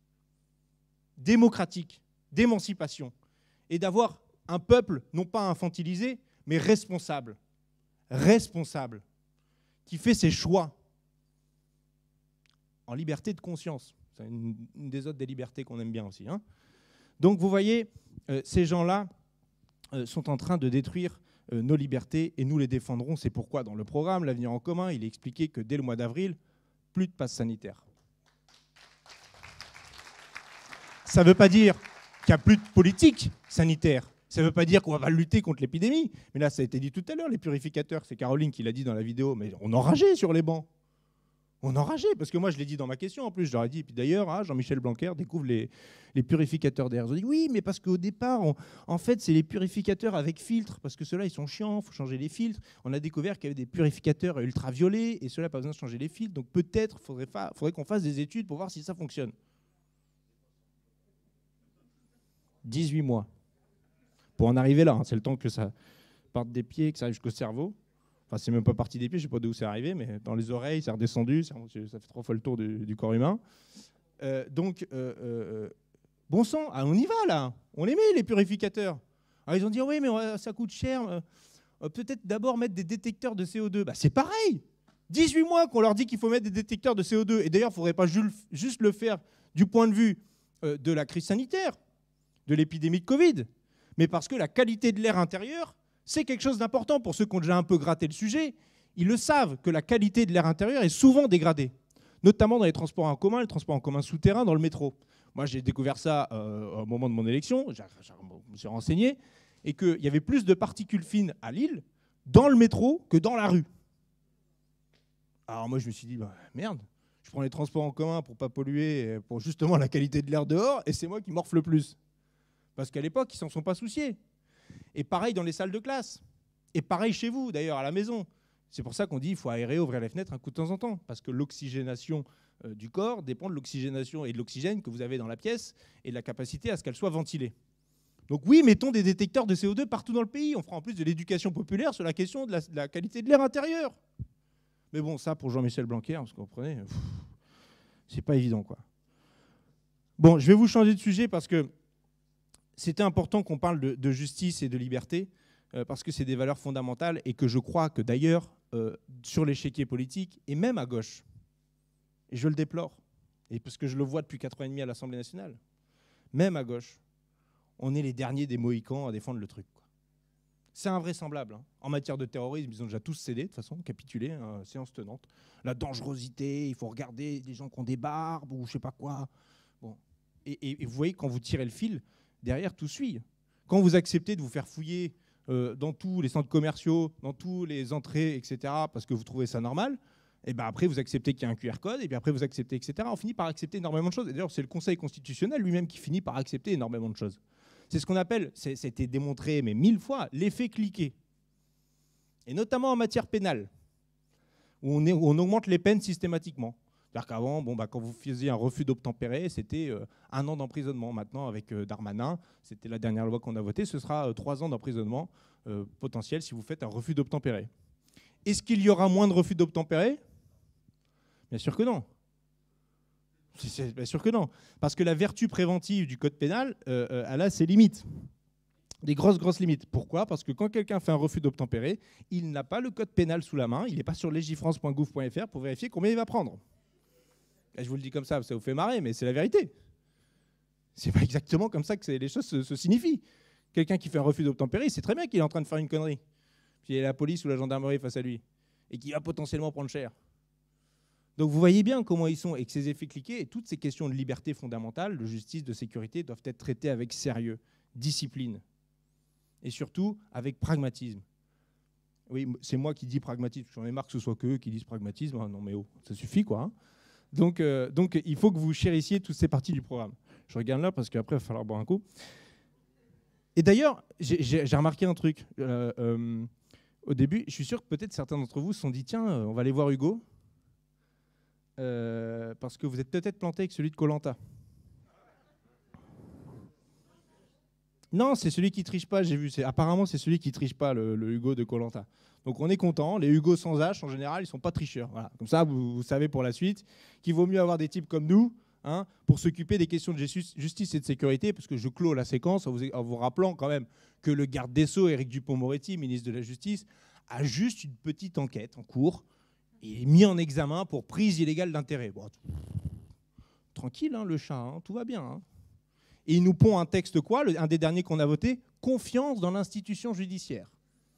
démocratique, d'émancipation. Et d'avoir un peuple, non pas infantilisé, mais responsable. Responsable. Qui fait ses choix en liberté de conscience. C'est une, une des autres des libertés qu'on aime bien aussi. Hein. Donc vous voyez, euh, ces gens-là euh, sont en train de détruire euh, nos libertés et nous les défendrons. C'est pourquoi dans le programme L'Avenir en commun, il est expliqué que dès le mois d'avril, plus de passe sanitaire. Ça ne veut pas dire qu'il n'y a plus de politique sanitaire. Ça ne veut pas dire qu'on va lutter contre l'épidémie. Mais là, ça a été dit tout à l'heure, les purificateurs. C'est Caroline qui l'a dit dans la vidéo. Mais on enrageait sur les bancs. On enrageait. Parce que moi, je l'ai dit dans ma question, en plus. Je leur ai dit. Et puis d'ailleurs, hein, Jean-Michel Blanquer découvre les, les purificateurs d'air. Ils ont dit oui, mais parce qu'au départ, on, en fait, c'est les purificateurs avec filtre. Parce que ceux-là, ils sont chiants. Il faut changer les filtres. On a découvert qu'il y avait des purificateurs ultraviolets. Et ceux-là, pas besoin de changer les filtres. Donc peut-être, il faudrait, fa- faudrait qu'on fasse des études pour voir si ça fonctionne. dix-huit mois. Pour en arriver là, hein, c'est le temps que ça, partent des pieds, que ça arrive jusqu'au cerveau. Enfin, c'est même pas parti des pieds, je sais pas d'où c'est arrivé, mais dans les oreilles, c'est redescendu, ça fait trois fois le tour du, du corps humain. Euh, donc, euh, euh, bon sang, ah, on y va là, on les met les purificateurs. Alors ils ont dit, oh, oui, mais ça coûte cher, euh, peut-être d'abord mettre des détecteurs de C O deux. Bah, c'est pareil, dix-huit mois qu'on leur dit qu'il faut mettre des détecteurs de C O deux. Et d'ailleurs, il ne faudrait pas juste le faire du point de vue euh, de la crise sanitaire, de l'épidémie de Covid, mais parce que la qualité de l'air intérieur, c'est quelque chose d'important. Pour ceux qui ont déjà un peu gratté le sujet, ils le savent que la qualité de l'air intérieur est souvent dégradée, notamment dans les transports en commun, les transports en commun souterrains, dans le métro. Moi, j'ai découvert ça euh, au moment de mon élection, je me suis renseigné, et qu'il y avait plus de particules fines à Lille, dans le métro, que dans la rue. Alors moi, je me suis dit, bah, merde, je prends les transports en commun pour ne pas polluer, pour justement la qualité de l'air dehors, et c'est moi qui morfle le plus. Parce qu'à l'époque, ils ne s'en sont pas souciés. Et pareil dans les salles de classe. Et pareil chez vous, d'ailleurs, à la maison. C'est pour ça qu'on dit qu'il faut aérer, ouvrir les fenêtres un coup de temps en temps. Parce que l'oxygénation euh, du corps dépend de l'oxygénation et de l'oxygène que vous avez dans la pièce et de la capacité à ce qu'elle soit ventilée. Donc oui, mettons des détecteurs de C O deux partout dans le pays. On fera en plus de l'éducation populaire sur la question de la, de la qualité de l'air intérieur. Mais bon, ça, pour Jean-Michel Blanquer, vous comprenez, c'est pas évident, quoi. Bon, je vais vous changer de sujet parce que c'était important qu'on parle de, de justice et de liberté, euh, parce que c'est des valeurs fondamentales et que je crois que d'ailleurs, euh, sur l'échiquier politique, et même à gauche, et je le déplore, et parce que je le vois depuis quatre ans et demi à l'Assemblée nationale, même à gauche, on est les derniers des Mohicans à défendre le truc, quoi. C'est invraisemblable. Hein. En matière de terrorisme, ils ont déjà tous cédé, de toute façon, capitulé, hein, séance tenante. La dangerosité, il faut regarder des gens qui ont des barbes ou je sais pas quoi. Bon. Et, et, et vous voyez, quand vous tirez le fil, derrière, tout suit. Quand vous acceptez de vous faire fouiller euh, dans tous les centres commerciaux, dans tous les entrées, et cetera, parce que vous trouvez ça normal, et ben après, vous acceptez qu'il y a un Q R code, et puis après, vous acceptez, et cetera. On finit par accepter énormément de choses. Et d'ailleurs, c'est le Conseil constitutionnel lui-même qui finit par accepter énormément de choses. C'est ce qu'on appelle, c'était démontré mais mille fois, l'effet cliquet. Et notamment en matière pénale, où on, est, où on augmente les peines systématiquement. C'est-à-dire qu'avant, bon, bah, quand vous faisiez un refus d'obtempérer, c'était euh, un an d'emprisonnement. Maintenant, avec euh, Darmanin, c'était la dernière loi qu'on a votée, ce sera euh, trois ans d'emprisonnement euh, potentiel si vous faites un refus d'obtempérer. Est-ce qu'il y aura moins de refus d'obtempérer? Bien sûr que non. C'est bien sûr que non. Parce que la vertu préventive du code pénal, euh, euh, elle a ses limites. Des grosses, grosses limites. Pourquoi? Parce que quand quelqu'un fait un refus d'obtempérer, il n'a pas le code pénal sous la main, il n'est pas sur legifrance point gouv point F R pour vérifier combien il va prendre. Et je vous le dis comme ça, ça vous fait marrer, mais c'est la vérité. C'est pas exactement comme ça que les choses se, se signifient. Quelqu'un qui fait un refus d'obtempérer, il sait très bien qu'il est en train de faire une connerie. Puis il y a la police ou la gendarmerie face à lui, et qui va potentiellement prendre cher. Donc vous voyez bien comment ils sont, et que ces effets cliqués et toutes ces questions de liberté fondamentale, de justice, de sécurité doivent être traitées avec sérieux, discipline, et surtout avec pragmatisme. Oui, c'est moi qui dis pragmatisme, j'en ai marre que ce soit qu'eux qui disent pragmatisme. Ah non mais oh, ça suffit quoi. Hein. Donc, euh, donc il faut que vous chérissiez toutes ces parties du programme. Je regarde là parce qu'après il va falloir boire un coup. Et d'ailleurs, j'ai remarqué un truc. Euh, euh, au début, je suis sûr que peut-être certains d'entre vous se sont dit tiens, on va aller voir Hugo. Euh, parce que vous êtes peut-être planté avec celui de Koh-Lanta. Non, c'est celui qui triche pas, j'ai vu. Apparemment, c'est celui qui triche pas, le, le Hugo de Koh-Lanta. Donc on est content. Les Hugo sans H, en général, ils sont pas tricheurs. Voilà. Comme ça, vous, vous savez pour la suite qu'il vaut mieux avoir des types comme nous hein, pour s'occuper des questions de justice et de sécurité, parce que je clôt la séquence en vous, en vous rappelant quand même que le garde des Sceaux, Éric Dupond-Moretti, ministre de la Justice, a juste une petite enquête en cours. Il est mis en examen pour prise illégale d'intérêt. Bon, tranquille, hein, le chat, hein, tout va bien. Hein. Et il nous pond un texte quoi, le, un des derniers qu'on a voté, confiance dans l'institution judiciaire.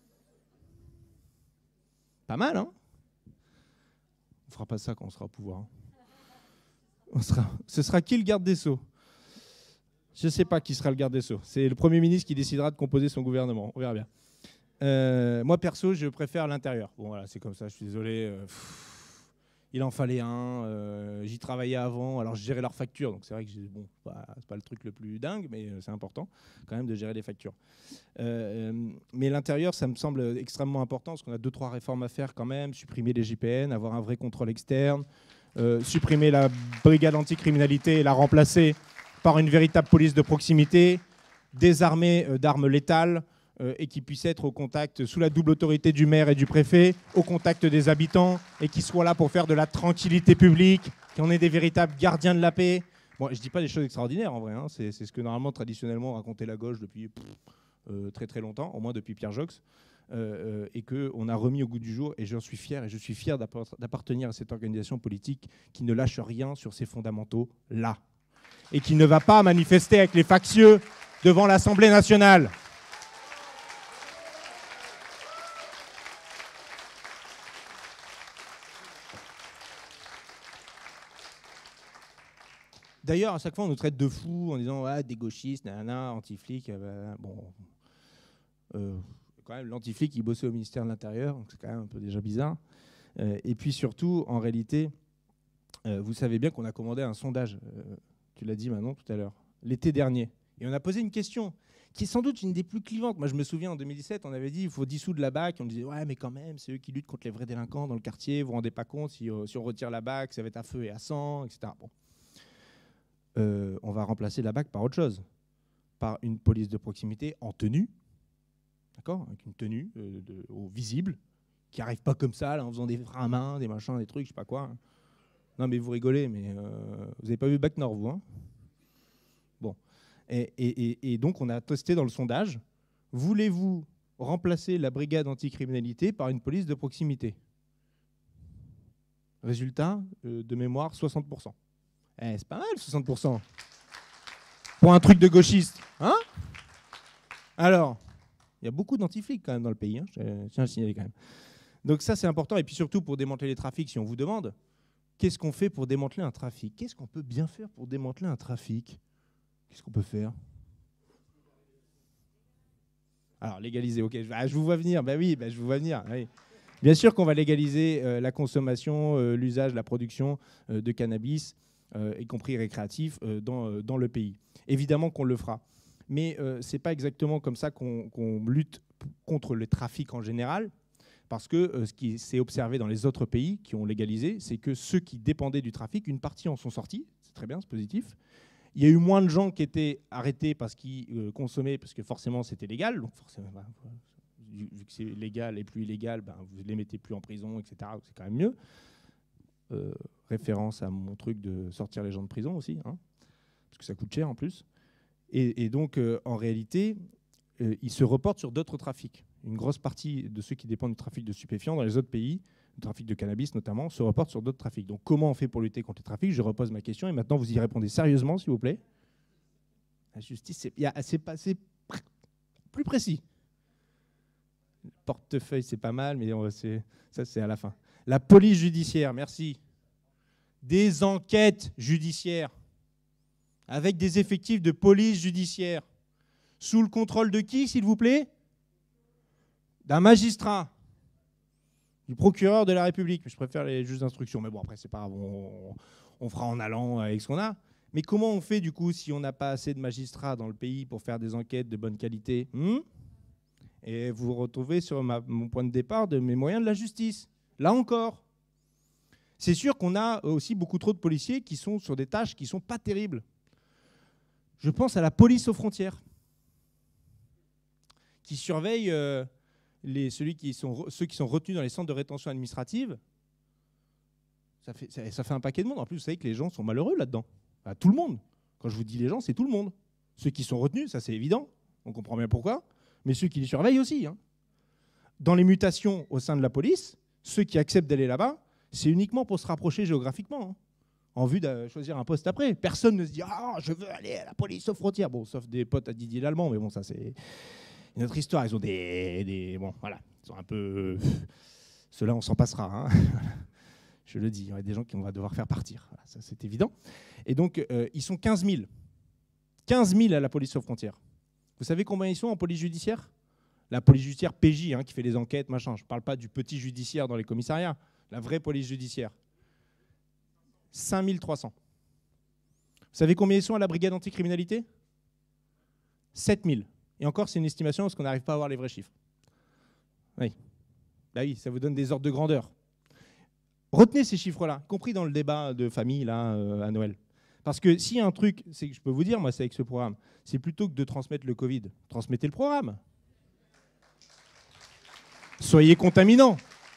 Pas mal, hein? On fera pas ça quand on sera au pouvoir. Hein. On sera, ce sera qui le garde des Sceaux? Je ne sais pas qui sera le garde des Sceaux. C'est le Premier ministre qui décidera de composer son gouvernement. On verra bien. Euh, moi, perso, je préfère l'intérieur. Bon, voilà, c'est comme ça, je suis désolé. Euh, pff, il en fallait un. Euh, J'y travaillais avant, alors je gérais leurs factures. Donc c'est vrai que bon, bah, c'est pas le truc le plus dingue, mais c'est important quand même de gérer les factures. Euh, mais l'intérieur, ça me semble extrêmement important, parce qu'on a deux, trois réformes à faire quand même. Supprimer les J P N, avoir un vrai contrôle externe, euh, supprimer la brigade anticriminalité et la remplacer par une véritable police de proximité, désarmer euh, d'armes létales, euh, et qui puisse être au contact, sous la double autorité du maire et du préfet, au contact des habitants, et qui soit là pour faire de la tranquillité publique, qu'on ait des véritables gardiens de la paix. Bon, je ne dis pas des choses extraordinaires en vrai, hein. C'est ce que normalement, traditionnellement, racontait la gauche depuis pff, euh, très très longtemps, au moins depuis Pierre Jox, euh, euh, et qu'on a remis au goût du jour, et j'en suis fier, et je suis fier d'appartenir à cette organisation politique qui ne lâche rien sur ses fondamentaux là, et qui ne va pas manifester avec les factieux devant l'Assemblée nationale. D'ailleurs, à chaque fois, on nous traite de fous en disant ah, des gauchistes, nanana, anti-flics. Euh, bon, euh, quand même, l'anti-flic, il bossait au ministère de l'Intérieur, donc c'est quand même un peu déjà bizarre. Euh, et puis surtout, en réalité, euh, vous savez bien qu'on a commandé un sondage, euh, tu l'as dit Manon tout à l'heure, l'été dernier. Et on a posé une question qui est sans doute une des plus clivantes. Moi, je me souviens, en deux mille dix-sept, on avait dit il faut dissoudre la B A C. On disait ouais, mais quand même, c'est eux qui luttent contre les vrais délinquants dans le quartier. Vous vous rendez pas compte, si, euh, si on retire la B A C, ça va être à feu et à sang, et cetera. Bon. Euh, on va remplacer la B A C par autre chose, par une police de proximité en tenue, d'accord, avec une tenue euh, de, au visible, qui n'arrive pas comme ça, là, en faisant des freins à main, des machins, des trucs, je sais pas quoi. Non, mais vous rigolez, mais euh, vous n'avez pas vu B A C Nord, vous, hein? Bon. Et, et, et, et donc, on a testé dans le sondage, voulez-vous remplacer la brigade anticriminalité par une police de proximité? Résultat, euh, de mémoire, soixante pour cent. Eh, c'est pas mal, soixante pour cent. Pour un truc de gauchiste. Hein? Alors, il y a beaucoup d'antiflics quand même dans le pays. Hein, je tiens à le signaler quand même. Donc ça, c'est important. Et puis surtout, pour démanteler les trafics, si on vous demande, qu'est-ce qu'on fait pour démanteler un trafic? Qu'est-ce qu'on peut bien faire pour démanteler un trafic? Qu'est-ce qu'on peut faire? Alors, légaliser, ok. Ah, je vous vois venir. Ben oui, ben, je vous vois venir. Oui. Bien sûr qu'on va légaliser euh, la consommation, euh, l'usage, la production euh, de cannabis, Euh, y compris récréatif, euh, dans, euh, dans le pays. Évidemment qu'on le fera. Mais euh, ce n'est pas exactement comme ça qu'on qu'on lutte contre le trafic en général, parce que euh, ce qui s'est observé dans les autres pays qui ont légalisé, c'est que ceux qui dépendaient du trafic, une partie en sont sortis, c'est très bien, c'est positif. Il y a eu moins de gens qui étaient arrêtés parce qu'ils euh, consommaient, parce que forcément c'était légal, donc forcément, bah, vu que c'est légal et plus illégal, bah, vous ne les mettez plus en prison, et cetera, c'est quand même mieux. Euh, référence à mon truc de sortir les gens de prison aussi, hein, parce que ça coûte cher en plus. Et, et donc, euh, en réalité, euh, ils se reportent sur d'autres trafics. Une grosse partie de ceux qui dépendent du trafic de stupéfiants dans les autres pays, le trafic de cannabis notamment, se reportent sur d'autres trafics. Donc, comment on fait pour lutter contre les trafics? Je repose ma question et maintenant, vous y répondez sérieusement, s'il vous plaît. La justice, c'est pas c'est plus précis. Le portefeuille, c'est pas mal, mais on, ça, c'est à la fin. La police judiciaire, merci. Des enquêtes judiciaires avec des effectifs de police judiciaire. Sous le contrôle de qui, s'il vous plaît? D'un magistrat, du procureur de la République. Je préfère les juges d'instruction, mais bon, après, c'est pas grave, on, on fera en allant avec ce qu'on a. Mais comment on fait, du coup, si on n'a pas assez de magistrats dans le pays pour faire des enquêtes de bonne qualité? hmm Et vous vous retrouvez sur ma, mon point de départ de mes moyens de la justice. Là encore, c'est sûr qu'on a aussi beaucoup trop de policiers qui sont sur des tâches qui ne sont pas terribles. Je pense à la police aux frontières, qui surveille euh, les, celui qui sont, ceux qui sont retenus dans les centres de rétention administrative. Ça fait, ça, ça fait un paquet de monde. En plus, vous savez que les gens sont malheureux là-dedans. Enfin, tout le monde. Quand je vous dis les gens, c'est tout le monde. Ceux qui sont retenus, ça c'est évident. On comprend bien pourquoi. Mais ceux qui les surveillent aussi. Hein. Dans les mutations au sein de la police, ceux qui acceptent d'aller là-bas, c'est uniquement pour se rapprocher géographiquement, hein, en vue de choisir un poste après. Personne ne se dit « Ah, je veux aller à la police aux frontières ». Bon, sauf des potes à Didier Lallemand, mais bon, ça, c'est une autre histoire. Ils ont des... des bon, voilà, ils sont un peu... Ceux-là, on s'en passera. Hein. Je le dis, il y a des gens qu'on va devoir faire partir. Voilà, ça, c'est évident. Et donc, euh, ils sont quinze mille. quinze mille à la police aux frontières. Vous savez combien ils sont en police judiciaire? La police judiciaire P J, hein, qui fait les enquêtes, machin. Je ne parle pas du petit judiciaire dans les commissariats. La vraie police judiciaire. cinq mille trois cents. Vous savez combien ils sont à la brigade anticriminalité? sept mille. Et encore, c'est une estimation parce qu'on n'arrive pas à avoir les vrais chiffres. Oui. Bah oui, ça vous donne des ordres de grandeur. Retenez ces chiffres-là, compris dans le débat de famille là, euh, à Noël. Parce que s'il y a un truc, c'est que je peux vous dire, moi, c'est avec ce programme, c'est plutôt que de transmettre le Covid, transmettez le programme. soyez contaminants.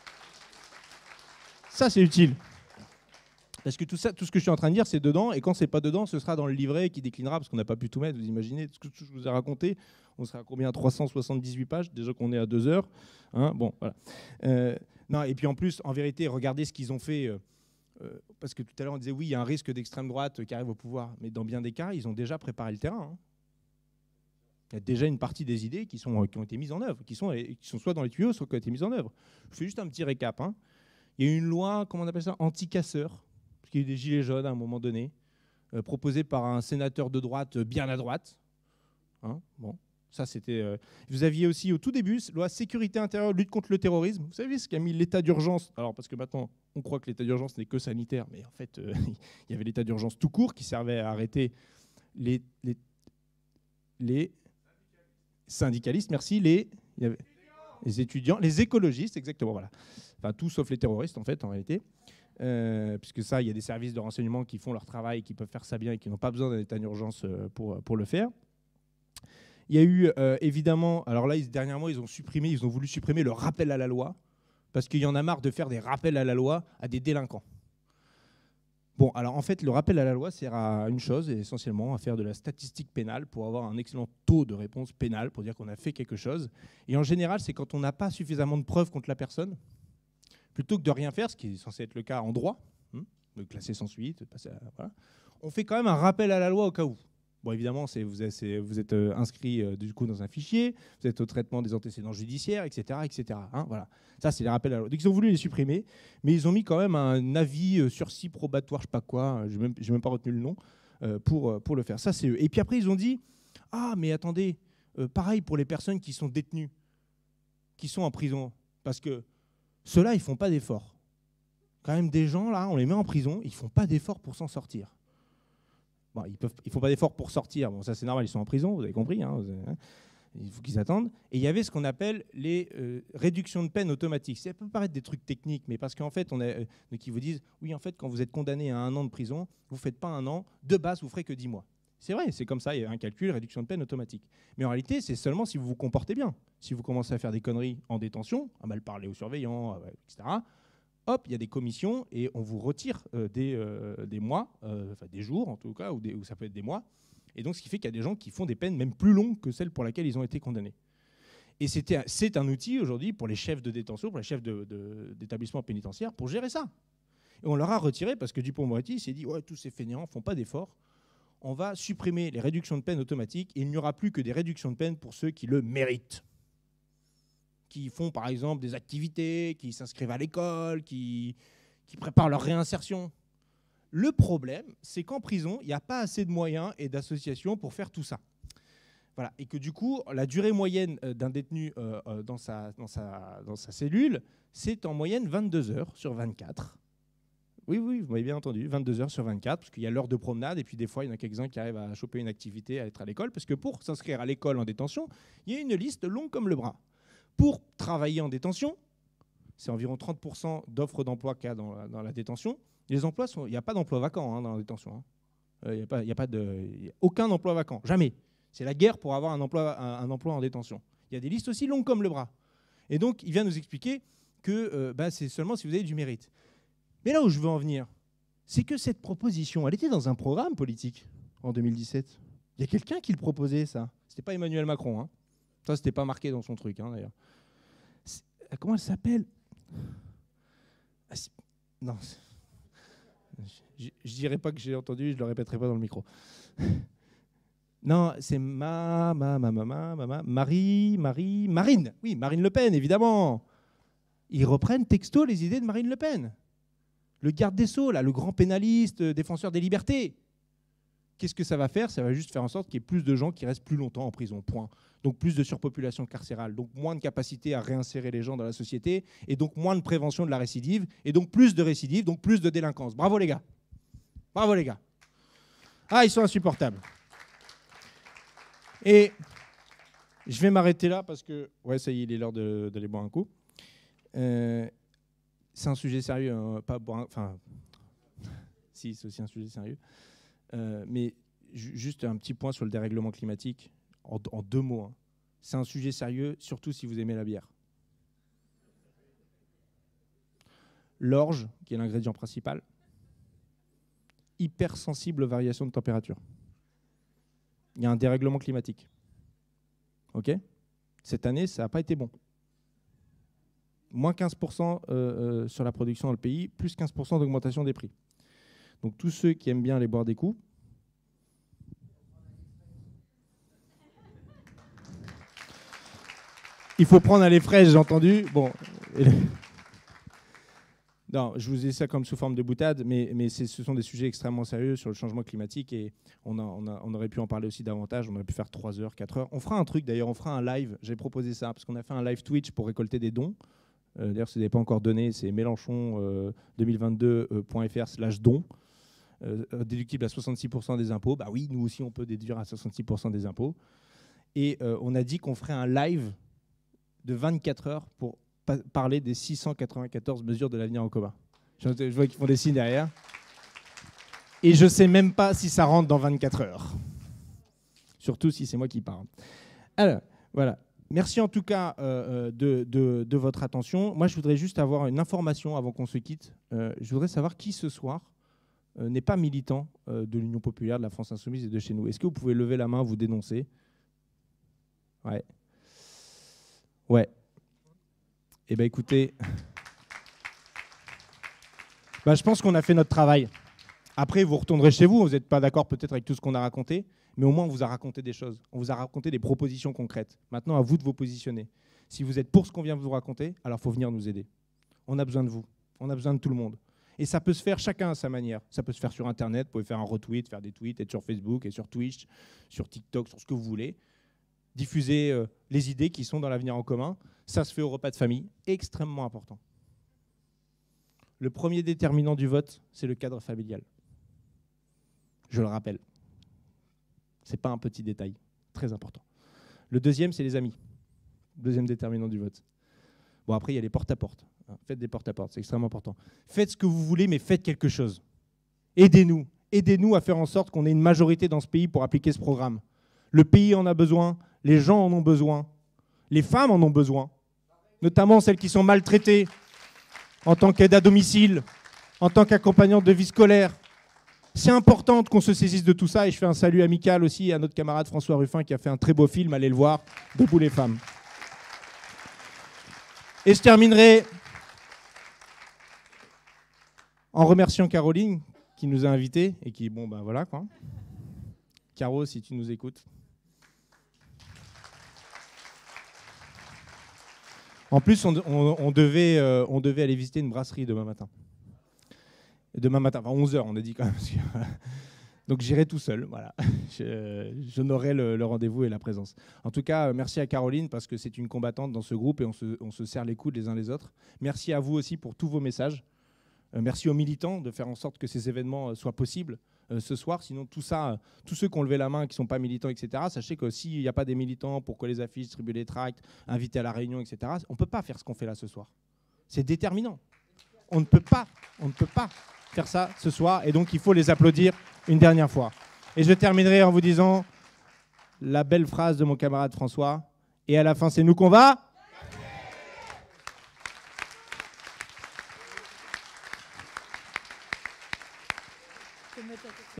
Ça, c'est utile. Parce que tout, ça, tout ce que je suis en train de dire, c'est dedans. Et quand c'est pas dedans, ce sera dans le livret qui déclinera, parce qu'on n'a pas pu tout mettre. Vous imaginez, tout ce que je vous ai raconté, on sera à combien? trois cent soixante-dix-huit pages, déjà qu'on est à deux heures. Hein, bon, voilà. Euh, non, et puis en plus, en vérité, regardez ce qu'ils ont fait. Euh, euh, parce que tout à l'heure, on disait, oui, il y a un risque d'extrême droite qui arrive au pouvoir. Mais dans bien des cas, ils ont déjà préparé le terrain. Hein. Il y a déjà une partie des idées qui, sont, qui ont été mises en œuvre, qui sont, qui sont soit dans les tuyaux, soit qui ont été mises en œuvre. Je fais juste un petit récap. Hein. Il y a eu une loi, comment on appelle ça, anti-casseurs, parce qu'il y a eu des gilets jaunes à un moment donné, euh, proposée par un sénateur de droite bien à droite. Hein, bon, ça c'était. Euh... Vous aviez aussi au tout début loi sécurité intérieure, lutte contre le terrorisme. Vous savez ce qu'a mis l'état d'urgence? Alors parce que maintenant on croit que l'état d'urgence n'est que sanitaire, mais en fait euh, il y avait l'état d'urgence tout court qui servait à arrêter les les, les syndicalistes, merci, les il y avait les étudiants, les écologistes, exactement, voilà. Enfin tout sauf les terroristes en fait en réalité. Euh, puisque ça, il y a des services de renseignement qui font leur travail, qui peuvent faire ça bien et qui n'ont pas besoin d'un état d'urgence pour, pour le faire. Il y a eu euh, évidemment, alors là, ils, dernièrement, ils ont supprimé, ils ont voulu supprimer le rappel à la loi, parce qu'il y en a marre de faire des rappels à la loi à des délinquants. Bon, alors en fait, le rappel à la loi sert à une chose, essentiellement, à faire de la statistique pénale pour avoir un excellent taux de réponse pénale, pour dire qu'on a fait quelque chose. Et en général, c'est quand on n'a pas suffisamment de preuves contre la personne, plutôt que de rien faire, ce qui est censé être le cas en droit, hein, de classer sans suite, passer à, voilà, on fait quand même un rappel à la loi au cas où. Bon, évidemment, c'est, vous êtes, vous êtes euh, inscrit euh, du coup dans un fichier, vous êtes au traitement des antécédents judiciaires, et cetera, et cetera. Hein, voilà. Ça, c'est les rappels à la loi. Donc, ils ont voulu les supprimer, mais ils ont mis quand même un avis euh, sursis probatoire, je ne sais pas quoi, je n'ai même, même pas retenu le nom, euh, pour, euh, pour le faire. Ça, c'est eux. Et puis après, ils ont dit, ah, mais attendez, euh, pareil pour les personnes qui sont détenues, qui sont en prison, parce que ceux-là, ils ne font pas d'efforts. Quand même, des gens, là, on les met en prison, ils ne font pas d'efforts pour s'en sortir. Bon, ils ne ils font pas d'efforts pour sortir. Bon, ça, c'est normal, ils sont en prison, vous avez compris. Hein, vous avez, hein, il faut qu'ils attendent. Et il y avait ce qu'on appelle les euh, réductions de peine automatiques. Ça peut paraître des trucs techniques, mais parce qu'en fait, on a, euh, qui vous disent, oui, en fait, quand vous êtes condamné à un an de prison, vous ne faites pas un an, de base, vous ne ferez que dix mois. C'est vrai, c'est comme ça, il y a un calcul, réduction de peine automatique. Mais en réalité, c'est seulement si vous vous comportez bien. Si vous commencez à faire des conneries en détention, à mal parler aux surveillants, et cetera, hop, il y a des commissions et on vous retire euh, des, euh, des mois, euh, enfin des jours en tout cas, ou, des, ou ça peut être des mois. Et donc, ce qui fait qu'il y a des gens qui font des peines même plus longues que celles pour lesquelles ils ont été condamnés. Et c'était, c'est un outil aujourd'hui pour les chefs de détention, pour les chefs de, de, d'établissements pénitentiaires, pour gérer ça. Et on leur a retiré parce que Dupond-Moretti s'est dit, ouais, tous ces fainéants ne font pas d'efforts. On va supprimer les réductions de peine automatiques et il n'y aura plus que des réductions de peine pour ceux qui le méritent. Qui font par exemple des activités, qui s'inscrivent à l'école, qui, qui préparent leur réinsertion. Le problème, c'est qu'en prison, il n'y a pas assez de moyens et d'associations pour faire tout ça. Voilà. Et que du coup, la durée moyenne d'un détenu euh, dans, sa, dans, sa, dans sa cellule, c'est en moyenne vingt-deux heures sur vingt-quatre. Oui, oui, vous m'avez bien entendu, vingt-deux heures sur vingt-quatre, parce qu'il y a l'heure de promenade, et puis des fois, il y en a quelques-uns qui arrivent à choper une activité, à être à l'école, parce que pour s'inscrire à l'école en détention, il y a une liste longue comme le bras. Pour travailler en détention, c'est environ trente pour cent d'offres d'emploi qu'il y a dans la, dans la détention. Les emplois sont, il n'y a pas d'emploi vacant hein, dans la détention. Hein. Euh, il n'y a, pas, il y a, pas de, il y a aucun emploi vacant, jamais. C'est la guerre pour avoir un emploi, un, un emploi en détention. Il y a des listes aussi longues comme le bras. Et donc, il vient nous expliquer que euh, bah, c'est seulement si vous avez du mérite. Mais là où je veux en venir, c'est que cette proposition, elle était dans un programme politique en deux mille dix-sept. Il y a quelqu'un qui le proposait, ça. Ce n'était pas Emmanuel Macron. Hein. Ça, ce n'était pas marqué dans son truc, hein, d'ailleurs. Comment elle s'appelle? ah, Non. Je ne dirais pas que j'ai entendu, je ne le répéterai pas dans le micro. Non, c'est ma, ma, ma, ma, ma, ma, ma, Marie, Marie, Marine. Oui, Marine Le Pen, évidemment. Ils reprennent texto les idées de Marine Le Pen. Le garde des Sceaux, là, le grand pénaliste, défenseur des libertés. Qu'est-ce que ça va faire? Ça va juste faire en sorte qu'il y ait plus de gens qui restent plus longtemps en prison, point. Donc plus de surpopulation carcérale, donc moins de capacité à réinsérer les gens dans la société, et donc moins de prévention de la récidive, et donc plus de récidive, donc plus de délinquance. Bravo les gars. Bravo les gars. Ah, ils sont insupportables. Et je vais m'arrêter là parce que, ouais, ça y est, il est l'heure de, d'aller boire un coup. Euh, c'est un sujet sérieux, hein, pas boire un, enfin, si, c'est aussi un sujet sérieux. Euh, mais ju- juste un petit point sur le dérèglement climatique, en, en deux mots. Hein. C'est un sujet sérieux, surtout si vous aimez la bière. l'orge, qui est l'ingrédient principal, hypersensible aux variations de température. Il y a un dérèglement climatique. Ok ? Cette année, ça n'a pas été bon. Moins quinze pour cent euh, euh, sur la production dans le pays, plus quinze pour cent d'augmentation des prix. Donc tous ceux qui aiment bien aller boire des coups, il faut prendre à les fraises, j'ai entendu. Bon, non, je vous ai dit ça comme sous forme de boutade, mais, mais ce sont des sujets extrêmement sérieux sur le changement climatique et on, a, on, a, on aurait pu en parler aussi davantage. On aurait pu faire trois heures, quatre heures. On fera un truc d'ailleurs, on fera un live. J'ai proposé ça parce qu'on a fait un live Twitch pour récolter des dons. Euh, d'ailleurs, ce n'est pas encore donné, c'est mélenchon euh, deux mille vingt-deux point f r slash don. Euh, déductible à soixante-six pour cent des impôts. Bah oui, nous aussi, on peut déduire à soixante-six pour cent des impôts. Et euh, on a dit qu'on ferait un live de vingt-quatre heures pour pa parler des six cent quatre-vingt-quatorze mesures de l'avenir en commun. Je, je vois qu'ils font des signes derrière. Et je ne sais même pas si ça rentre dans vingt-quatre heures. Surtout si c'est moi qui parle. Alors, voilà. Merci en tout cas euh, de, de, de votre attention. Moi, je voudrais juste avoir une information avant qu'on se quitte. Euh, je voudrais savoir qui ce soir euh, n'est pas militant euh, de l'Union populaire, de la France insoumise et de chez nous. Est-ce que vous pouvez lever la main, vous dénoncer? Ouais. Ouais. Eh bien, écoutez, bah, je pense qu'on a fait notre travail. Après, vous retournerez chez vous. Vous n'êtes pas d'accord peut-être avec tout ce qu'on a raconté, mais au moins, on vous a raconté des choses. On vous a raconté des propositions concrètes. Maintenant, à vous de vous positionner. Si vous êtes pour ce qu'on vient de vous raconter, alors il faut venir nous aider. On a besoin de vous. On a besoin de tout le monde. Et ça peut se faire chacun à sa manière. Ça peut se faire sur Internet. Vous pouvez faire un retweet, faire des tweets, être sur Facebook, et sur Twitch, sur TikTok, sur ce que vous voulez. Diffuser euh, les idées qui sont dans l'avenir en commun. Ça se fait au repas de famille. Extrêmement important. Le premier déterminant du vote, c'est le cadre familial. Je le rappelle. Ce n'est pas un petit détail. Très important. Le deuxième, c'est les amis. Deuxième déterminant du vote. Bon, après, il y a les porte-à-porte. Faites des porte-à-porte, c'est extrêmement important. Faites ce que vous voulez, mais faites quelque chose. Aidez-nous. Aidez-nous à faire en sorte qu'on ait une majorité dans ce pays pour appliquer ce programme. Le pays en a besoin, les gens en ont besoin, les femmes en ont besoin, notamment celles qui sont maltraitées en tant qu'aide à domicile, en tant qu'accompagnante de vie scolaire. C'est important qu'on se saisisse de tout ça et je fais un salut amical aussi à notre camarade François Ruffin qui a fait un très beau film, allez le voir, Debout les femmes. Et je terminerai en remerciant Caroline qui nous a invités et qui, bon ben voilà quoi. Caro, si tu nous écoutes. En plus, on, on, on, devait, euh, on devait aller visiter une brasserie demain matin. Demain matin, enfin onze heures, on a dit quand même. Parce que, donc j'irai tout seul, voilà. Je, je n'aurai le, le rendez-vous et la présence. En tout cas, merci à Caroline parce que c'est une combattante dans ce groupe et on se, on se serre les coudes les uns les autres. Merci à vous aussi pour tous vos messages. Euh, merci aux militants de faire en sorte que ces événements euh, soient possibles euh, ce soir. Sinon, tout ça, euh, tous ceux qui ont levé la main, qui ne sont pas militants, et cetera, sachez que s'il n'y a pas des militants pour coller les affiches, distribuer les tracts, inviter à la réunion, et cetera, on ne peut pas faire ce qu'on fait là ce soir. C'est déterminant. On ne peut pas, on ne peut pas faire ça ce soir et donc il faut les applaudir une dernière fois. Et je terminerai en vous disant la belle phrase de mon camarade François. Et à la fin, c'est nous qu'on va